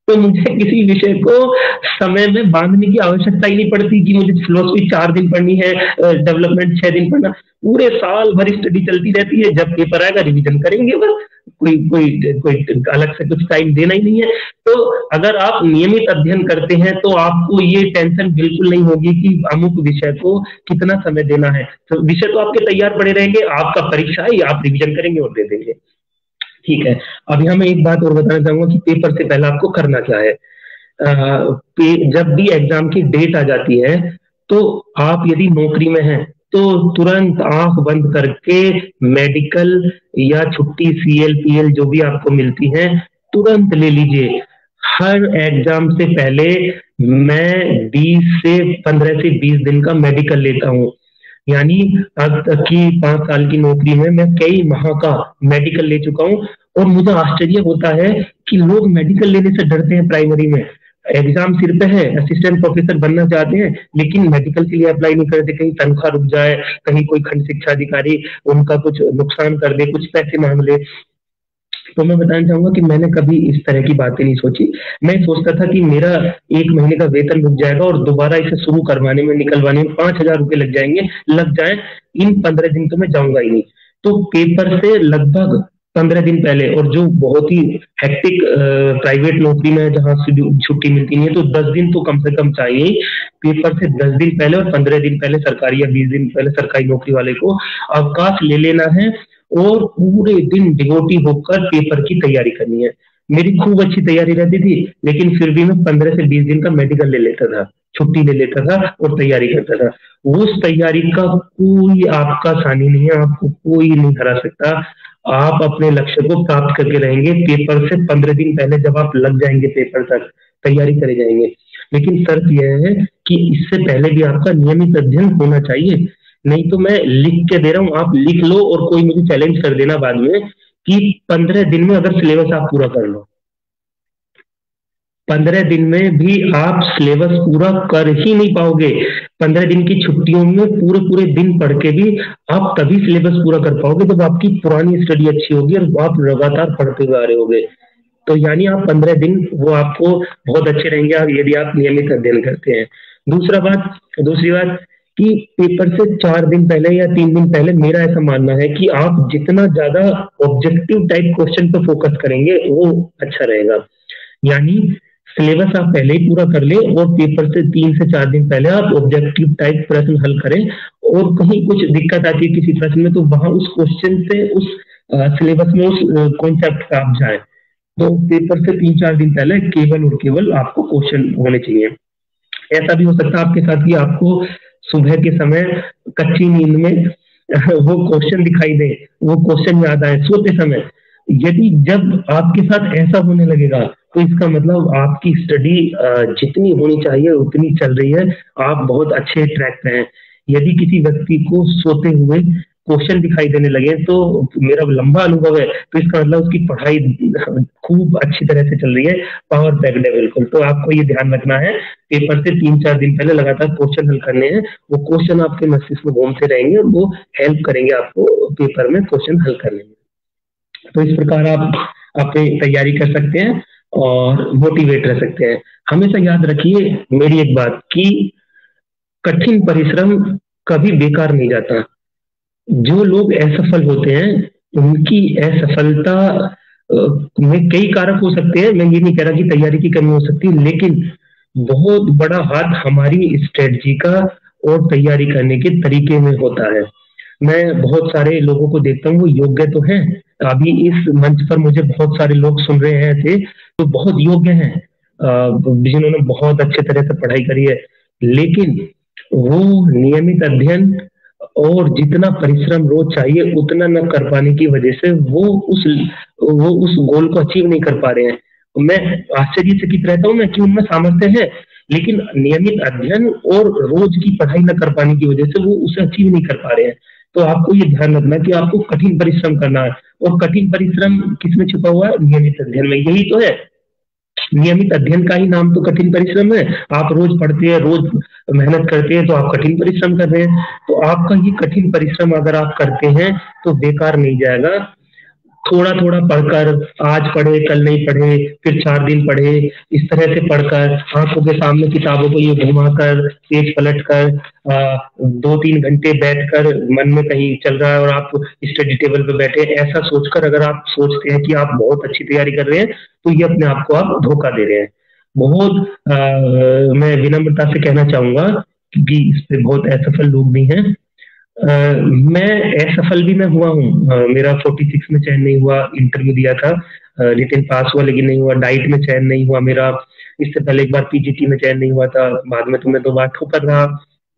तो मुझे किसी विषय को समय में बांधने की आवश्यकता ही नहीं पड़ती कि मुझे फिलोसफी चार दिन पढ़नी है, डेवलपमेंट छह दिन पढ़ना। पूरे साल भर स्टडी चलती रहती है, जब पेपर आएगा रिवीजन करेंगे बस, कोई कोई कोई अलग से कुछ टाइम देना ही नहीं है। तो अगर आप नियमित अध्ययन करते हैं तो आपको ये टेंशन बिल्कुल नहीं होगी कि अमुक विषय को कितना समय देना है। तो विषय तो आपके तैयार पड़े रहेंगे, आपका परीक्षा है, आप रिवीजन करेंगे और दे देंगे। ठीक है, अभी हमें एक बात और बताना चाहूंगा कि पेपर से पहले आपको करना क्या है। आ, जब भी एग्जाम की डेट आ जाती है तो आप यदि नौकरी में हैं तो तुरंत आंख बंद करके मेडिकल या छुट्टी सीएल पीएल जो भी आपको मिलती है तुरंत ले लीजिए। हर एग्जाम से पहले मैं बीस से पंद्रह से बीस दिन का मेडिकल लेता हूँ। यानी अब तक की पांच साल की नौकरी में मैं कई माह का मेडिकल ले चुका हूँ। और मुझे आश्चर्य होता है कि लोग मेडिकल लेने से डरते हैं। प्राइमरी में एग्जाम सिर पे है, असिस्टेंट प्रोफेसर बनना चाहते हैं, लेकिन मेडिकल के लिए अप्लाई नहीं करते, कहीं तनख्वाह रुक जाए, कहीं कोई खंड शिक्षा अधिकारी उनका कुछ नुकसान कर दे, कुछ पैसे मांग ले। तो मैं बताना चाहूंगा कि मैंने कभी इस तरह की बातें नहीं सोची। मैं सोचता था कि मेरा एक महीने का वेतन रुक जाएगा और दोबारा इसे शुरू करवाने में निकलवाने में पांच हजार रुपए लग जाएंगे, लग जाए, इन पंद्रह दिन तो मैं जाऊंगा ही नहीं। तो पेपर से लगभग पंद्रह दिन पहले, और जो बहुत ही हेक्टिक प्राइवेट नौकरी में जहां छुट्टी मिलती नहीं है तो दस दिन तो कम से कम चाहिए। पेपर से दस दिन पहले और पंद्रह दिन पहले सरकारी या बीस दिन पहले सरकारी नौकरी वाले को अवकाश ले लेना है और पूरे दिन डिवोटी होकर पेपर की तैयारी करनी है। मेरी खूब अच्छी तैयारी रहती थी, लेकिन फिर भी मैं पंद्रह से बीस दिन का मेडिकल ले लेता था, छुट्टी ले लेता था और तैयारी करता था। उस तैयारी का कोई आपका सानी नहीं है, आपको कोई नहीं हरा सकता। आप अपने लक्ष्य को प्राप्त करके रहेंगे। पेपर से पंद्रह दिन पहले जब आप लग जाएंगे पेपर तक तैयारी करे जाएंगे। लेकिन शर्त यह है कि इससे पहले भी आपका नियमित अध्ययन होना चाहिए। नहीं तो मैं लिख के दे रहा हूं, आप लिख लो और कोई मुझे चैलेंज कर देना बाद में कि पंद्रह दिन में अगर सिलेबस आप पूरा कर लो, पंद्रह दिन में भी आप सिलेबस पूरा कर ही नहीं पाओगे। पंद्रह दिन की छुट्टियों में पूरे पूरे दिन पढ़ के भी आप तभी सिलेबस पूरा कर पाओगे जब आपकी पुरानी स्टडी अच्छी होगी और आप लगातार पढ़ते हुए आ रहे होगे। तो यानी आप पंद्रह दिन वो आपको बहुत अच्छे रहेंगे यदि आप नियमित अध्ययन करते हैं। दूसरा बात दूसरी बात कि पेपर से चार दिन पहले या तीन दिन पहले मेरा ऐसा मानना है कि आप जितना ज्यादा ऑब्जेक्टिव टाइप क्वेश्चन पर फोकस करेंगे वो अच्छा रहेगा। यानी सिलेबस आप पहले ही पूरा कर ले और पेपर से तीन से चार दिन पहले आप ऑब्जेक्टिव टाइप प्रश्न हल करें। और कहीं कुछ दिक्कत आती है किसी प्रश्न में तो वहां उस क्वेश्चन से उस सिलेबस में उस कॉन्सेप्ट पे आप जाए। तो पेपर से तीन चार दिन पहले केवल और केवल आपको क्वेश्चन होने चाहिए। ऐसा भी हो सकता है आपके साथ कि आपको सुबह के समय कच्ची नींद में वो क्वेश्चन दिखाई दे, वो क्वेश्चन याद आए सोते समय। यदि जब आपके साथ ऐसा होने लगेगा तो इसका मतलब आपकी स्टडी जितनी होनी चाहिए उतनी चल रही है, आप बहुत अच्छे ट्रैक पे हैं। यदि किसी व्यक्ति को सोते हुए क्वेश्चन दिखाई देने लगे तो मेरा लंबा अनुभव है, तो इसका मतलब उसकी पढ़ाई खूब अच्छी तरह से चल रही है, पावर पैक्ड है बिल्कुल। तो आपको ये ध्यान रखना है, पेपर से तीन चार दिन पहले लगातार क्वेश्चन हल करने हैं। वो क्वेश्चन आपके मस्तिष्क में घूमते रहेंगे और वो हेल्प करेंगे आपको पेपर में क्वेश्चन हल करने में। तो इस प्रकार आप अपनी तैयारी कर सकते हैं और मोटिवेट रह सकते हैं। हमेशा याद रखिए मेरी एक बात कि कठिन परिश्रम कभी बेकार नहीं जाता। जो लोग असफल होते हैं उनकी असफलता में कई कारक हो सकते हैं। मैं ये नहीं कह रहा कि तैयारी की कमी हो सकती है, लेकिन बहुत बड़ा हाथ हमारी स्ट्रेटजी का और तैयारी करने के तरीके में होता है। मैं बहुत सारे लोगों को देखता हूँ, वो योग्य तो हैं, अभी इस मंच पर मुझे बहुत सारे लोग सुन रहे हैं ऐसे तो बहुत योग्य हैं, जिन्होंने बहुत अच्छे तरह से पढ़ाई करी है, लेकिन वो नियमित अध्ययन और जितना परिश्रम रोज चाहिए उतना न कर पाने की वजह से वो उस वो उस गोल को अचीव नहीं कर पा रहे हैं। मैं आश्चर्यचकित रहता हूँ मैं कि उनमें सामर्थ्य है, लेकिन नियमित अध्ययन और रोज की पढ़ाई न कर पाने की वजह से वो उसे अचीव नहीं कर पा रहे हैं। तो आपको ये ध्यान रखना कि आपको कठिन परिश्रम करना है, और कठिन परिश्रम किसमें छुपा हुआ है? नियमित अध्ययन में। यही तो है, नियमित अध्ययन का ही नाम तो कठिन परिश्रम है। आप रोज पढ़ते हैं, रोज मेहनत करते हैं तो आप कठिन परिश्रम कर रहे हैं। तो आपका ये कठिन परिश्रम अगर आप करते हैं तो बेकार नहीं जाएगा। थोड़ा थोड़ा पढ़कर, आज पढ़े कल नहीं पढ़े, फिर चार दिन पढ़े, इस तरह से पढ़कर आंखों के सामने किताबों को ये घुमाकर, पेज पलट कर, दो तीन घंटे बैठकर मन में कहीं चल रहा है और आप स्टडी टेबल पे बैठे, ऐसा सोचकर अगर आप सोचते हैं कि आप बहुत अच्छी तैयारी कर रहे हैं, तो ये अपने आप को आप धोखा दे रहे हैं। बहुत आ, मैं विनम्रता से कहना चाहूंगा कि इस पे बहुत असफल लोग भी हैं। Uh, मैं असफल भी मैं हुआ हूँ। uh, मेरा छियालीस में चयन नहीं हुआ, इंटरव्यू दिया था, रिटन uh, पास हुआ लेकिन नहीं हुआ। डाइट में चयन नहीं हुआ मेरा, इससे पहले एक बार पीजीटी में चयन नहीं हुआ था, बाद में तो मैं दो बार ठोकर रहा।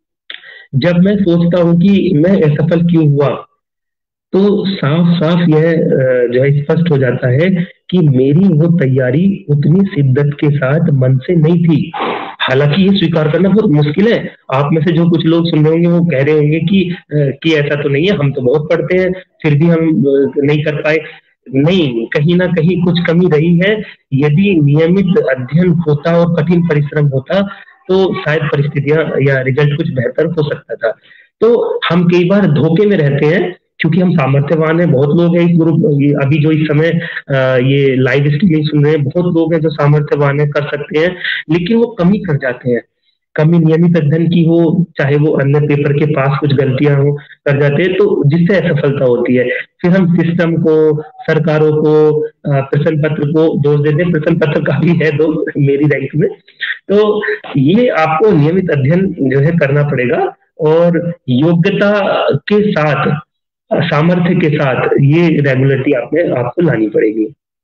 जब मैं सोचता हूँ कि मैं असफल क्यों हुआ, तो साफ साफ यह uh, जो है स्पष्ट हो जाता है कि मेरी वो तैयारी उतनी शिद्दत के साथ मन से नहीं थी। हालांकि ये स्वीकार करना बहुत मुश्किल है। आप में से जो कुछ लोग सुन रहे होंगे वो कह रहे होंगे कि कि ऐसा तो नहीं है, हम तो बहुत पढ़ते हैं फिर भी हम नहीं कर पाए। नहीं, कहीं ना कहीं कुछ कमी रही है। यदि नियमित अध्ययन होता और कठिन परिश्रम होता तो शायद परिस्थितियां या रिजल्ट कुछ बेहतर हो सकता था। तो हम कई बार धोखे में रहते हैं क्योंकि हम सामर्थ्यवान हैं। बहुत लोग हैं इस ग्रुप, ये अभी जो इस समय ये लाइव स्ट्रीमिंग सुन रहे हैं, बहुत लोग हैं जो सामर्थ्यवान है, कर सकते हैं, लेकिन वो कमी कर जाते हैं। कमी नियमित अध्ययन की हो, चाहे वो अन्य पेपर के पास कुछ गलतियां हो, कर जाते हैं, तो जिससे असफलता होती है। फिर हम सिस्टम को, सरकारों को, प्रश्न पत्र को दोष देते हैं। प्रश्न पत्र का भी है दोष मेरी रैंक में। तो ये आपको नियमित अध्ययन जो है करना पड़ेगा और योग्यता के साथ, सामर्थ्य के साथ ये रेगुलरिटी आपने आपको लानी पड़ेगी।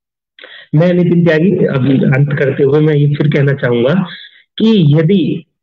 मैं नितिन त्यागी अभी अंत करते हुए मैं ये फिर कहना चाहूंगा कि यदि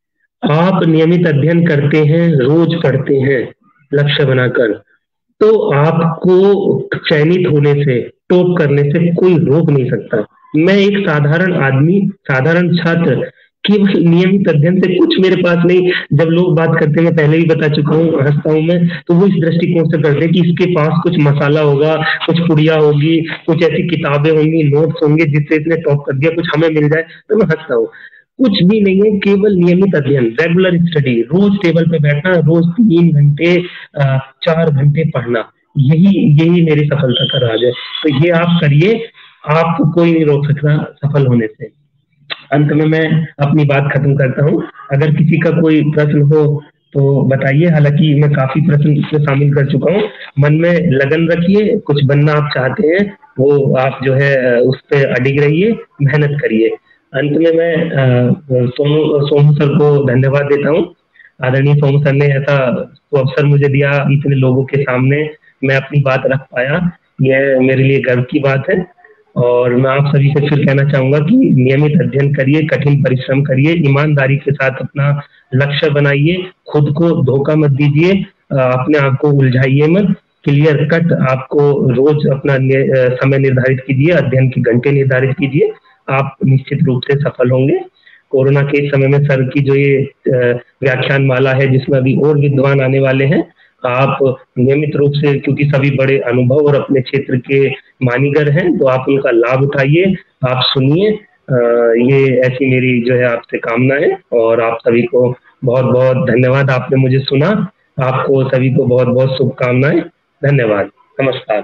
आप नियमित अध्ययन करते हैं, रोज पढ़ते हैं लक्ष्य बनाकर, तो आपको चयनित होने से, टॉप करने से कोई रोक नहीं सकता। मैं एक साधारण आदमी, साधारण छात्र, केवल नियमित अध्ययन से कुछ मेरे पास नहीं। जब लोग बात करते हैं, मैं पहले भी बता चुका हूँ, हंसता हूँ मैं, तो वो इस दृष्टिकोण से करते हैं कि इसके पास कुछ मसाला होगा, कुछ पुड़िया होगी, कुछ ऐसी किताबें होंगी, नोट्स होंगे जिससे इसने टॉप कर दिया, कुछ हमें मिल जाए। तो मैं हंसता हूँ, कुछ भी नहीं है, केवल नियमित अध्ययन, रेगुलर स्टडी, रोज टेबल पे बैठना, रोज तीन घंटे चार घंटे पढ़ना, यही यही मेरी सफलता का राज है। तो ये आप करिए, आपको कोई नहीं रोक सकता सफल होने से। अंत में मैं अपनी बात खत्म करता हूँ। अगर किसी का कोई प्रश्न हो तो बताइए। हालांकि मैं काफी प्रश्न इसमें शामिल कर चुका हूँ। मन में लगन रखिए, कुछ बनना आप चाहते हैं वो आप जो है उस पर अडिग रहिए, मेहनत करिए। अंत में मैं सोनू सोनू सर को धन्यवाद देता हूँ। आदरणीय सोनू सर ने ऐसा तो अवसर मुझे दिया, इतने लोगों के सामने मैं अपनी बात रख पाया, यह मेरे लिए गर्व की बात है। और मैं आप सभी से फिर कहना चाहूंगा कि नियमित अध्ययन करिए, कठिन परिश्रम करिए, ईमानदारी के साथ अपना लक्ष्य बनाइए, खुद को धोखा मत दीजिए, अपने आप को उलझाइए मत। क्लियर कट आपको रोज अपना समय निर्धारित कीजिए, अध्ययन के घंटे निर्धारित कीजिए, आप निश्चित रूप से सफल होंगे। कोरोना के समय में सर की जो ये व्याख्यान माला है, जिसमें अभी और विद्वान आने वाले हैं, आप नियमित रूप से, क्योंकि सभी बड़े अनुभव और अपने क्षेत्र के मानीगर हैं, तो आप उनका लाभ उठाइए, आप सुनिए। ये ऐसी मेरी जो है आपसे कामना है। और आप सभी को बहुत बहुत धन्यवाद, आपने मुझे सुना। आपको सभी को बहुत बहुत शुभकामनाएं। धन्यवाद। नमस्कार।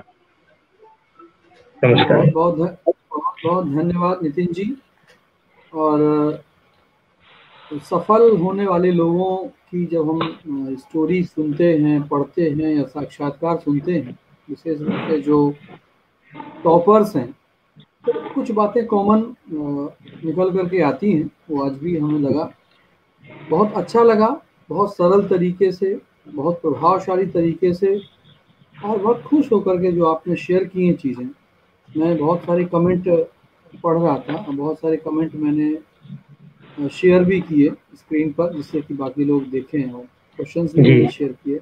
नमस्कार। बहुत बहुत बहुत धन्यवाद नितिन जी। और सफल होने वाले लोगों की जब हम स्टोरी सुनते हैं, पढ़ते हैं या साक्षात्कार सुनते हैं, विशेष रूप से जो टॉपर्स हैं, तो कुछ बातें कॉमन निकल करके आती हैं। वो आज भी हमें लगा, बहुत अच्छा लगा, बहुत सरल तरीके से, बहुत प्रभावशाली तरीके से, और बहुत खुश होकर के जो आपने शेयर की हैं चीज़ें। मैं बहुत सारे कमेंट पढ़ रहा था, बहुत सारे कमेंट मैंने शेयर भी किए स्क्रीन पर, जिससे कि बाकी लोग देखें और क्वेश्चंस भी मैंने शेयर किए।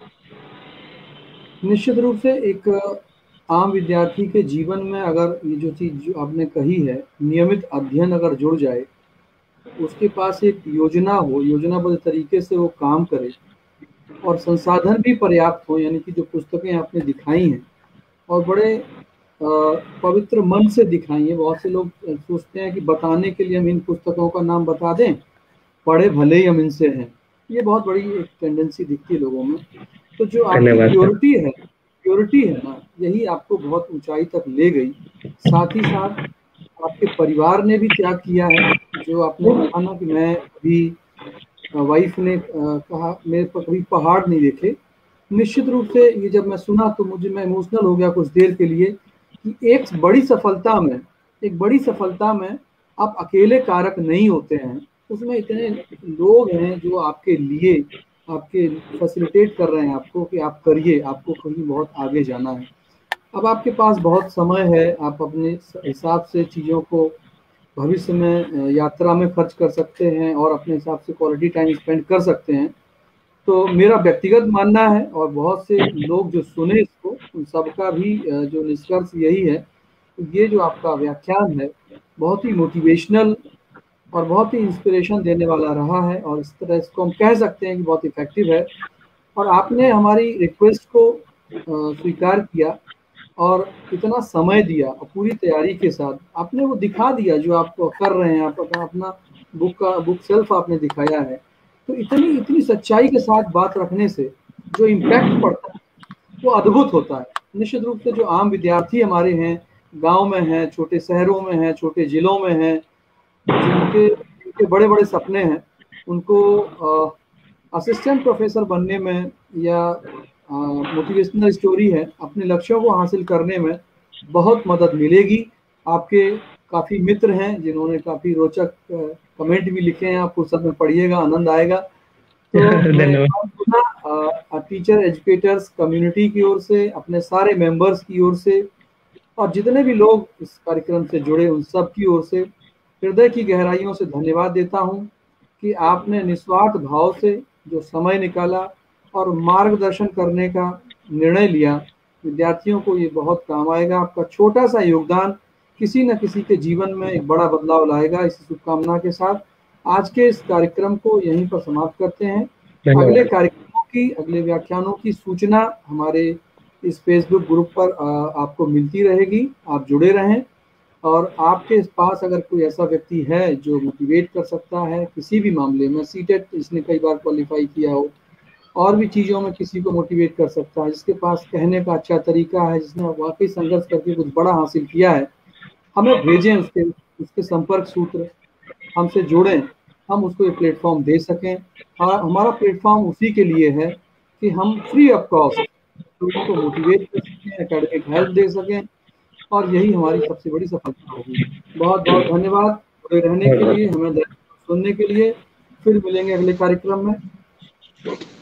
निश्चित रूप से एक आम विद्यार्थी के जीवन में अगर ये जो चीज़ जो आपने कही है, नियमित अध्ययन अगर जुड़ जाए, उसके पास एक योजना हो, योजनाबद्ध तरीके से वो काम करे, और संसाधन भी पर्याप्त हो, यानी कि जो पुस्तकें आपने दिखाई हैं और बड़े पवित्र मन से दिखाई हैं। बहुत से लोग सोचते हैं कि बताने के लिए हम इन पुस्तकों का नाम बता दें, पढ़े भले ही हम इनसे हैं, ये बहुत बड़ी एक टेंडेंसी दिखती है लोगों में। तो जो आपकी प्योरिटी है, प्योरिटी है ना, यही आपको बहुत ऊंचाई तक ले गई। साथ ही साथ आपके परिवार ने भी त्याग किया है, जो आपने कहा ना कि मैं अभी वाइफ ने कहा मेरे पर कभी पहाड़ नहीं देखे। निश्चित रूप से ये जब मैं सुना तो मुझे मैं इमोशनल हो गया कुछ देर के लिए कि एक बड़ी सफलता में एक बड़ी सफलता में आप अकेले कारक नहीं होते हैं, उसमें इतने लोग हैं जो आपके लिए आपके फैसिलिटेट कर रहे हैं आपको कि आप करिए, आपको कहीं बहुत आगे जाना है। अब आपके पास बहुत समय है, आप अपने हिसाब से चीज़ों को भविष्य में यात्रा में खर्च कर सकते हैं और अपने हिसाब से क्वालिटी टाइम स्पेंड कर सकते हैं। तो मेरा व्यक्तिगत मानना है और बहुत से लोग जो सुने इसको उन सबका भी जो निष्कर्ष यही है, ये जो आपका व्याख्यान है बहुत ही मोटिवेशनल और बहुत ही इंस्पिरेशन देने वाला रहा है, और इस तरह इसको हम कह सकते हैं कि बहुत इफेक्टिव है। और आपने हमारी रिक्वेस्ट को स्वीकार किया और इतना समय दिया और पूरी तैयारी के साथ आपने वो दिखा दिया जो आप कर रहे हैं, आप अपना बुक का बुक सेल्फ आपने दिखाया है। तो इतनी इतनी सच्चाई के साथ बात रखने से जो इम्पैक्ट पड़ता है वो अद्भुत होता है। निश्चित रूप से जो आम विद्यार्थी हमारे हैं, गांव में हैं, छोटे शहरों में हैं, छोटे जिलों में हैं, जिनके जिनके बड़े बड़े सपने हैं, उनको असिस्टेंट प्रोफेसर बनने में या मोटिवेशनल स्टोरी है अपने लक्ष्यों को हासिल करने में बहुत मदद मिलेगी। आपके काफ़ी मित्र हैं जिन्होंने काफ़ी रोचक कमेंट भी लिखे हैं, आप फुर्सत में पढ़िएगा, आनंद आएगा। तो मैं टीचर एजुकेटर्स कम्युनिटी की ओर से, अपने सारे मेंबर्स की ओर से और जितने भी लोग इस कार्यक्रम से जुड़े उन सब की ओर से हृदय की गहराइयों से धन्यवाद देता हूं कि आपने निस्वार्थ भाव से जो समय निकाला और मार्गदर्शन करने का निर्णय लिया। विद्यार्थियों को ये बहुत काम आएगा। आपका छोटा सा योगदान किसी न किसी के जीवन में एक बड़ा बदलाव लाएगा। इस शुभकामना के साथ आज के इस कार्यक्रम को यहीं पर समाप्त करते हैं। अगले कार्यक्रमों की, अगले व्याख्यानों की सूचना हमारे इस फेसबुक ग्रुप पर आपको मिलती रहेगी। आप जुड़े रहें और आपके पास अगर कोई ऐसा व्यक्ति है जो मोटिवेट कर सकता है किसी भी मामले में, सीटेट इसने कई बार क्वालिफाई किया हो, और भी चीज़ों में किसी को मोटिवेट कर सकता है, जिसके पास कहने का अच्छा तरीका है, जिसने वाकई संघर्ष करके कुछ बड़ा हासिल किया है, हमें भेजें उसके उसके संपर्क सूत्र, हमसे जुड़ें, हम उसको ये प्लेटफॉर्म दे सकें। और हमारा प्लेटफॉर्म उसी के लिए है कि हम फ्री ऑफ कॉस्ट लोगों को मोटिवेट कर सकें, एकेडमिक हेल्प दे सकें, और यही हमारी सबसे बड़ी सफलता होगी। बहुत बहुत धन्यवाद जुड़े रहने के लिए, हमें सुनने के लिए। फिर मिलेंगे अगले कार्यक्रम में।